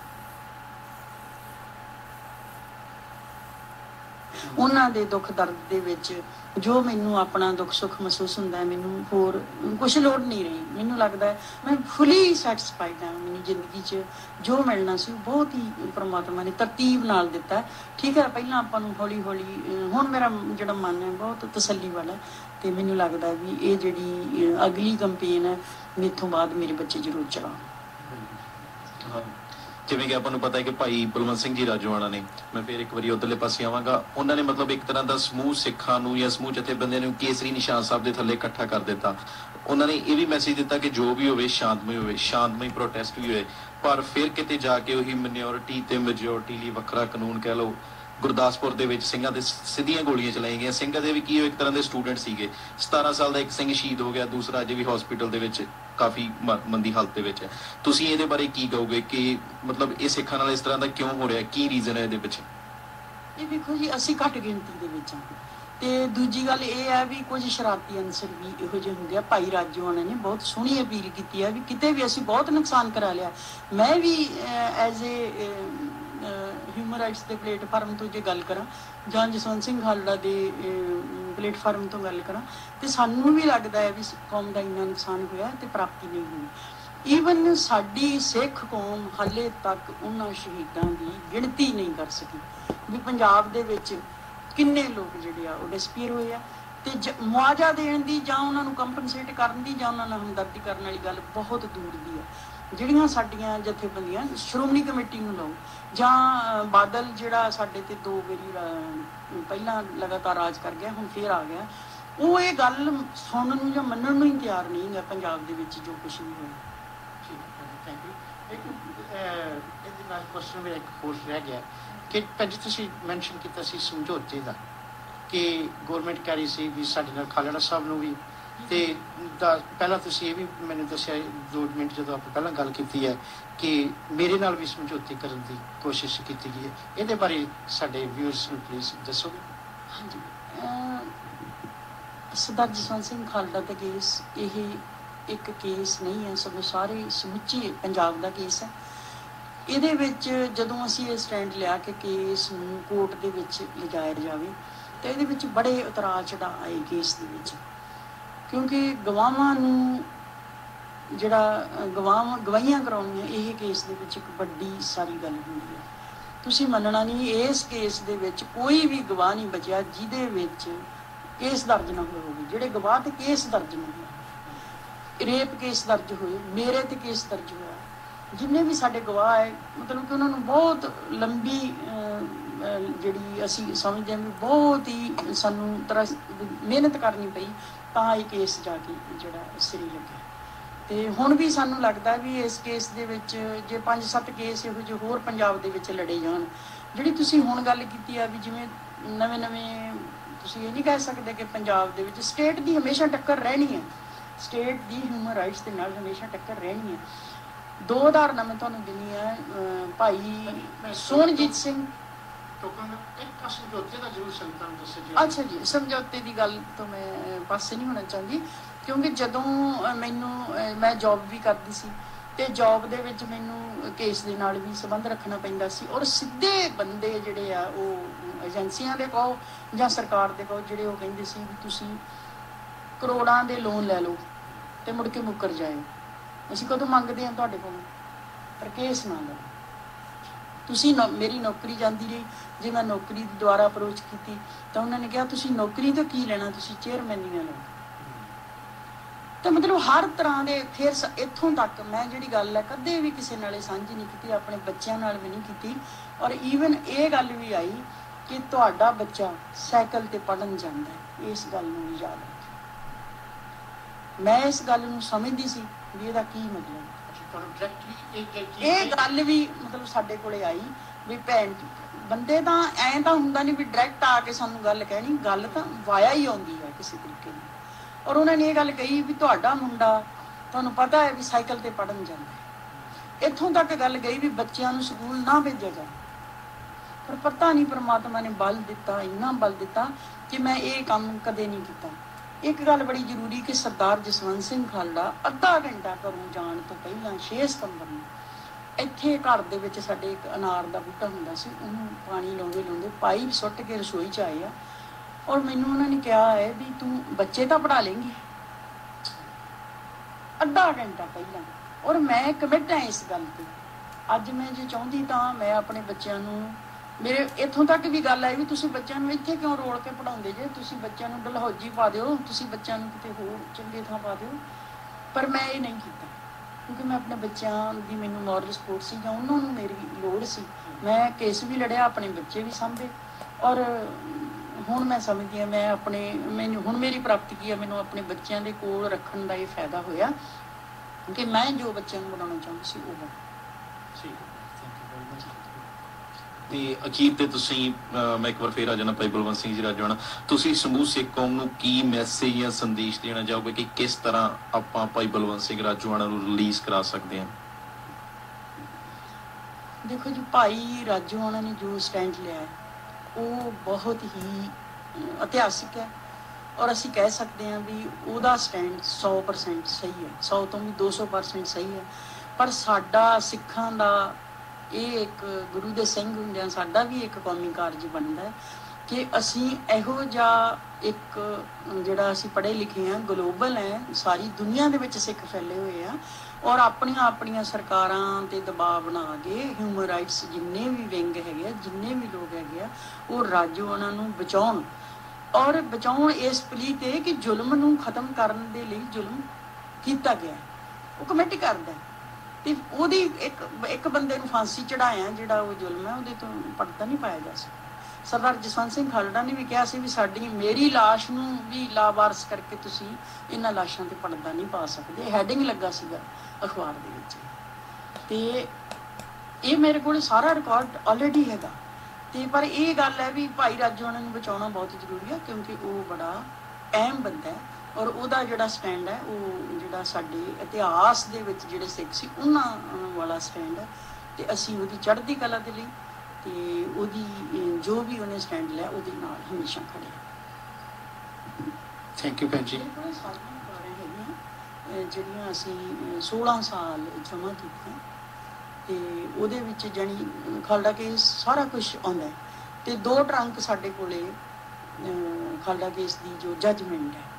ਉਹਨਾਂ ਦੇ ਦੁੱਖ ਦਰਦ ਦੇ ਵਿੱਚ ਜੋ ਮੈਨੂੰ ਆਪਣਾ ਦੁੱਖ ਸੁੱਖ ਮਹਿਸੂਸ ਹੁੰਦਾ ਹੈ, ਮੈਨੂੰ ਹੋਰ ਕੁਛ ਲੋੜ ਨਹੀਂ ਰਹੀ। ਮੈਨੂੰ ਲੱਗਦਾ ਹੈ ਮੈਂ ਫੁੱਲੀ ਸੈਟਿਸਫਾਈਡ ਹਾਂ। ਮੈਨੂੰ ਜ਼ਿੰਦਗੀ 'ਚ ਜੋ ਮਿਲਣਾ ਸੀ ਬਹੁਤ ਹੀ ਪਰਮਾਤਮਾ ਨੇ ਤਰਤੀਬ ਨਾਲ ਦਿੱਤਾ। ਠੀਕ ਹੈ, ਪਹਿਲਾਂ ਆਪਾਂ ਨੂੰ ਹੌਲੀ ਹੌਲੀ, ਹੁਣ ਮੇਰਾ ਜਿਹੜਾ ਮਨ ਹੈ ਬਹੁਤ ਤਸੱਲੀ ਵਾਲਾ ਤੇ ਮੈਨੂੰ ਲੱਗਦਾ ਵੀ ਇਹ ਜਿਹੜੀ ਅਗਲੀ ਕੰਪੇਨ ਹੈ ਮੇਥੋਂ ਬਾਅਦ ਮੇਰੇ ਬੱਚੇ ਜ਼ਰੂਰ ਚਲਾਉਣ। ਜਿਵੇਂ ਕਿ ਆਪਾਂ ਨੂੰ ਪਤਾ ਹੈ ਕਿ ਭਾਈ ਬਲਵੰਤ ਸਿੰਘ ਜੀ ਰਾਜੋਆਣਾ ਨੇ, ਮੈਂ ਫਿਰ ਇੱਕ ਵਾਰੀ ਉਧਰਲੇ ਪਾਸੇ ਆਵਾਂਗਾ, ਉਹਨਾਂ ਨੇ ਮਤਲਬ ਇੱਕ ਤਰ੍ਹਾਂ ਦਾ ਸਮੂਹ ਸਿੱਖਾਂ ਨੂੰ ਜਾਂ ਸਮੂਹ ਜਥੇਬੰਦੀਆਂ ਨੂੰ ਕੇਸਰੀ ਨਿਸ਼ਾਨ ਸਾਹਿਬ ਦੇ ਥੱਲੇ ਇਕੱਠਾ ਕਰ ਦਿੱਤਾ। ਉਹਨਾਂ ਨੇ ਇਹ ਵੀ ਮੈਸੇਜ ਦਿੱਤਾ ਕਿ ਜੋ ਵੀ ਹੋਵੇ ਸ਼ਾਂਤਮਈ ਪ੍ਰੋਟੈਸਟ ਵੀ ਹੋਏ, ਪਰ ਫਿਰ ਕਿਤੇ ਜਾ ਕੇ ਉਹੀ ਮਿਨੋਰਿਟੀ ਤੇ ਮੈਜੋਰਿਟੀ ਲਈ ਵੱਖਰਾ ਕਾਨੂੰਨ ਕਹਿ ਲਓ। ਗੁਰਦਾਸਪੁਰ ਦੇ ਵਿੱਚ ਸਿੰਘਾਂ ਦੇ ਸਿੱਧੀਆਂ ਗੋਲੀਆਂ ਚਲਾਈਆਂ ਗਈਆਂ। ਸਿੰਘਾਂ ਦੇ ਵੀ ਕੀ, ਉਹ ਇੱਕ ਤਰ੍ਹਾਂ ਦੇ ਸਟੂਡੈਂਟ ਸੀਗੇ। 17 ਸਾਲ ਦਾ ਇੱਕ ਸਿੰਘ ਸ਼ਹੀਦ ਹੋ ਗਿਆ, ਦੂਸਰਾ ਅਜੇ ਵੀ ਹਸਪੀਟਲ ਦੇ ਵਿੱਚ ਕਾਫੀ ਮੰਦੀ ਹਾਲਤ ਦੇ ਵਿੱਚ ਹੈ। ਤੁਸੀਂ ਇਹਦੇ ਬਾਰੇ ਕੀ ਕਹੋਗੇ ਕਿ ਮਤਲਬ ਇਹ ਸਿੱਖਾਂ ਨਾਲ ਇਸ ਤਰ੍ਹਾਂ ਦਾ ਕਿਉਂ ਹੋ ਰਿਹਾ, ਕੀ ਰੀਜ਼ਨ ਹੈ ਇਹਦੇ ਪਿੱਛੇ? ਇਹ ਦੇਖੋ ਜੀ, ਅਸੀਂ ਘੱਟ ਗਿਣਤੀ ਦੇ ਵਿੱਚ ਹਾਂ, ਤੇ ਦੂਜੀ ਗੱਲ ਇਹ ਹੈ ਵੀ ਕੁਝ ਸ਼ਰਾਰਤੀ ਅੰਸਰ ਵੀ ਇਹੋ ਜਿਹੇ ਹੁੰਦੇ ਆ। ਭਾਈ ਰਾਜੋਆਣਾ ਨੇ ਬਹੁਤ ਸੋਹਣੀ ਅਪੀਲ ਕੀਤੀ ਹੈ ਵੀ ਕਿਤੇ ਵੀ ਅਸੀਂ ਬਹੁਤ ਨੁਕਸਾਨ ਕਰਾ ਲਿਆ। ਮੈਂ ਵੀ ਐਜ਼ ਏ ਹਿਊਮਨ ਰਾਈਟਸ ਦੇ ਪਲੇਟਫਾਰਮ ਤੋਂ ਜੇ ਗੱਲ ਕਰਾਂ ਜਾਂ ਜਸਵੰਤ ਸਿੰਘ ਖਾਲੜਾ ਦੇ ਪਲੇਟਫਾਰਮ ਤੋਂ ਗੱਲ ਕਰਾਂ, ਤੇ ਸਾਨੂੰ ਵੀ ਲੱਗਦਾ ਹੈ ਵੀ ਕੌਮ ਦਾ ਇੰਨਾ ਨੁਕਸਾਨ ਹੋਇਆ ਤੇ ਪ੍ਰਾਪਤੀ ਨਹੀਂ ਹੋਈ। ਈਵਨ ਸਾਡੀ ਸਿੱਖ ਕੌਮ ਹਾਲੇ ਤੱਕ ਉਹਨਾਂ ਸ਼ਹੀਦਾਂ ਦੀ ਗਿਣਤੀ ਨਹੀਂ ਕਰ ਸਕੀ ਵੀ ਪੰਜਾਬ ਦੇ ਵਿੱਚ ਕਿੰਨੇ ਲੋਕ ਜਿਹੜੇ ਆ ਉਹ ਡਿਸਪੀਅਰ ਹੋਏ ਆ। ਤੇ ਮੁਆਵਜ਼ਾ ਦੇਣ ਦੀ ਜਾਂ ਉਹਨਾਂ ਨੂੰ ਕੰਪਨਸੇਟ ਕਰਨ ਦੀ ਜਾਂ ਉਹਨਾਂ ਨਾਲ ਹਮਦਰਦੀ ਕਰਨ ਵਾਲੀ ਗੱਲ ਬਹੁਤ ਦੂਰ ਦੀ ਆ। ਜਿਹੜੀਆਂ ਸਾਡੀਆਂ ਜਥੇਬੰਦੀਆਂ, ਸ਼੍ਰੋਮਣੀ ਕਮੇਟੀ ਨੂੰ ਲਓ ਜਾਂ ਬਾਦਲ ਜਿਹੜਾ ਸਾਡੇ ਤੇ 2 ਵਾਰੀ ਪਹਿਲਾਂ ਲਗਾਤਾਰ ਰਾਜ ਕਰ ਗਿਆ, ਹੁਣ ਫੇਰ ਆ ਗਿਆ, ਉਹ ਇਹ ਗੱਲ ਸੁਣਨ ਨੂੰ ਜਾਂ ਮੰਨਣ ਨੂੰ ਹੀ ਤਿਆਰ ਨਹੀਂ ਹੈ ਪੰਜਾਬ ਦੇ ਵਿੱਚ ਜੋ ਕੁਛ ਵੀ ਹੋਇਆ। Thank you. ਇਹਦੇ ਨਾਲ ਕੁਐਸਚਨ ਮੇਰਾ ਇੱਕ ਹੋਰ ਰਹਿ ਗਿਆ ਕਿ ਭੈਣ ਜੀ ਤੁਸੀਂ ਮੈਂਸ਼ਨ ਕੀਤਾ ਸੀ ਸਮਝੌਤੇ ਦਾ, ਕਿ ਗੌਰਮੈਂਟ ਕਹਿ ਰਹੀ ਸੀ ਵੀ ਸਾਡੇ ਨਾਲ ਖਾਲੜਾ ਸਾਹਿਬ ਨੂੰ ਵੀ, ਤੇ ਪਹਿਲਾਂ ਤੁਸੀਂ ਇਹ ਵੀ ਮੈਨੂੰ ਦੱਸਿਆ 2 ਮਿੰਟ ਜਦੋਂ ਆਪਾਂ ਪਹਿਲਾਂ ਗੱਲ ਕੀਤੀ ਹੈ ਕਿ ਮੇਰੇ ਨਾਲ ਵੀ ਸਮਝੌਤੇ ਕਰਨ ਦੀ ਕੋਸ਼ਿਸ਼ ਕੀਤੀ ਗਈ ਹੈ। ਇਹਦੇ ਬਾਰੇ ਸਾਡੇ ਵਿਊਅਰਸ ਨੂੰ ਪਲੀਜ਼ ਦੱਸੋਗੇ? ਹਾਂਜੀ, ਸਰਦਾਰ ਜਸਵੰਤ ਸਿੰਘ ਖਾਲੜਾ ਦਾ ਕੇਸ ਇਹ ਇੱਕ ਕੇਸ ਨਹੀਂ ਹੈ, ਸਗੋਂ ਸਾਰੇ ਸਮੁੱਚੇ ਪੰਜਾਬ ਦਾ ਕੇਸ ਹੈ। ਇਹਦੇ ਵਿੱਚ ਜਦੋਂ ਅਸੀਂ ਇਹ ਸਟੈਂਡ ਲਿਆ ਕਿ ਕੇਸ ਨੂੰ ਕੋਰਟ ਦੇ ਵਿੱਚ ਲਿਜਾਇਆ ਜਾਵੇ, ਤੇ ਇਹਦੇ ਵਿੱਚ ਬੜੇ ਉਤਰਾਅ ਚੜ੍ਹਾਅ ਆਏ ਕੇਸ ਦੇ ਵਿੱਚ, ਕਿਉਂਕਿ ਗਵਾਹਾਂ ਨੂੰ ਜਿਹੜਾ ਗਵਾਹੀਆਂ ਕਰਾਉਣੀਆਂ ਇਹ ਕੇਸ ਦੇ ਵਿੱਚ ਇੱਕ ਵੱਡੀ ਸਾਰੀ ਗੱਲ ਹੁੰਦੀ ਹੈ। ਤੁਸੀਂ ਮੰਨਣਾ ਨਹੀਂ, ਇਸ ਕੇਸ ਦੇ ਵਿੱਚ ਕੋਈ ਵੀ ਗਵਾਹ ਨਹੀਂ ਬਚਿਆ ਜਿਹਦੇ ਵਿੱਚ ਕੇਸ ਦਰਜ ਨਾ ਹੋਇਆ ਹੋਵੇ। ਜਿਹੜੇ ਗਵਾਹ ਤੇ ਕੇਸ ਦਰਜ ਨਹੀਂ ਹੋਇਆ, ਰੇਪ ਕੇਸ ਦਰਜ ਹੋਏ, ਮੇਰੇ ਤੇ ਕੇਸ ਦਰਜ ਹੋਇਆ, ਜਿੰਨੇ ਵੀ ਸਾਡੇ ਗਵਾਹ ਹੈ, ਮਤਲਬ ਕਿ ਉਹਨਾਂ ਨੂੰ ਬਹੁਤ ਲੰਬੀ ਜਿਹੜੀ ਅਸੀਂ ਸਮਝਦੇ ਹਾਂ ਵੀ ਬਹੁਤ ਹੀ ਸਾਨੂੰ ਮਿਹਨਤ ਕਰਨੀ ਪਈ ਤਾਂ ਇਹ ਕੇਸ ਜਾ ਕੇ ਜਿਹੜਾ ਸਿਰੇ ਲੱਗਿਆ। ਤੇ ਹੁਣ ਵੀ ਸਾਨੂੰ ਲੱਗਦਾ ਵੀ ਇਸ ਕੇਸ ਦੇ ਵਿੱਚ ਜੇ 5-7 ਕੇਸ ਇਹੋ ਜਿਹੇ ਹੋਰ ਪੰਜਾਬ ਦੇ ਵਿੱਚ ਲੜੇ ਜਾਣ। ਜਿਹੜੀ ਤੁਸੀਂ ਹੁਣ ਗੱਲ ਕੀਤੀ ਆ ਵੀ ਜਿਵੇਂ ਨਵੇਂ ਤੁਸੀਂ ਇਹ ਨਹੀਂ ਕਹਿ ਸਕਦੇ ਕਿ ਪੰਜਾਬ ਦੇ ਵਿੱਚ ਸਟੇਟ ਦੀ ਹਮੇਸ਼ਾ ਟੱਕਰ ਰਹਿਣੀ ਹੈ, ਸਟੇਟ ਦੀ ਹਿਊਮਨ ਰਾਈਟਸ ਦੇ ਨਾਲ ਹਮੇਸ਼ਾ ਟੱਕਰ ਰਹਿਣੀ ਹੈ। 2 ਉਦਾਹਰਨਾਂ ਮੈਂ ਤੁਹਾਨੂੰ ਦਿੰਦੀ ਹਾਂ। ਭਾਈ ਸੋਹਣਜੀਤ ਸਿੰਘ ਅੱਛਾ ਜੀ, ਸਮਝੌਤੇ ਦੀ ਗੱਲ ਤੋਂ ਮੈਂ ਪਾਸੇ ਨਹੀਂ ਹੋਣਾ ਚਾਹੁੰਦੀ, ਕਿਉਂਕਿ ਜਦੋਂ ਮੈਂ ਜੌਬ ਵੀ ਕਰਦੀ ਸੀ ਤੇ ਜੌਬ ਦੇ ਵਿੱਚ ਮੈਨੂੰ ਕੇਸ ਦੇ ਨਾਲ ਵੀ ਸੰਬੰਧ ਰੱਖਣਾ ਪੈਂਦਾ ਸੀ, ਔਰ ਸਿੱਧੇ ਬੰਦੇ ਜਿਹੜੇ ਆ ਉਹ ਏਜੰਸੀਆਂ ਦੇ ਕਹੋ ਜਾਂ ਸਰਕਾਰ ਦੇ ਕਹੋ, ਜਿਹੜੇ ਉਹ ਕਹਿੰਦੇ ਸੀ ਵੀ ਤੁਸੀਂ ਕਰੋੜਾਂ ਦੇ ਲੋਨ ਲੈ ਲਓ ਤੇ ਮੁੜ ਕੇ ਮੁੱਕਰ ਜਾਏ, ਅਸੀਂ ਕਦੋਂ ਮੰਗਦੇ ਹਾਂ ਤੁਹਾਡੇ ਕੋਲੋਂ, ਪਰ ਕੇਸ ਨਾ ਲਓ। ਤੁਸੀਂ ਮੇਰੀ ਨੌਕਰੀ ਜਾਂਦੀ ਰਹੀ, ਜੇ ਮੈਂ ਨੌਕਰੀ ਦੁਆਰਾ ਅਪਰੋਚ ਕੀਤੀ ਤਾਂ ਉਹਨਾਂ ਨੇ ਕਿਹਾ ਤੁਸੀਂ ਨੌਕਰੀ ਤੋਂ ਕੀ ਲੈਣਾ, ਤੁਸੀਂ ਚੇਅਰਮੈਨੀਆਂ ਲਓ। ਤਾਂ ਮਤਲਬ ਹਰ ਤਰ੍ਹਾਂ ਦੇ, ਫਿਰ ਇੱਥੋਂ ਤੱਕ ਮੈਂ ਜਿਹੜੀ ਗੱਲ ਹੈ ਕਦੇ ਵੀ ਕਿਸੇ ਨਾਲ ਸਾਂਝੀ ਨਹੀਂ ਕੀਤੀ, ਆਪਣੇ ਬੱਚਿਆਂ ਨਾਲ ਵੀ ਨਹੀਂ ਕੀਤੀ, ਔਰ ਈਵਨ ਇਹ ਗੱਲ ਵੀ ਆਈ ਕਿ ਤੁਹਾਡਾ ਬੱਚਾ ਸਾਈਕਲ ਤੇ ਪੜ੍ਹਨ ਜਾਂਦਾ ਹੈ, ਇਸ ਗੱਲ ਨੂੰ ਵੀ ਯਾਦ ਰੱਖੋ। ਮੈਂ ਇਸ ਗੱਲ ਨੂੰ ਸਮਝਦੀ ਸੀ ਵੀ ਇਹਦਾ ਕੀ ਮਤਲਬ। ਇਹ ਗੱਲ ਵੀ ਮਤਲਬ ਸਾਡੇ ਕੋਲੇ ਆਈ ਵੀ ਭੈਣ ਬੰਦੇ ਤਾਂ ਐਂ ਤਾਂ ਹੁੰਦਾ ਨਹੀਂ ਵੀ ਡਾਇਰੈਕਟ ਆ ਕੇ ਸਾਨੂੰ ਗੱਲ ਕਹਿਣੀ, ਗੱਲ ਤਾਂ ਵਾਇਆ ਹੀ ਆਉਂਦੀ ਹੈ ਕਿਸੇ ਤਰੀਕੇ ਨਾਲ। ਔਰ ਉਹਨਾਂ ਨੇ ਇਹ ਗੱਲ ਕਹੀ ਵੀ ਤੁਹਾਡਾ ਮੁੰਡਾ ਤੁਹਾਨੂੰ ਪਤਾ ਹੈ ਵੀ ਸਾਈਕਲ ਤੇ ਪੜ੍ਹਨ ਜਾਂਦਾ ਹੈ। ਇੱਥੋਂ ਤੱਕ ਗੱਲ ਗਈ ਵੀ ਬੱਚਿਆਂ ਨੂੰ ਸਕੂਲ ਨਾ ਭੇਜਿਆ ਜਾਵੇ, ਪਰ ਪਤਾ ਨਹੀਂ ਪਰਮਾਤਮਾ ਨੇ ਬਲ ਦਿੱਤਾ, ਇੰਨਾ ਬਲ ਦਿੱਤਾ ਕਿ ਮੈਂ ਇਹ ਕੰਮ ਕਦੇ ਨਹੀਂ ਕੀਤਾ। ਇੱਕ ਗੱਲ ਬੜੀ ਜ਼ਰੂਰੀ ਕਿ ਸਰਦਾਰ ਜਸਵੰਤ ਸਿੰਘ ਖਾਲੜਾ ਅੱਧਾ ਘੰਟਾ ਘਰੋਂ ਜਾਣ ਤੋਂ ਪਹਿਲਾਂ 6 ਸਤੰਬਰ ਨੂੰ ਇੱਥੇ ਘਰ ਦੇ ਵਿੱਚ ਸਾਡੇ ਇੱਕ ਅਨਾਰ ਦਾ ਬੂਟਾ ਹੁੰਦਾ ਸੀ, ਉਹਨੂੰ ਪਾਣੀ ਲਾਉਂਦੇ ਪਾਈਪ ਸੁੱਟ ਕੇ ਰਸੋਈ 'ਚ ਆਏ ਆ, ਔਰ ਮੈਨੂੰ ਉਹਨਾਂ ਨੇ ਕਿਹਾ ਹੈ ਵੀ ਤੂੰ ਬੱਚੇ ਤਾਂ ਪੜ੍ਹਾ ਲੇਂਗੀ, ਅੱਧਾ ਘੰਟਾ ਪਹਿਲਾਂ। ਔਰ ਮੈਂ ਕਮਿਟ ਹਾਂ ਇਸ ਗੱਲ ਤੇ। ਅੱਜ ਮੈਂ ਜੇ ਚਾਹੁੰਦੀ ਤਾਂ ਮੈਂ ਆਪਣੇ ਬੱਚਿਆਂ ਨੂੰ, ਮੇਰੇ ਇੱਥੋਂ ਤੱਕ ਵੀ ਗੱਲ ਆਈ ਵੀ ਤੁਸੀਂ ਬੱਚਿਆਂ ਨੂੰ ਇੱਥੇ ਕਿਉਂ ਰੋਲ ਕੇ ਪੜ੍ਹਾਉਂਦੇ ਜੇ, ਤੁਸੀਂ ਬੱਚਿਆਂ ਨੂੰ ਡਲਹੌਜੀ ਪਾ ਦਿਓ, ਤੁਸੀਂ ਬੱਚਿਆਂ ਨੂੰ ਕਿਤੇ ਹੋਰ ਚੰਗੇ ਥਾਂ ਪਾ ਦਿਓ, ਪਰ ਮੈਂ ਇਹ ਨਹੀਂ ਕੀਤਾ। ਕਿਉਂਕਿ ਮੈਂ ਆਪਣੇ ਬੱਚਿਆਂ ਦੀ ਮੈਨੂੰ ਮੋਰਲ ਸਪੋਰਟ ਸੀ ਜਾਂ ਉਹਨਾਂ ਨੂੰ ਮੇਰੀ ਲੋੜ ਸੀ। ਮੈਂ ਕੇਸ ਵੀ ਲੜਿਆ, ਆਪਣੇ ਬੱਚੇ ਵੀ ਸਾਂਭੇ, ਔਰ ਹੁਣ ਮੈਂ ਸਮਝਦੀ ਹਾਂ ਮੈਨੂੰ ਹੁਣ ਮੇਰੀ ਪ੍ਰਾਪਤੀ ਕੀ ਹੈ, ਮੈਨੂੰ ਆਪਣੇ ਬੱਚਿਆਂ ਦੇ ਕੋਲ ਰੱਖਣ ਦਾ ਇਹ ਫਾਇਦਾ ਹੋਇਆ ਕਿ ਮੈਂ ਜੋ ਬੱਚਿਆਂ ਨੂੰ ਬਣਾਉਣਾ ਚਾਹੁੰਦੀ ਸੀ ਉਹ ਬਣਾ। ਤੇ ਅਖੀਰ ਤੇ ਤੁਸੀਂ ਮੈਂ ਇੱਕ ਵਾਰ ਫੇਰ ਆ ਜਾਣਾ ਭਾਈ ਬਲਵੰਤ ਸਿੰਘ ਜੀ ਰਾਜੋਆਣਾ, ਤੁਸੀਂ ਸਮੂਹ ਸਿੱਖ ਕੌਮ ਨੂੰ ਕੀ ਮੈਸੇਜ ਜਾਂ ਸੰਦੇਸ਼ ਦੇਣਾ ਚਾਹੋਗੇ ਕਿ ਕਿਸ ਤਰ੍ਹਾਂ ਆਪਾਂ ਭਾਈ ਬਲਵੰਤ ਸਿੰਘ ਰਾਜੋਆਣਾ ਨੂੰ ਰਿਲੀਜ਼ ਕਰਾ ਸਕਦੇ ਹਾਂ? ਦੇਖੋ ਜੀ, ਭਾਈ ਰਾਜੋਆਣਾ ਨੇ ਜੋ ਸਟੈਂਡ ਲਿਆ ਹੈ ਉਹ ਬਹੁਤ ਹੀ ਇਤਿਹਾਸਿਕ ਹੈ, ਔਰ ਅਸੀਂ ਕਹਿ ਸਕਦੇ ਹਾਂ ਵੀ ਉਹਦਾ ਸਟੈਂਡ 100% ਸਹੀ ਹੈ, 100 ਤੋਂ ਵੀ 200% ਸਹੀ ਹੈ। ਪਰ ਸਾਡਾ ਸਿੱਖਾਂ ਦਾ ਇਹ ਇੱਕ ਗੁਰੂ ਦੇ ਸਿੰਘ ਹੁੰਦਿਆਂ ਸਾਡਾ ਵੀ ਇੱਕ ਕੌਮੀ ਕਾਰਜ ਬਣਦਾ ਹੈ ਕਿ ਅਸੀਂ ਇਹੋ ਜਿਹਾ ਇੱਕ ਜਿਹੜਾ ਅਸੀਂ ਪੜ੍ਹੇ ਲਿਖੇ ਹਾਂ, ਗਲੋਬਲ ਹੈ, ਸਾਰੀ ਦੁਨੀਆ ਦੇ ਵਿੱਚ ਸਿੱਖ ਫੈਲੇ ਹੋਏ ਆ, ਔਰ ਆਪਣੀਆਂ ਸਰਕਾਰਾਂ ਤੇ ਦਬਾਅ ਬਣਾ ਕੇ ਹਿਊਮਨ ਰਾਈਟਸ ਜਿੰਨੇ ਵੀ ਵਿੰਗ ਹੈਗੇ ਆ, ਜਿੰਨੇ ਵੀ ਲੋਕ ਹੈਗੇ ਆ, ਉਹ ਰਾਜੋਆਣਾ ਨੂੰ ਬਚਾਉਣ, ਔਰ ਬਚਾਉਣ ਇਸ ਪਲੀ ਤੇ ਕਿ ਜ਼ੁਲਮ ਨੂੰ ਖਤਮ ਕਰਨ ਦੇ ਲਈ ਜ਼ੁਲਮ ਕੀਤਾ ਗਿਆ ਉਹ ਕਮੇਟੀ ਕਰਦਾ, ਤੇ ਉਹਦੀ ਇੱਕ ਬੰਦੇ ਨੂੰ ਫਾਂਸੀ ਚੜਾਇਆ ਜਿਹੜਾ ਉਹ ਜ਼ੁਲਮ ਹੈ, ਉਹਦੇ ਤੋਂ ਪਰਦਾ ਨਹੀਂ ਪਾਇਆ ਜਾ ਸਕਦਾ। ਸਰਦਾਰ ਜਸਵੰਤ ਸਿੰਘ ਖਾਲੜਾ ਨੇ ਵੀ ਕਿਹਾ ਸੀ ਵੀ ਮੇਰੀ ਲਾਸ਼ ਨੂੰ ਵੀ ਲਾਵਾਰਸ ਕਰਕੇ ਤੁਸੀਂ ਇਹਨਾਂ ਲਾਸ਼ਾਂ ਤੇ ਪਰਦਾ ਨਹੀਂ ਪਾ ਸਕਦੇ, ਹੈਡਿੰਗ ਲੱਗਾ ਸੀਗਾ ਅਖਬਾਰ ਦੇ ਵਿੱਚ। ਤੇ ਇਹ ਮੇਰੇ ਕੋਲ ਸਾਰਾ ਰਿਕਾਰਡ ਆਲਰੇਡੀ ਹੈਗਾ। ਤੇ ਪਰ ਇਹ ਗੱਲ ਹੈ ਵੀ ਭਾਈ ਰਾਜੋਆਣਾ ਨੂੰ ਬਚਾਉਣਾ ਬਹੁਤ ਜ਼ਰੂਰੀ ਹੈ, ਕਿਉਂਕਿ ਉਹ ਬੜਾ ਅਹਿਮ ਬੰਦਾ ਹੈ, ਔਰ ਉਹਦਾ ਜਿਹੜਾ ਸਟੈਂਡ ਹੈ ਉਹ ਜਿਹੜਾ ਸਾਡੇ ਇਤਿਹਾਸ ਦੇ ਵਿੱਚ ਜਿਹੜੇ ਸਿੱਖ ਸੀ ਉਹਨਾਂ ਵਾਲਾ ਸਟੈਂਡ ਹੈ। ਤੇ ਅਸੀਂ ਉਹਦੀ ਚੜ੍ਹਦੀ ਕਲਾ ਦੇ ਲਈ ਤੇ ਉਹਦੀ ਜੋ ਵੀ ਉਹਨੇ ਸਟੈਂਡ ਲਿਆ ਉਹਦੇ ਨਾਲ ਹਮੇਸ਼ਾ ਖੜੇ ਹਾਂ। ਥੈਂਕ ਯੂ ਭੈਣ ਜੀ। ਸਾਰੀਆਂ ਕਾਰਾਂ ਹੈਗੀਆਂ ਜਿਹੜੀਆਂ ਅਸੀਂ 16 ਸਾਲ ਜਮ੍ਹਾਂ ਕੀਤੀਆਂ, ਤੇ ਉਹਦੇ ਵਿੱਚ ਜਾਣੀ ਖਾਲੜਾ ਕੇਸ ਸਾਰਾ ਕੁਝ ਆਉਂਦਾ ਹੈ। ਤੇ 2 ਟਰੰਕ ਸਾਡੇ ਕੋਲੇ ਖਾਲੜਾ ਕੇਸ ਦੀ ਜੋ ਜੱਜਮੈਂਟ ਹੈ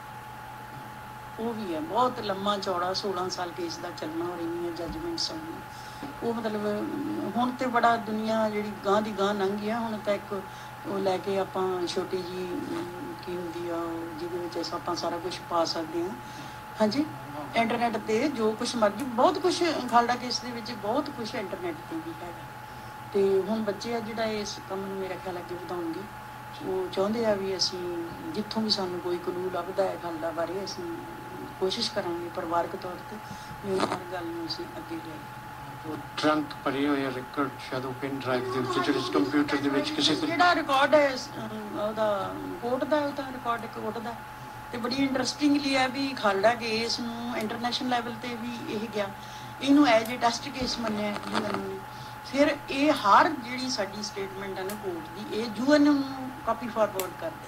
ਉਹ ਵੀ ਹੈ, ਬਹੁਤ ਲੰਮਾ ਚੌੜਾ 16 ਸਾਲ ਕੇਸ ਦਾ ਚੱਲਣਾ, ਹੋ ਰਹੀ ਹੈ ਜੱਜਮੈਂਟ ਸੁਣਨੀ। ਉਹ ਮਤਲਬ ਹੁਣ ਤੇ ਬੜਾ ਦੁਨੀਆ ਜਿਹੜੀ ਗਾਂ ਦੀ ਗਾਂ ਲੰਘ ਆ, ਹੁਣ ਤਾਂ ਇੱਕ ਉਹ ਲੈ ਕੇ ਆਪਾਂ ਛੋਟੀ ਜੀ ਕੀ ਹੁੰਦੀ ਆ ਜਿਹਦੇ ਵਿੱਚ ਆਪਾਂ ਸਾਰਾ ਕੁਝ ਪਾ ਸਕਦੇ ਹਾਂ। ਹਾਂਜੀ, ਇੰਟਰਨੈਟ ਤੇ ਜੋ ਕੁਛ ਮਰਜ਼ੀ, ਬਹੁਤ ਕੁਛ ਖਾਲੜਾ ਕੇਸ ਦੇ ਵਿੱਚ ਬਹੁਤ ਕੁਛ ਇੰਟਰਨੈਟ ਤੇ ਵੀ ਹੈਗਾ। ਤੇ ਹੁਣ ਬੱਚੇ ਆ ਜਿਹੜਾ ਇਸ ਕੰਮ ਨੂੰ ਮੇਰਾ ਖਿਆਲ ਅੱਗੇ ਵਧਾਉਣਗੇ, ਉਹ ਚਾਹੁੰਦੇ ਆ ਵੀ ਅਸੀਂ ਜਿੱਥੋਂ ਵੀ ਸਾਨੂੰ ਕੋਈ ਕਲੂ ਲੱਭਦਾ ਹੈ ਖਾਲੜਾ ਬਾਰੇ, ਅਸੀਂ ਕੋਸ਼ਿਸ਼ ਕਰਾਂਗੇ ਪਰਿਵਾਰਕ ਤੌਰ ਤੇ ਵੀ ਹਰ ਗੱਲ ਨੂੰ ਅਸੀਂ ਅੱਗੇ ਲਿਆਈਏ। ਟਰੰਕ ਭਰੇ ਹੋਏ ਰਿਕਾਰਡ ਸ਼ਾਇਦ ਉਹ ਪੈਨ ਡਰਾਈਵ ਦੇ ਵਿੱਚ ਜਿਹੜੇ ਕੰਪਿਊਟਰ ਦੇ ਵਿੱਚ ਕਿਸੇ ਜਿਹੜਾ ਰਿਕਾਰਡ ਹੈ ਉਹਦਾ ਕੋਰਟ ਦਾ, ਉਹ ਤਾਂ ਰਿਕਾਰਡ ਕੋਰਟ ਦਾ। ਤੇ ਬੜੀ ਇੰਟਰਸਟਿੰਗਲੀ ਹੈ ਵੀ ਖਾਲੜਾ ਕੇਸ ਨੂੰ ਇੰਟਰਨੈਸ਼ਨਲ ਲੈਵਲ ਤੇ ਵੀ ਇਹ ਗਿਆ, ਇਹਨੂੰ ਐਜ ਏ ਟੈਸਟ ਕੇਸ ਮੰਨਿਆ ਯੂਐਨ ਨੇ। ਫਿਰ ਇਹ ਹਰ ਜਿਹੜੀ ਸਾਡੀ ਸਟੇਟਮੈਂਟ ਹੈ ਨਾ ਕੋਰਟ ਦੀ, ਇਹ ਯੂਐਨ ਨੂੰ ਕਾਪੀ ਫਾਰਵਰਡ ਕਰਦੇ।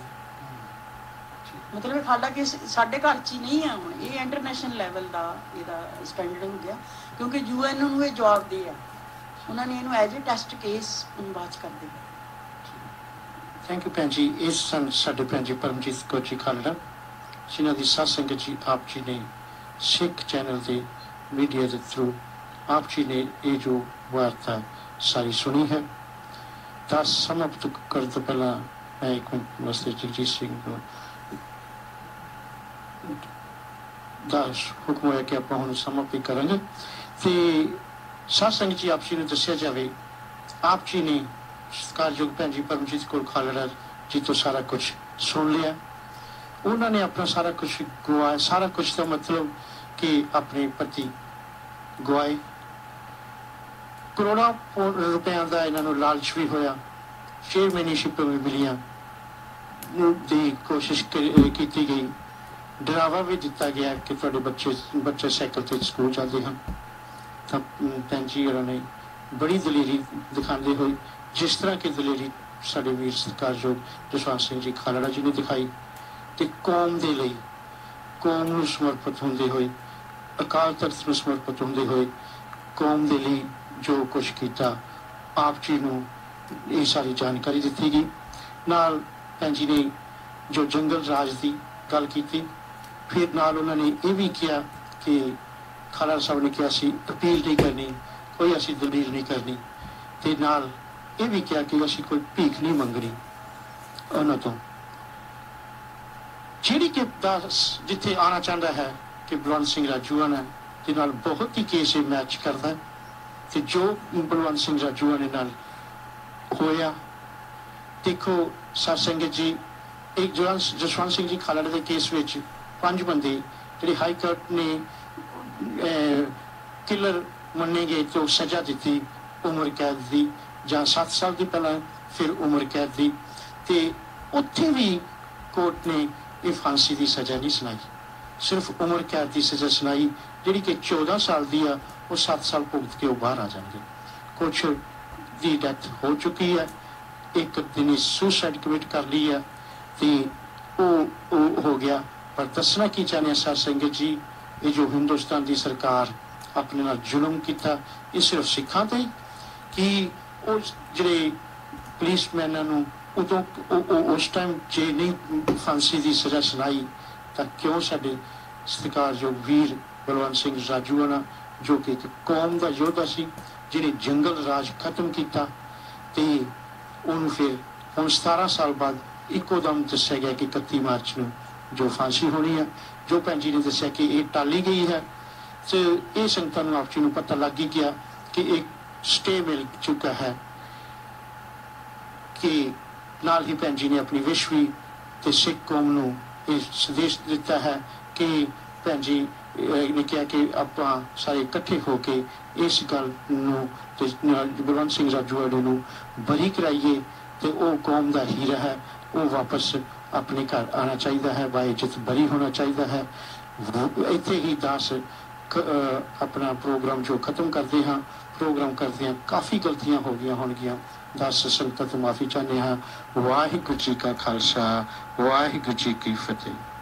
ਮਤਲਬ ਖਾਲੜਾ ਕੇਸ ਸਾਡੇ ਘਰ 'ਚ ਹੀ ਨਹੀਂ ਹੈ ਹੁਣ, ਇਹ ਇੰਟਰਨੈਸ਼ਨਲ ਲੈਵਲ ਦਾ ਇਹਦਾ ਸਟੈਂਡਰਡ ਹੋ ਗਿਆ, ਕਿਉਂਕਿ ਯੂਐਨ ਨੂੰ ਇਹ ਜਵਾਬ ਦੇ ਆ, ਉਹਨਾਂ ਨੇ ਇਹਨੂੰ ਐਜ ਏ ਟੈਸਟ ਕੇਸ ਬਾਅਦ ਕਰਦੇ। ਥੈਂਕ ਯੂ ਭੈਣ ਜੀ। ਇਸ ਸਨ ਸਾਡੇ ਭੈਣ ਜੀ ਪਰਮਜੀਤ ਕੌਰ ਜੀ ਖਾਲੜਾ, ਜਿਨ੍ਹਾਂ ਦੀ ਸਾਧ ਸੰਗਤ ਜੀ ਆਪ ਜੀ ਨੇ ਸਿੱਖ ਚੈਨਲ ਦੇ ਮੀਡੀਆ ਦੇ ਥਰੂ ਆਪ ਜੀ ਨੇ ਇਹ ਜੋ ਵਾਰਤਾ ਸਾਰੀ ਸੁਣੀ ਹੈ। ਤਾਂ ਸਮਾਪਤ ਕਰਨ ਤੋਂ ਪਹਿਲਾਂ ਮੈਂ ਇੱਕ ਵਾਸਤੇ ਜਗਜੀਤ ਸਿੰਘ ਨੂੰ ਦਾ ਹੁਕਮ ਹੋਇਆ ਕਿ ਆਪਾਂ ਹੁਣ ਸਮਾਪਤੀ ਕਰਾਂਗੇ। ਤੇ ਸਾਧ ਸੰਗਤ ਜੀ ਆਪ ਜੀ ਨੂੰ ਦੱਸਿਆ ਜਾਵੇ, ਆਪ ਜੀ ਨੇ ਸਤਿਕਾਰਯੋਗ ਭੈਣ ਜੀ ਪਰਮਜੀਤ ਕੌਰ ਖਾਲੜਾ ਜੀ ਤੋਂ ਸਾਰਾ ਕੁਝ ਸੁਣ ਲਿਆ। ਉਹਨਾਂ ਨੇ ਆਪਣਾ ਸਾਰਾ ਕੁਝ ਗਵਾਇਆ, ਸਾਰਾ ਕੁਝ ਦਾ ਮਤਲਬ ਕਿ ਆਪਣੇ ਪਤੀ ਗਵਾਏ, ਕਰੋੜਾਂ ਰੁਪਇਆਂ ਦਾ ਇਹਨਾਂ ਨੂੰ ਲਾਲਚ ਵੀ ਹੋਇਆ, ਚੇਅਰਮੈਨਸ਼ਿਪ ਵੀ ਮਿਲੀਆਂ ਦੀ ਕੋਸ਼ਿਸ਼ ਕੀਤੀ ਗਈ, ਡਰਾਵਾ ਵੀ ਦਿੱਤਾ ਗਿਆ ਕਿ ਤੁਹਾਡੇ ਬੱਚੇ ਸਾਈਕਲ ਤੇ ਸਕੂਲ ਜਾਂਦੇ ਹਨ। ਤਾਂ ਭੈਣ ਜੀ ਉਹਨਾਂ ਨੇ ਬੜੀ ਦਲੇਰੀ ਦਿਖਾਉਂਦੇ ਹੋਏ, ਜਿਸ ਤਰ੍ਹਾਂ ਕਿ ਦਲੇਰੀ ਸਾਡੇ ਵੀਰ ਸਤਿਕਾਰਯੋਗ ਜਸਵੰਤ ਸਿੰਘ ਜੀ ਖਾਲੜਾ ਜੀ ਨੇ ਦਿਖਾਈ, ਤੇ ਕੌਮ ਦੇ ਲਈ, ਕੌਮ ਨੂੰ ਸਮਰਪਿਤ ਹੁੰਦੇ ਹੋਏ, ਅਕਾਲ ਤਖਤ ਨੂੰ ਸਮਰਪਿਤ ਹੁੰਦੇ ਹੋਏ ਕੌਮ ਦੇ ਲਈ ਜੋ ਕੁਛ ਕੀਤਾ, ਆਪ ਜੀ ਨੂੰ ਇਹ ਸਾਰੀ ਜਾਣਕਾਰੀ ਦਿੱਤੀ ਗਈ। ਨਾਲ ਭੈਣ ਜੀ ਨੇ ਜੋ ਜੰਗਲ ਰਾਜ ਦੀ ਗੱਲ ਕੀਤੀ, ਫਿਰ ਨਾਲ ਉਹਨਾਂ ਨੇ ਇਹ ਵੀ ਕਿਹਾ ਕਿ ਖਾਲੜਾ ਸਾਹਿਬ ਨੇ ਕਿਹਾ ਸੀ ਅਪੀਲ ਨਹੀਂ ਕਰਨੀ, ਕੋਈ ਅਸੀਂ ਦਲੀਲ ਨਹੀਂ ਕਰਨੀ, ਤੇ ਨਾਲ ਇਹ ਵੀ ਕਿਹਾ ਕਿ ਅਸੀਂ ਕੋਈ ਭੀਖ ਨਹੀਂ ਮੰਗਣੀ ਉਹਨਾਂ ਤੋਂ। ਜਿਹੜੀ ਕਿ ਜਿੱਥੇ ਆਉਣਾ ਚਾਹੁੰਦਾ ਹੈ ਕਿ ਬਲਵੰਤ ਸਿੰਘ ਰਾਜੋਆਣਾ ਦੇ ਨਾਲ ਬਹੁਤ ਹੀ ਕੇਸ ਇਹ ਮੈਚ ਕਰਦਾ ਹੈ ਤੇ ਜੋ ਬਲਵੰਤ ਸਿੰਘ ਰਾਜੂਆਣਾ ਨੇ ਨਾਲ ਹੋਇਆ। ਦੇਖੋ ਸਾਧ ਸੰਗਤ ਜੀ, ਇੱਕ ਜਸਵੰਤ ਸਿੰਘ ਜੀ ਖਾਲੜਾ ਦੇ ਕੇਸ ਵਿੱਚ 5 ਬੰਦੇ ਜਿਹੜੇ ਹਾਈ ਕੋਰਟ ਨੇ ਕਿਲਰ ਮੰਨੇ ਗਏ ਤੇ ਉਹ ਸਜ਼ਾ ਦਿੱਤੀ ਉਮਰ ਕੈਦ ਦੀ, ਜਾਂ 7 ਸਾਲ ਦੀ ਪਹਿਲਾਂ ਫਿਰ ਉਮਰ ਕੈਦ ਦੀ, ਤੇ ਉੱਥੇ ਵੀ ਕੋਰਟ ਨੇ ਇਹ ਫਾਂਸੀ ਦੀ ਸਜ਼ਾ ਨਹੀਂ ਸੁਣਾਈ, ਸਿਰਫ ਉਮਰ ਕੈਦ ਦੀ ਸਜ਼ਾ ਸੁਣਾਈ, ਜਿਹੜੀ ਕਿ 14 ਸਾਲ ਦੀ ਆ। ਉਹ 7 ਸਾਲ ਭੁਗਤ ਕੇ ਉਹ ਬਾਹਰ ਆ ਜਾਣਗੇ। ਕੁਛ ਦੀ ਡੈਥ ਹੋ ਚੁੱਕੀ ਹੈ, ਇੱਕ ਦਿਨ ਸੁਸਾਈਡ ਕਮਿਟ ਕਰ ਲਈ ਹੈ ਤੇ ਉਹ ਹੋ ਗਿਆ। ਪਰ ਦੱਸਣਾ ਕੀ ਚਾਹੁੰਦੇ ਹਾਂ ਸਾਧ ਸੰਗਤ ਜੀ, ਇਹ ਜੋ ਹਿੰਦੁਸਤਾਨ ਦੀ ਸਰਕਾਰ ਆਪਣੇ ਨਾਲ ਜ਼ੁਲਮ ਕੀਤਾ, ਇਹ ਸਿਰਫ ਸਿੱਖਾਂ ਤੇ ਕਿ ਉਹ ਜਿਹੜੇ ਪੁਲਿਸਮੈਨਾਂ ਨੂੰ ਉਦੋਂ ਉਸ ਟਾਈਮ ਜੇ ਨਹੀਂ ਫਾਂਸੀ ਦੀ ਸਜ਼ਾ ਸੁਣਾਈ ਤਾਂ ਕਿਉਂ ਸਾਡੇ ਸਤਿਕਾਰਯੋਗ ਵੀਰ ਬਲਵੰਤ ਸਿੰਘ ਰਾਜੂਆਣਾ, ਜੋ ਕਿ ਇੱਕ ਕੌਮ ਦਾ ਯੋਧਾ ਸੀ, ਜਿਹਨੇ ਜੰਗਲ ਰਾਜ ਖਤਮ ਕੀਤਾ, ਤੇ ਉਹਨੂੰ ਫਿਰ ਹੁਣ 17 ਸਾਲ ਬਾਅਦ ਇੱਕੋ ਦਮ ਦੱਸਿਆ ਗਿਆ ਕਿ 31 ਮਾਰਚ ਨੂੰ ਜੋ ਫਾਂਸੀ ਹੋਣੀ ਹੈ। ਜੋ ਭੈਣ ਜੀ ਨੇ ਦੱਸਿਆ ਕਿ ਇਹ ਟਾਲੀ ਗਈ ਹੈ, ਤੇ ਇਹ ਸੰਗਤਾਂ ਨੂੰ ਆਪ ਜੀ ਨੂੰ ਪਤਾ ਲੱਗ ਹੀ ਗਿਆ ਕਿ ਇੱਕ ਸਟੇ ਮਿਲ ਚੁੱਕਾ ਹੈ, ਕਿ ਨਾਲ ਹੀ ਭੈਣ ਜੀ ਨੇ ਆਪਣੀ ਵਿਸ਼ਵੀ ਤੇ ਸਿੱਖ ਕੌਮ ਨੂੰ ਇਹ ਸੰਦੇਸ਼ ਦਿੱਤਾ ਹੈ ਕਿ ਭੈਣ ਜੀ ਨੇ ਕਿਹਾ ਕਿ ਆਪਾਂ ਸਾਰੇ ਇਕੱਠੇ ਹੋ ਕੇ ਇਸ ਗੱਲ ਨੂੰ ਤੇ ਬਲਵੰਤ ਸਿੰਘ ਰਾਜੂਆਣਾ ਨੂੰ ਬਰੀ ਕਰਾਈਏ, ਤੇ ਉਹ ਕੌਮ ਦਾ ਹੀਰਾ ਹੈ, ਉਹ ਵਾਪਸ ਆਪਣੇ ਘਰ ਆਉਣਾ ਚਾਹੀਦਾ ਹੈ, ਬਾਇਜ਼ਤ ਬਰੀ ਹੋਣਾ ਚਾਹੀਦਾ ਹੈ। ਇੱਥੇ ਹੀ ਦਾਸ ਆਪਣਾ ਪ੍ਰੋਗਰਾਮ ਜੋ ਖਤਮ ਕਰਦੇ ਹਾਂ, ਪ੍ਰੋਗਰਾਮ ਕਰਦੇ ਹਾਂ ਕਾਫੀ ਗਲਤੀਆਂ ਹੋ ਗਈਆਂ ਹੋਣਗੀਆਂ, ਦਾਸ ਸੰਗਤਾਂ ਤੋਂ ਮਾਫੀ ਚਾਹੁੰਦੇ ਹਾਂ। ਵਾਹਿਗੁਰੂ ਜੀ ਕਾ ਖਾਲਸਾ, ਵਾਹਿਗੁਰੂ ਜੀ ਕੀ ਫਤਿਹ।